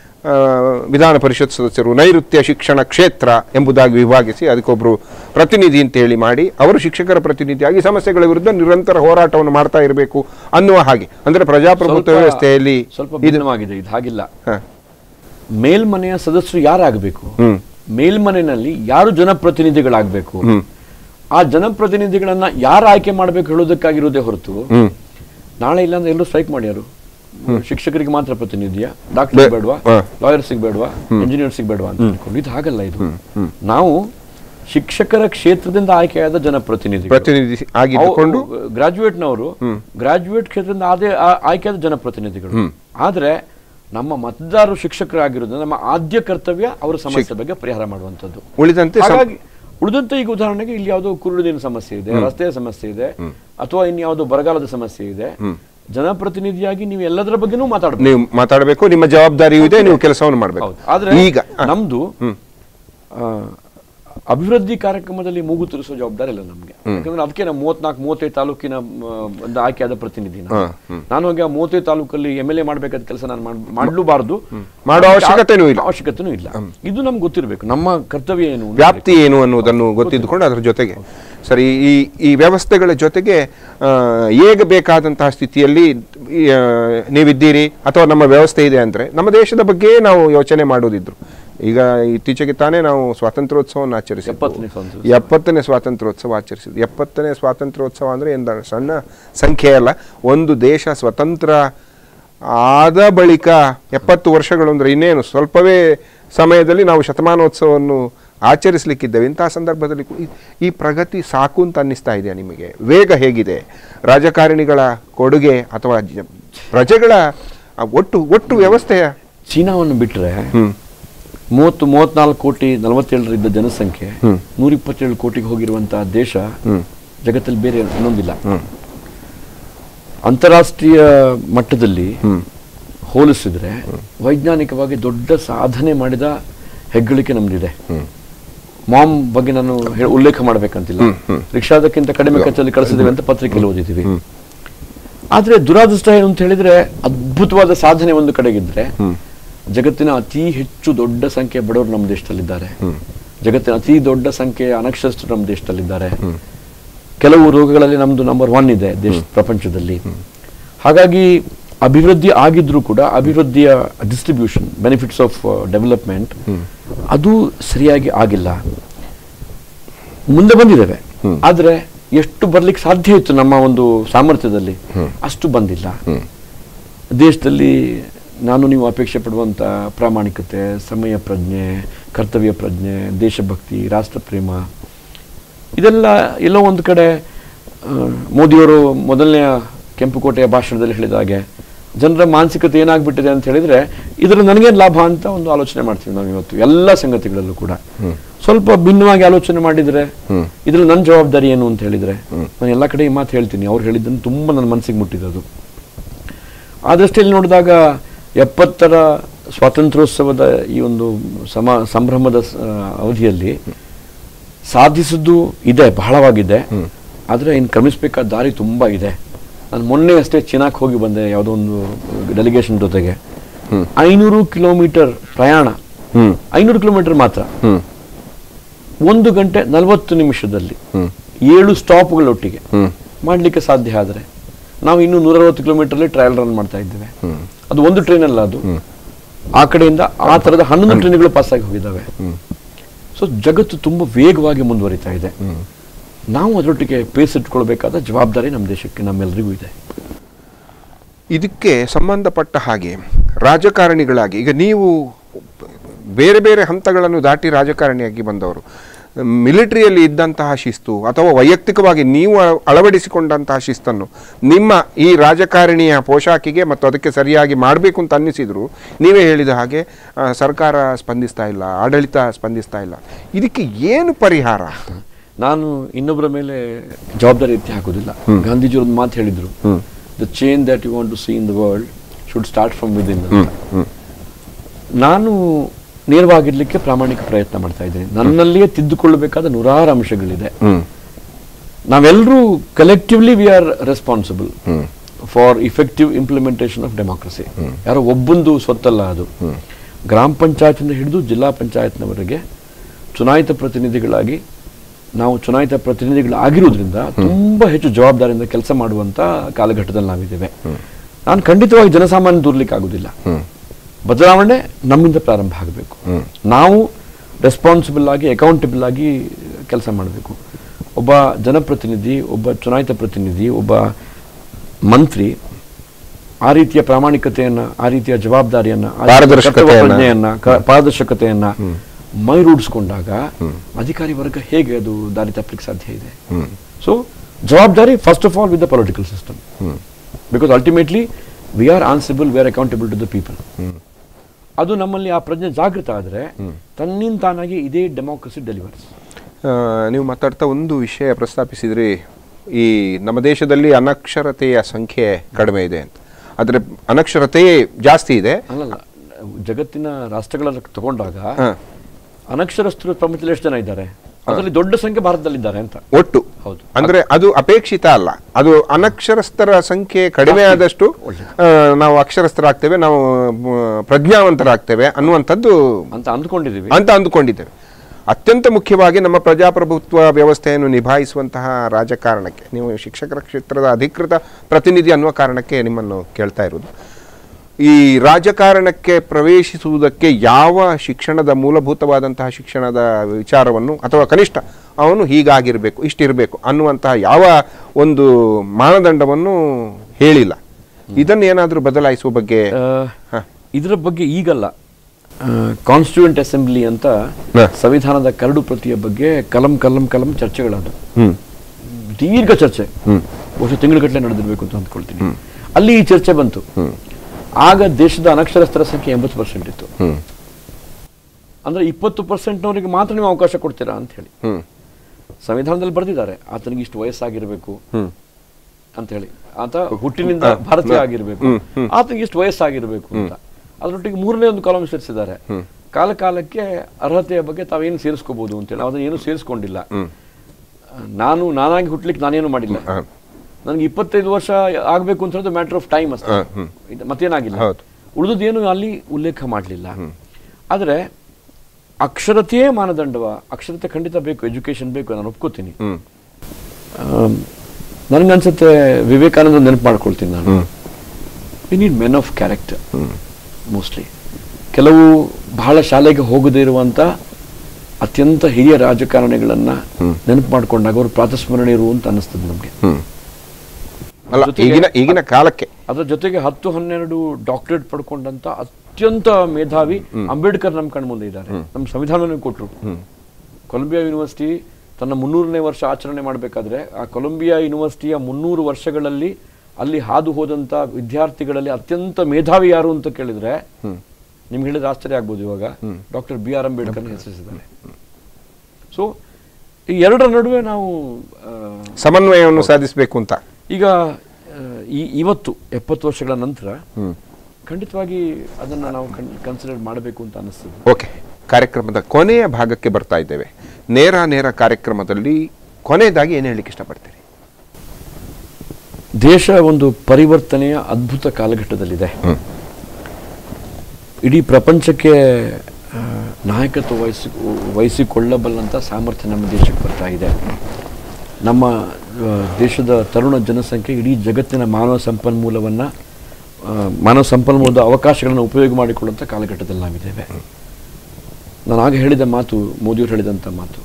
A: ವಿಧಾನ ಪರಿಷತ್ ಸದಸ್ಯರು ನೈಋತ್ಯ ಶಿಕ್ಷಣ ಕ್ಷೇತ್ರ ಎಂಬುದಾಗಿ ವಿಭಾಗಿಸಿ ಅದಕ್ಕೊಬ್ಬರು ಪ್ರತಿನಿಧಿ ಅಂತ ಹೇಳಿ ಮಾಡಿ, ಅವರು ಶಿಕ್ಷಕರ ಪ್ರತಿನಿಧಿಯಾಗಿ ಸಮಸ್ಯೆಗಳ ವಿರುದ್ಧ ನಿರಂತರ ಹೋರಾಟವನ್ನು ಮಾಡ್ತಾ ಇರಬೇಕು ಅನ್ನುವ ಹಾಗೆ. ಅಂದ್ರೆ ಪ್ರಜಾಪ್ರಭುತ್ವ ವ್ಯವಸ್ಥೆಯಲ್ಲಿ
B: ಸ್ವಲ್ಪ ಭಿನ್ನವಾಗಿದೆ ಇದು. ಹಾಗಿಲ್ಲ, ಮೇಲ್ಮನೆಯ ಸದಸ್ಯರು ಯಾರಾಗಬೇಕು, ಮೇಲ್ಮನೆಯಲ್ಲಿ ಯಾರು ಜನಪ್ರತಿನಿಧಿಗಳಾಗಬೇಕು, ಆ ಜನಪ್ರತಿನಿಧಿಗಳನ್ನ ಯಾರು ಆಯ್ಕೆ ಮಾಡಬೇಕು ಹೇಳೋದಕ್ಕಾಗಿರೋದೇ ಹೊರತು ನಾಳೆ ಇಲ್ಲಾಂದ್ರೆ ಎಲ್ಲರೂ ಸ್ಟ್ರೈಕ್ ಮಾಡ್ಯಾರು. ಶಿಕ್ಷಕರಿಗೆ ಮಾತ್ರ ಪ್ರತಿನಿಧಿಯ, ಡಾಕ್ಟರ್ ಬೇಡವಾ, ಲಾಯರ್ಸಿಗೆ ಬೇಡವಾ, ಇಂಜಿನಿಯರ್ಸಿಗೆ ಬೇಡವಾ ಅಂತ ಅನ್ಕೊಂಡು ಇದು ಹಾಗಲ್ಲ. ಇದು ನಾವು ಶಿಕ್ಷಕರ ಕ್ಷೇತ್ರದಿಂದ ಆಯ್ಕೆಯಾದ ಜನಪ್ರತಿನಿಧಿ ಆಗಿಕೊಂಡು ಗ್ರಾಜುಯೇಟ್ನವರು ಗ್ರಾಜುಯೇಟ್ ಕ್ಷೇತ್ರದಿಂದ ಆಯ್ಕೆಯಾದ ಜನಪ್ರತಿನಿಧಿಗಳು. ಆದ್ರೆ ನಮ್ಮ ಮತದಾರರು ಶಿಕ್ಷಕರಾಗಿರೋದ್ರಿಂದ ನಮ್ಮ ಆದ್ಯ ಕರ್ತವ್ಯ ಅವರ ಸಮಸ್ಯೆ ಬಗ್ಗೆ ಪರಿಹಾರ ಮಾಡುವಂತದ್ದು. ಉಳಿದಂತೆ ಈಗ ಉದಾಹರಣೆಗೆ ಇಲ್ಲಿ ಯಾವುದೋ ಕುರುಡಿನ ಸಮಸ್ಯೆ ಇದೆ, ರಸ್ತೆಯ ಸಮಸ್ಯೆ ಇದೆ, ಅಥವಾ ಇನ್ಯಾವುದೋ ಬರಗಾಲದ ಸಮಸ್ಯೆ ಇದೆ, ಜನಪ್ರತಿನಿಧಿಯಾಗಿ ನೀವು ಎಲ್ಲದರ ಬಗ್ಗೆನೂ
A: ಮಾತಾಡಬೇಕು, ನಿಮ್ಮ ಜವಾಬ್ದಾರಿಯೂ ಇದೆ, ನೀವು ಕೆಲಸವನ್ನು ಮಾಡಬೇಕು.
B: ಆದ್ರೆ ಈಗ ನಮ್ದು ಅಭಿವೃದ್ಧಿ ಕಾರ್ಯಕ್ರಮದಲ್ಲಿ ಮೂಗು ತುರಿಸೋ ಜವಾಬ್ದಾರಿ ಇಲ್ಲ ನಮ್ಗೆ. ಯಾಕಂದ್ರೆ ಅದಕ್ಕೆ ನಾವು 34-35 ತಾಲೂಕಿನ ಒಂದು ಆಯ್ಕೆಯಾದ ಪ್ರತಿನಿಧಿ ನಾನು. ಹೋಗಿ 35 ತಾಲೂಕಲ್ಲಿ MLA ಮಾಡ್ಬೇಕಾದ ಕೆಲಸ ನಾನು ಮಾಡಲೂಬಾರದು, ಮಾಡೋ ಅವಶ್ಯಕತೆನೂ ಇಲ್ಲ. ಇದು ನಮ್ಗೆ ಗೊತ್ತಿರಬೇಕು, ನಮ್ಮ ಕರ್ತವ್ಯ ಏನು,
A: ವ್ಯಾಪ್ತಿ ಏನು ಅನ್ನೋದನ್ನು ಗೊತ್ತಿದ್ದುಕೊಂಡು ಅದರ ಜೊತೆಗೆ ಸರಿ ಈ ವ್ಯವಸ್ಥೆಗಳ ಜೊತೆಗೆ ಹೇಗೆ ಬೇಕಾದಂತಹ ಸ್ಥಿತಿಯಲ್ಲಿ ನೀವಿದ್ದೀರಿ ಅಥವಾ ನಮ್ಮ ವ್ಯವಸ್ಥೆ ಇದೆ ಅಂದ್ರೆ ನಮ್ಮ ದೇಶದ ಬಗ್ಗೆ ನಾವು ಯೋಚನೆ ಮಾಡೋದಿದ್ರು. ಈಗ ಇತ್ತೀಚೆಗೆ ತಾನೇ ನಾವು ಸ್ವಾತಂತ್ರ್ಯೋತ್ಸವವನ್ನು ಆಚರಿಸಿದ್ವಿ, 70ನೇ ಸ್ವಾತಂತ್ರ್ಯೋತ್ಸವ ಆಚರಿಸಿದ್ವಿ. 70ನೇ ಸ್ವಾತಂತ್ರ್ಯೋತ್ಸವ ಅಂದರೆ ಏನು ಸಣ್ಣ ಸಂಖ್ಯೆ ಅಲ್ಲ. ಒಂದು ದೇಶ ಸ್ವತಂತ್ರ ಆದ ಬಳಿಕ 70 ವರ್ಷಗಳು ಅಂದರೆ ಇನ್ನೇನು ಸ್ವಲ್ಪವೇ ಸಮಯದಲ್ಲಿ ನಾವು ಶತಮಾನೋತ್ಸವವನ್ನು ಆಚರಿಸಲಿಕ್ಕಿದ್ದೇವೆ. ಇಂತಹ ಸಂದರ್ಭದಲ್ಲಿ ಈ ಪ್ರಗತಿ ಸಾಕು ಅಂತ ಅನ್ನಿಸ್ತಾ ಇದೆಯಾ ನಿಮಗೆ? ವೇಗ ಹೇಗಿದೆ? ರಾಜಕಾರಣಿಗಳ ಕೊಡುಗೆ ಅಥವಾ ಪ್ರಜೆಗಳ ಒಟ್ಟು ವ್ಯವಸ್ಥೆಯ?
B: ಚೀನಾವನ್ನು ಬಿಟ್ಟರೆ 34 ಕೋಟಿ 47 ಜನಸಂಖ್ಯೆ 127 ಕೋಟಿಗೆ ಹೋಗಿರುವಂತಹ ದೇಶ ಜಗತ್ತಲ್ಲಿ ಬೇರೆ ಇನ್ನೊಂದಿಲ್ಲ. ಅಂತಾರಾಷ್ಟ್ರೀಯ ಮಟ್ಟದಲ್ಲಿ ಹೋಲಿಸಿದ್ರೆ ವೈಜ್ಞಾನಿಕವಾಗಿ ದೊಡ್ಡ ಸಾಧನೆ ಮಾಡಿದ ಹೆಗ್ಗಳಿಕೆ ನಮ್ದಿದೆ. ಮಾಮ್ ಬಗ್ಗೆ ನಾನು ಉಲ್ಲೇಖ ಮಾಡ್ಬೇಕಂತಿಲ್ಲ, ರಿಕ್ಷಾದಕ್ಕಿಂತ ಕಡಿಮೆ ಖರ್ಚಲ್ಲಿ ಕಳಿಸಿದ್ದೇವೆ ಅಂತ ಪತ್ರಿಕೆಯಲ್ಲಿ ಓದಿದ್ದೀವಿ. ಆದ್ರೆ ದುರಾದೃಷ್ಟ ಏನು ಅಂತ ಹೇಳಿದ್ರೆ, ಅದ್ಭುತವಾದ ಸಾಧನೆ ಒಂದು ಕಡೆಗಿದ್ರೆ ಜಗತ್ತಿನ ಅತಿ ಹೆಚ್ಚು ದೊಡ್ಡ ಸಂಖ್ಯೆ ಬಡವರು ನಮ್ಮ ದೇಶದಲ್ಲಿದ್ದಾರೆ, ಜಗತ್ತಿನ ಅತಿ ದೊಡ್ಡ ಸಂಖ್ಯೆಯ ಅನಕ್ಷರಸ್ಥರು ನಮ್ಮ ದೇಶದಲ್ಲಿದ್ದಾರೆ. ಕೆಲವು ರೋಗಗಳಲ್ಲಿ ನಮ್ದು ನಂಬರ್ 1 ಇದೆ ಪ್ರಪಂಚದಲ್ಲಿ. ಹಾಗಾಗಿ ಅಭಿವೃದ್ಧಿ ಆಗಿದ್ರೂ ಕೂಡ ಅಭಿವೃದ್ಧಿಯ ಡಿಸ್ಟ್ರಿಬ್ಯೂಷನ್, ಬೆನಿಫಿಟ್ಸ್ ಆಫ್ ಡೆವಲಪ್ಮೆಂಟ್ ಅದು ಸರಿಯಾಗಿ ಆಗಿಲ್ಲ. ಮುಂದೆ ಬಂದಿದ್ದೇವೆ, ಆದ್ರೆ ಎಷ್ಟು ಬರ್ಲಿಕ್ಕೆ ಸಾಧ್ಯ ಇತ್ತು ನಮ್ಮ ಒಂದು ಸಾಮರ್ಥ್ಯದಲ್ಲಿ ಅಷ್ಟು ಬಂದಿಲ್ಲ. ದೇಶದಲ್ಲಿ ನಾನು ನೀವು ಅಪೇಕ್ಷೆ ಪಡುವಂತ ಪ್ರಾಮಾಣಿಕತೆ, ಸಮಯ ಪ್ರಜ್ಞೆ, ಕರ್ತವ್ಯ ಪ್ರಜ್ಞೆ, ದೇಶಭಕ್ತಿ, ರಾಷ್ಟ್ರ ಪ್ರೇಮ ಇದೆಲ್ಲ ಎಲ್ಲೋ ಒಂದು ಕಡೆ ಮೋದಿಯವರು ಮೊದಲನೆಯ ಕೆಂಪುಕೋಟೆಯ ಭಾಷಣದಲ್ಲಿ ಹೇಳಿದ ಹಾಗೆ ಜನರ ಮಾನಸಿಕತೆ ಏನಾಗ್ಬಿಟ್ಟಿದೆ ಅಂತ ಹೇಳಿದ್ರೆ ಇದರ ನನಗೇನು ಲಾಭ ಅಂತ ಒಂದು ಆಲೋಚನೆ ಮಾಡ್ತೀವಿ ನಾವು ಇವತ್ತು ಎಲ್ಲ ಸಂಗತಿಗಳಲ್ಲೂ ಕೂಡ. ಸ್ವಲ್ಪ ಭಿನ್ನವಾಗಿ ಆಲೋಚನೆ ಮಾಡಿದ್ರೆ ಇದ್ರಲ್ಲಿ ನನ್ನ ಜವಾಬ್ದಾರಿ ಏನು ಅಂತ ಹೇಳಿದ್ರೆ, ನಾನು ಎಲ್ಲ ಕಡೆ ಈ ಮಾತು ಹೇಳ್ತೀನಿ, ಅವ್ರು ಹೇಳಿದ್ದನ್ನು ತುಂಬಾ ನನ್ನ ಮನಸ್ಸಿಗೆ ಮುಟ್ಟಿದ್ದು. ಆ ದೃಷ್ಟಿಯಲ್ಲಿ ನೋಡಿದಾಗ 70ರ ಸ್ವಾತಂತ್ರ್ಯೋತ್ಸವದ ಈ ಒಂದು ಸಂಭ್ರಮದ ಅವಧಿಯಲ್ಲಿ ಸಾಧಿಸಿದ್ದು ಇದೆ, ಬಹಳವಾಗಿದೆ. ಆದ್ರೆ ಇನ್ನು ಕ್ರಮಿಸಬೇಕಾದ ದಾರಿ ತುಂಬಾ ಇದೆ. ನಾನು ಮೊನ್ನೆ ಅಷ್ಟೇ ಚೀನಾಕ್ಕೆ ಹೋಗಿ ಬಂದೆ, ಯಾವುದೋ ಒಂದು ಡೆಲಿಗೇಷನ್ ಜೊತೆಗೆ. 500 ಕಿಲೋಮೀಟರ್ ಪ್ರಯಾಣ, 500 ಕಿಲೋಮೀಟರ್ ಮಾತ್ರ 1 ಗಂಟೆ 40 ನಿಮಿಷದಲ್ಲಿ 7 ಸ್ಟಾಪ್ಗಳೊಟ್ಟಿಗೆ ಮಾಡಲಿಕ್ಕೆ ಸಾಧ್ಯ ಆದರೆ ನಾವು ಇನ್ನು 160 ಕಿಲೋಮೀಟರ್ ಟ್ರಯಲ್ ರನ್ ಮಾಡ್ತಾ ಇದ್ದೇವೆ. ಅದು ಒಂದು ಟ್ರೈನ್ ಅಲ್ಲ, ಅದು ಆ ಕಡೆಯಿಂದ ಆ ತರದ 11 ಟ್ರೈನ್ಗಳು ಪಾಸ್ ಆಗಿ ಹೋಗಿದ್ದಾವೆ. ಸೊ ಜಗತ್ತು ತುಂಬಾ ವೇಗವಾಗಿ ಮುಂದುವರಿತಾ ಇದೆ. ನಾವು ಅದರೊಟ್ಟಿಗೆ ಪೇಸ್ ಇಟ್ಕೊಳ್ಬೇಕಾದ ಜವಾಬ್ದಾರಿ ನಮ್ಮ ದೇಶಕ್ಕೆ, ನಮ್ಮೆಲ್ಲರಿಗೂ ಇದೆ.
A: ಇದಕ್ಕೆ ಸಂಬಂಧಪಟ್ಟ ಹಾಗೆ ರಾಜಕಾರಣಿಗಳಾಗಿ ಈಗ ನೀವು ಬೇರೆ ಬೇರೆ ಹಂತಗಳನ್ನು ದಾಟಿ ರಾಜಕಾರಣಿಯಾಗಿ ಬಂದವರು, ಮಿಲಿಟರಿಯಲ್ಲಿ ಇದ್ದಂತಹ ಶಿಸ್ತು ಅಥವಾ ವೈಯಕ್ತಿಕವಾಗಿ ನೀವು ಅಳವಡಿಸಿಕೊಂಡಂತಹ ಶಿಸ್ತನ್ನು ನಿಮ್ಮ ಈ ರಾಜಕಾರಣಿಯ ಪೋಷಾಕಿಗೆ ಮತ್ತು ಅದಕ್ಕೆ ಸರಿಯಾಗಿ ಮಾಡಬೇಕು ಅಂತ ಅನ್ನಿಸಿದ್ರು, ನೀವೇ ಹೇಳಿದ ಹಾಗೆ ಸರ್ಕಾರ ಸ್ಪಂದಿಸ್ತಾ ಇಲ್ಲ, ಆಡಳಿತ ಸ್ಪಂದಿಸ್ತಾ ಇಲ್ಲ. ಇದಕ್ಕೆ ಏನು ಪರಿಹಾರ?
B: ನಾನು ಇನ್ನೊಬ್ಬರ ಮೇಲೆ ಜವಾಬ್ದಾರಿ ಎತ್ತಿ ಹಾಕೋದಿಲ್ಲ. ಗಾಂಧೀಜಿ ಒಂದು ಮಾತು ಹೇಳಿದ್ರು, the change that you want to see in the world should start from within. ನಾನು ನೇರವಾಗಿರ್ಲಿಕ್ಕೆ ಪ್ರಾಮಾಣಿಕ ಪ್ರಯತ್ನ ಮಾಡ್ತಾ ಇದ್ದೇನೆ. ನನ್ನಲ್ಲಿಯೇ ತಿದ್ದುಕೊಳ್ಳಬೇಕಾದ 100 ಅಂಶಗಳಿದೆ. ನಾವೆಲ್ಲರೂ collectively we are responsible for effective implementation of democracy. ಯಾರೋ ಒಬ್ಬೊಂದು ಸ್ವತ್ತಲ್ಲ ಅದು. ಗ್ರಾಮ ಪಂಚಾಯತ್ನಿಂದ ಹಿಡಿದು ಜಿಲ್ಲಾ ಪಂಚಾಯತ್ನವರೆಗೆ ಚುನಾಯಿತ ಪ್ರತಿನಿಧಿಗಳಾಗಿ ನಾವು ಚುನಾಯಿತ ಪ್ರತಿನಿಧಿಗಳಾಗಿರೋದ್ರಿಂದ ತುಂಬಾ ಹೆಚ್ಚು ಜವಾಬ್ದಾರಿಯಿಂದ ಕೆಲಸ ಮಾಡುವಂತ ಕಾಲಘಟ್ಟದಲ್ಲಿ ನಾವಿದ್ದೇವೆ. ನಾನು ಖಂಡಿತವಾಗಿ ಜನಸಾಮಾನ್ಯ ದೂರ್ಲಿಕ್ಕೆ ಆಗುದಿಲ್ಲ. ಬದಲಾವಣೆ ನಮ್ಮಿಂದ ಪ್ರಾರಂಭ ಆಗಬೇಕು. ನಾವು ರೆಸ್ಪಾನ್ಸಿಬಲ್ ಆಗಿ ಅಕೌಂಟಬಲ್ ಆಗಿ ಕೆಲಸ ಮಾಡಬೇಕು. ಒಬ್ಬ ಜನಪ್ರತಿನಿಧಿ, ಒಬ್ಬ ಚುನಾಯಿತ ಪ್ರತಿನಿಧಿ, ಒಬ್ಬ ಮಂತ್ರಿ ಆ ರೀತಿಯ ಪ್ರಾಮಾಣಿಕತೆಯನ್ನ, ಆ ರೀತಿಯ ಜವಾಬ್ದಾರಿಯನ್ನ, ಪಾರದರ್ಶಕತೆಯನ್ನ ಮೈರೂಡಿಸ್ಕೊಂಡಾಗ ಅಧಿಕಾರಿ ವರ್ಗ ಹೇಗೆ ಅದು ದಾರಿ ತಪ್ಪಲಿಕ್ಕೆ ಸಾಧ್ಯ ಇದೆ? ಸೊ ಜವಾಬ್ದಾರಿ first of all with the political system, because ultimately we are answerable, we are accountable to the people. ಅದು ನಮ್ಮಲ್ಲಿ ಆ ಪ್ರಜ್ಞೆ ಜಾಗೃತ ಆದರೆ ತನ್ನಿಂದ ತಾನಾಗಿ ಇದೇ ಡೆಮೋಕ್ರಸಿ ಡೆಲಿವರ್ಸ್.
A: ನೀವು ಮಾತಾಡ್ತಾ ಒಂದು ವಿಷಯ ಪ್ರಸ್ತಾಪಿಸಿದ್ರಿ, ಈ ನಮ್ಮ ದೇಶದಲ್ಲಿ ಅನಕ್ಷರತೆಯ ಸಂಖ್ಯೆ ಕಡಿಮೆ ಇದೆ ಅಂತ. ಆದರೆ ಅನಕ್ಷರತೆಯೇ ಜಾಸ್ತಿ ಇದೆ.
B: ಅಲ್ಲಲ್ಲ, ಜಗತ್ತಿನ ರಾಷ್ಟ್ರಗಳನ್ನು ತಗೊಂಡಾಗ ಅನಕ್ಷರಸ್ಥರು ಪ್ರಪಂಚದಲ್ಲಿ ಎಷ್ಟು ಜನ ಇದ್ದಾರೆ? ಅದರಲ್ಲಿ ದೊಡ್ಡ ಸಂಖ್ಯೆ ಭಾರತದಲ್ಲಿದ್ದಾರೆ ಅಂತ ಒಟ್ಟು. ಹೌದು, ಅಂದ್ರೆ
A: ಅದು ಅಪೇಕ್ಷಿತ ಅಲ್ಲ. ಅದು ಅನಕ್ಷರಸ್ಥರ ಸಂಖ್ಯೆ ಕಡಿಮೆ ಆದಷ್ಟು ನಾವು ಅಕ್ಷರಸ್ಥರಾಗ್ತೇವೆ, ನಾವು ಪ್ರಜ್ಞಾವಂತರಾಗ್ತೇವೆ ಅನ್ನುವಂಥದ್ದು
B: ಅಂತ
A: ಅಂದುಕೊಂಡಿದ್ದೇವೆ. ಅತ್ಯಂತ ಮುಖ್ಯವಾಗಿ ನಮ್ಮ ಪ್ರಜಾಪ್ರಭುತ್ವ ವ್ಯವಸ್ಥೆಯನ್ನು ನಿಭಾಯಿಸುವಂತಹ ರಾಜಕಾರಣಕ್ಕೆ, ನೀವು ಶಿಕ್ಷಕರ ಕ್ಷೇತ್ರದ ಅಧಿಕೃತ ಪ್ರತಿನಿಧಿ ಅನ್ನುವ ಕಾರಣಕ್ಕೆ ನಿಮ್ಮನ್ನು ಕೇಳ್ತಾ ಇರೋದು. ಈ ರಾಜಕಾರಣಕ್ಕೆ ಪ್ರವೇಶಿಸುವುದಕ್ಕೆ ಯಾವ ಶಿಕ್ಷಣದ ಮೂಲಭೂತವಾದಂತಹ ಶಿಕ್ಷಣದ ವಿಚಾರವನ್ನು ಅಥವಾ ಕನಿಷ್ಠ ಅವನು ಹೀಗಾಗಿರಬೇಕು, ಇಷ್ಟಿರಬೇಕು ಅನ್ನುವಂತಹ ಯಾವ ಒಂದು ಮಾನದಂಡವನ್ನು ಹೇಳಿಲ್ಲ. ಇದನ್ನು ಏನಾದರೂ ಬದಲಾಯಿಸುವ ಬಗ್ಗೆ?
B: ಇದರ ಬಗ್ಗೆ ಈಗಲ್ಲ, ಕಾನ್ಸ್ಟಿಟ್ಯೂಯೆಂಟ್ ಅಸೆಂಬ್ಲಿ ಅಂತ ಸಂವಿಧಾನದ ಕರಡು ಪ್ರತಿಯ ಬಗ್ಗೆ ಕಲಂ ಚರ್ಚೆಗಳಾದವು. ದೀರ್ಘ ಚರ್ಚೆ, ಬಹುಶಃ ತಿಂಗಳುಗಟ್ಟಲೆ ನಡೆದಿರಬೇಕು ಅಂತ ಅಂದ್ಕೊಳ್ತೀನಿ. ಅಲ್ಲಿ ಈ ಚರ್ಚೆ ಬಂತು. ಆಗ ದೇಶದ ಅನಕ್ಷರಸ್ಥರ ಸಂಖ್ಯೆ 80% ಇತ್ತು. ಅಂದ್ರೆ 20%ನವರಿಗೆ ಮಾತ್ರ ನೀವು ಅವಕಾಶ ಕೊಡ್ತೀರಾ ಅಂತ ಹೇಳಿ ಸಂವಿಧಾನದಲ್ಲಿ ಬರೆದಿದ್ದಾರೆ. ಆತನಿಗೆ ಇಷ್ಟು ವಯಸ್ಸಾಗಿರ್ಬೇಕು ಅಂತ ಹೇಳಿ, ಆತ ಹುಟ್ಟಿನಿಂದ ಭಾರತೀಯ ಆಗಿರ್ಬೇಕು, ಆತನಿಗೆ ಇಷ್ಟು ವಯಸ್ಸಾಗಿರ್ಬೇಕು ಅಂತ. ಅದರೊಟ್ಟಿಗೆ 3ನೇ ಒಂದು ಕಾಲಂ ಸೇರಿಸಿದ್ದಾರೆ. ಕಾಲಕ್ಕೆ ಅರ್ಹತೆಯ ಬಗ್ಗೆ ತಾವೇನು ಸೇರಿಸ್ಕೋಬಹುದು ಅಂತೇಳಿ. ಅದನ್ನ ಏನು ಸೇರಿಸ್ಕೊಂಡಿಲ್ಲ. ನಾನಾಗಿ ಹುಟ್ಲಿಕ್ಕೆ ನಾನೇನು ಮಾಡಿಲ್ಲ. ನನಗೆ 25 ವರ್ಷ ಆಗ್ಬೇಕು ಅಂತ ಹೇಳೋದು ಮ್ಯಾಟರ್ ಆಫ್ ಟೈಮ್ ಅಷ್ಟೇ, ಮತ್ತೇನಾಗಿಲ್ಲ. ಉಳಿದದೇನು ಅಲ್ಲಿ ಉಲ್ಲೇಖ ಮಾಡಲಿಲ್ಲ. ಆದರೆ ಅಕ್ಷರತೆಯೇ ಮಾನದಂಡವ? ಅಕ್ಷರತೆ ಖಂಡಿತ ಬೇಕು, ಎಜುಕೇಶನ್ ಬೇಕು, ನಾನು ಒಪ್ಕೋತೀನಿ. ನನಗನ್ಸುತ್ತೆ ವಿವೇಕಾನಂದ ನೆನಪು ಮಾಡ್ಕೊಳ್ತೀನಿ ನಾನು. We need men of character mostly. ಕೆಲವು ಬಹಳ ಶಾಲೆಗೆ ಹೋಗದೇ ಇರುವಂತ ಅತ್ಯಂತ ಹಿರಿಯ ರಾಜಕಾರಣಿಗಳನ್ನ ನೆನಪು ಮಾಡ್ಕೊಂಡಾಗ ಅವರು ಪ್ರಾತಸ್ಮರಣೆ ಇರುವಂತ ಅನ್ನಿಸ್ತದೆ ನಮ್ಗೆ.
A: ಈಗಿನ ಕಾಲಕ್ಕೆ
B: ಅದರ ಜೊತೆಗೆ 10-12 ಡಾಕ್ಟರೇಟ್ ಪಡ್ಕೊಂಡಂತ ಅತ್ಯಂತ ಮೇಧಾವಿ ಅಂಬೇಡ್ಕರ್ ನಮ್ಮ ಕಣ್ಣ ಮುಂದೆ ಇದ್ದಾರೆ. ನಮ್ಮ ಸಂವಿಧಾನವನ್ನು ಕೊಟ್ಟರು. ಕೊಲಂಬಿಯಾ ಯೂನಿವರ್ಸಿಟಿ ತನ್ನ 300ನೇ ವರ್ಷ ಆಚರಣೆ ಮಾಡಬೇಕಾದ್ರೆ ಆ ಕೊಲಂಬಿಯಾ ಯೂನಿವರ್ಸಿಟಿಯ 300 ವರ್ಷಗಳಲ್ಲಿ ಅಲ್ಲಿ ಹಾದು ಹೋದಂತ ವಿದ್ಯಾರ್ಥಿಗಳಲ್ಲಿ ಅತ್ಯಂತ ಮೇಧಾವಿ ಯಾರು ಅಂತ ಕೇಳಿದ್ರೆ ನಿಮ್ಗೆ ಹೇಳಿದ್ರೆ ಆಶ್ಚರ್ಯ ಆಗ್ಬೋದು. ಇವಾಗ ಡಾಕ್ಟರ್ BR ಅಂಬೇಡ್ಕರ್ ಹೆಸರಿಸಿದ್ದಾರೆ. ಸೊ ಈ ಎರಡರ ನಡುವೆ ನಾವು
A: ಸಮನ್ವಯವನ್ನು ಸಾಧಿಸಬೇಕು ಅಂತ
B: ಈಗ ಇವತ್ತು 70 ವರ್ಷಗಳ ನಂತರ ಖಂಡಿತವಾಗಿ ಅದನ್ನ ನಾವು ಕನ್ಸಿಡರ್ ಮಾಡಬೇಕು ಅಂತ ಅನಿಸ್ತದೆ.
A: ಓಕೆ, ಕಾರ್ಯಕ್ರಮದ ಕೊನೆಯ ಭಾಗಕ್ಕೆ ಬರ್ತಾ ಇದ್ದೇವೆ. ನೇರ ಕಾರ್ಯಕ್ರಮದಲ್ಲಿ ಕೊನೆಯದಾಗಿ ಏನು ಹೇಳಲಿಕ್ಕೆ ಇಷ್ಟಪಡ್ತೀರಿ?
B: ದೇಶ ಒಂದು ಪರಿವರ್ತನೆಯ ಅದ್ಭುತ ಕಾಲಘಟ್ಟದಲ್ಲಿದೆ. ಇಡೀ ಪ್ರಪಂಚಕ್ಕೆ ನಾಯಕತ್ವ ವಹಿಸಿಕೊಳ್ಳಬಲ್ಲಂಥ ಸಾಮರ್ಥ್ಯ ನಮ್ಮ ದೇಶಕ್ಕೆ ಬರ್ತಾ ಇದೆ. ನಮ್ಮ ದೇಶದ ತರುಣ ಜನಸಂಖ್ಯೆ ಇಡೀ ಜಗತ್ತಿನ ಮಾನವ ಸಂಪನ್ಮೂಲದ ಅವಕಾಶಗಳನ್ನು ಉಪಯೋಗ ಮಾಡಿಕೊಳ್ಳುವಂಥ ಕಾಲಘಟ್ಟದಲ್ಲಿ ನಾವಿದ್ದೇವೆ. ನಾನು ಆಗ ಹೇಳಿದ ಮಾತು, ಮೋದಿಯವರು ಹೇಳಿದಂಥ ಮಾತು,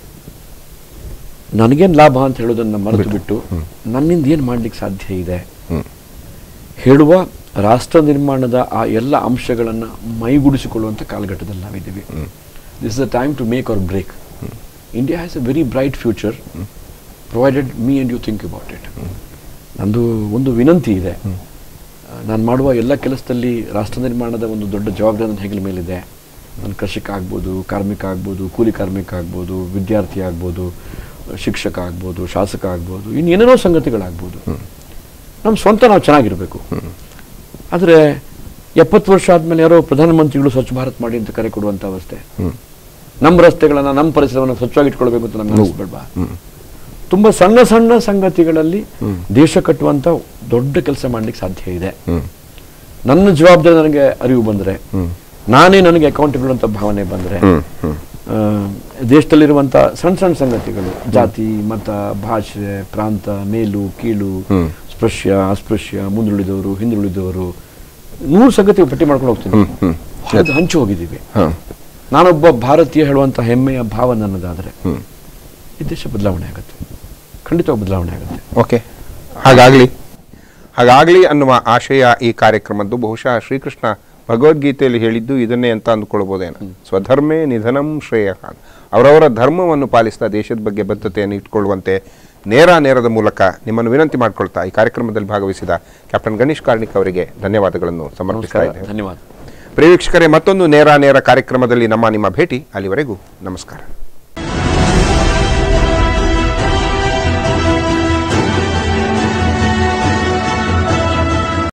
B: ನನಗೇನು ಲಾಭ ಅಂತ ಹೇಳೋದನ್ನು ಮರೆತು ಬಿಟ್ಟು ನನ್ನಿಂದ ಏನು ಮಾಡಲಿಕ್ಕೆ ಸಾಧ್ಯ ಇದೆ ಹೇಳುವ ರಾಷ್ಟ್ರ ನಿರ್ಮಾಣದ ಆ ಎಲ್ಲ ಅಂಶಗಳನ್ನು ಮೈಗೂಡಿಸಿಕೊಳ್ಳುವಂಥ ಕಾಲಘಟ್ಟದಲ್ಲಿ ನಾವಿದ್ದೀವಿ. This is the time to make our break. India has a very bright future provided me and you think about it. ನಂದು ಒಂದು ವಿನಂತಿ ಇದೆ. ನಾನು ಮಾಡುವ ಎಲ್ಲ ಕೆಲಸದಲ್ಲಿ ರಾಷ್ಟ್ರ ನಿರ್ಮಾಣದ ಒಂದು ದೊಡ್ಡ ಜವಾಬ್ದಾರಿ ನನ್ನ ಹೆಗಲ ಮೇಲಿದೆ. ನಾನು ಕೃಷಿಕ ಆಗ್ಬೋದು, ಕಾರ್ಮಿಕ ಆಗ್ಬೋದು, ಕೂಲಿ ಕಾರ್ಮಿಕ ಆಗ್ಬೋದು, ವಿದ್ಯಾರ್ಥಿ ಆಗ್ಬೋದು, ಶಿಕ್ಷಕ ಆಗ್ಬೋದು, ಶಾಸಕ ಆಗ್ಬೋದು, ಇನ್ನೇನೇನೋ ಸಂಗತಿಗಳಾಗ್ಬೋದು. ನಮ್ಮ ಸ್ವಂತ ನಾವು ಚೆನ್ನಾಗಿರಬೇಕು. ಆದರೆ 70 ವರ್ಷ ಆದಮೇಲೆ ಯಾರೋ ಪ್ರಧಾನಮಂತ್ರಿಗಳು ಸ್ವಚ್ಛ ಭಾರತ್ ಮಾಡಿ ಅಂತ ಕರೆ ಕೊಡುವಂಥ ಅವಸ್ಥೆ. ನಮ್ಮ ರಸ್ತೆಗಳನ್ನು, ನಮ್ಮ ಪರಿಸರವನ್ನು ಸ್ವಚ್ಛವಾಗಿ ಇಟ್ಕೊಳ್ಬೇಕು ಅಂತ ನಮ್ಗೆ ಅನಿಸ್ಬೇಡ್ವಾ? ತುಂಬ ಸಣ್ಣ ಸಣ್ಣ ಸಂಗತಿಗಳಲ್ಲಿ ದೇಶ ಕಟ್ಟುವಂಥ ದೊಡ್ಡ ಕೆಲಸ ಮಾಡ್ಲಿಕ್ಕೆ ಸಾಧ್ಯ ಇದೆ. ನನ್ನ ಜವಾಬ್ದಾರಿ ನನಗೆ ಅರಿವು ಬಂದರೆ, ನಾನೇ ನನಗೆ ಅಕೌಂಟಬಲ್ ಅಂತ ಭಾವನೆ ಬಂದರೆ, ದೇಶದಲ್ಲಿರುವಂಥ ಸಣ್ಣ ಸಣ್ಣ ಸಂಗತಿಗಳು, ಜಾತಿ, ಮತ, ಭಾಷೆ, ಪ್ರಾಂತ, ಮೇಲು ಕೀಳು, ಸ್ಪೃಶ್ಯ, ಅಸ್ಪೃಶ್ಯ, ಮುಂದುಳಿದವರು, ಹಿಂದುಳಿದವರು, 100 ಸಂಗತಿ ಪಟ್ಟಿ ಮಾಡ್ಕೊಂಡು ಹೋಗ್ತೀನಿ. ಹಂಚು ಹೋಗಿದ್ದೀವಿ. ನಾನೊಬ್ಬ ಭಾರತೀಯ ಹೇಳುವಂಥ ಹೆಮ್ಮೆಯ ಭಾವ ನನ್ನದಾದರೆ ಈ ದೇಶ ಬದಲಾವಣೆ ಆಗುತ್ತೆ, ಖಂಡಿತವಾಗಿ ಬದಲಾವಣೆ ಆಗುತ್ತೆ.
A: ಓಕೆ, ಹಾಗಾಗಲಿ ಅನ್ನುವ ಆಶಯ ಈ ಕಾರ್ಯಕ್ರಮದ್ದು. ಬಹುಶಃ ಶ್ರೀಕೃಷ್ಣ ಭಗವದ್ಗೀತೆಯಲ್ಲಿ ಹೇಳಿದ್ದು ಇದನ್ನೇ ಅಂತ ಅಂದ್ಕೊಳ್ಬೋದೇನು, ಸ್ವಧರ್ಮೇ ನಿಧನಂ ಶ್ರೇಯ. ಅವರವರ ಧರ್ಮವನ್ನು ಪಾಲಿಸ್ತಾ ದೇಶದ ಬಗ್ಗೆ ಬದ್ಧತೆಯನ್ನು ಇಟ್ಕೊಳ್ಳುವಂತೆ ನೇರದ ಮೂಲಕ ನಿಮ್ಮನ್ನು ವಿನಂತಿ ಮಾಡಿಕೊಳ್ತಾ ಈ ಕಾರ್ಯಕ್ರಮದಲ್ಲಿ ಭಾಗವಹಿಸಿದ ಕ್ಯಾಪ್ಟನ್ ಗಣೇಶ್ ಕಾರ್ಣಿಕ್ ಅವರಿಗೆ ಧನ್ಯವಾದಗಳನ್ನು ಸಮರ್ಪಿಸ್ತಾ ಇದ್ದೇವೆ.
B: ಧನ್ಯವಾದ.
A: ಪ್ರಿಯ ವೀಕ್ಷಕರೇ, ಮತ್ತೊಂದು ನೇರ ಕಾರ್ಯಕ್ರಮದಲ್ಲಿ ನಿಮ್ಮ ಭೇಟಿ. ಅಲ್ಲಿವರೆಗೂ ನಮಸ್ಕಾರ.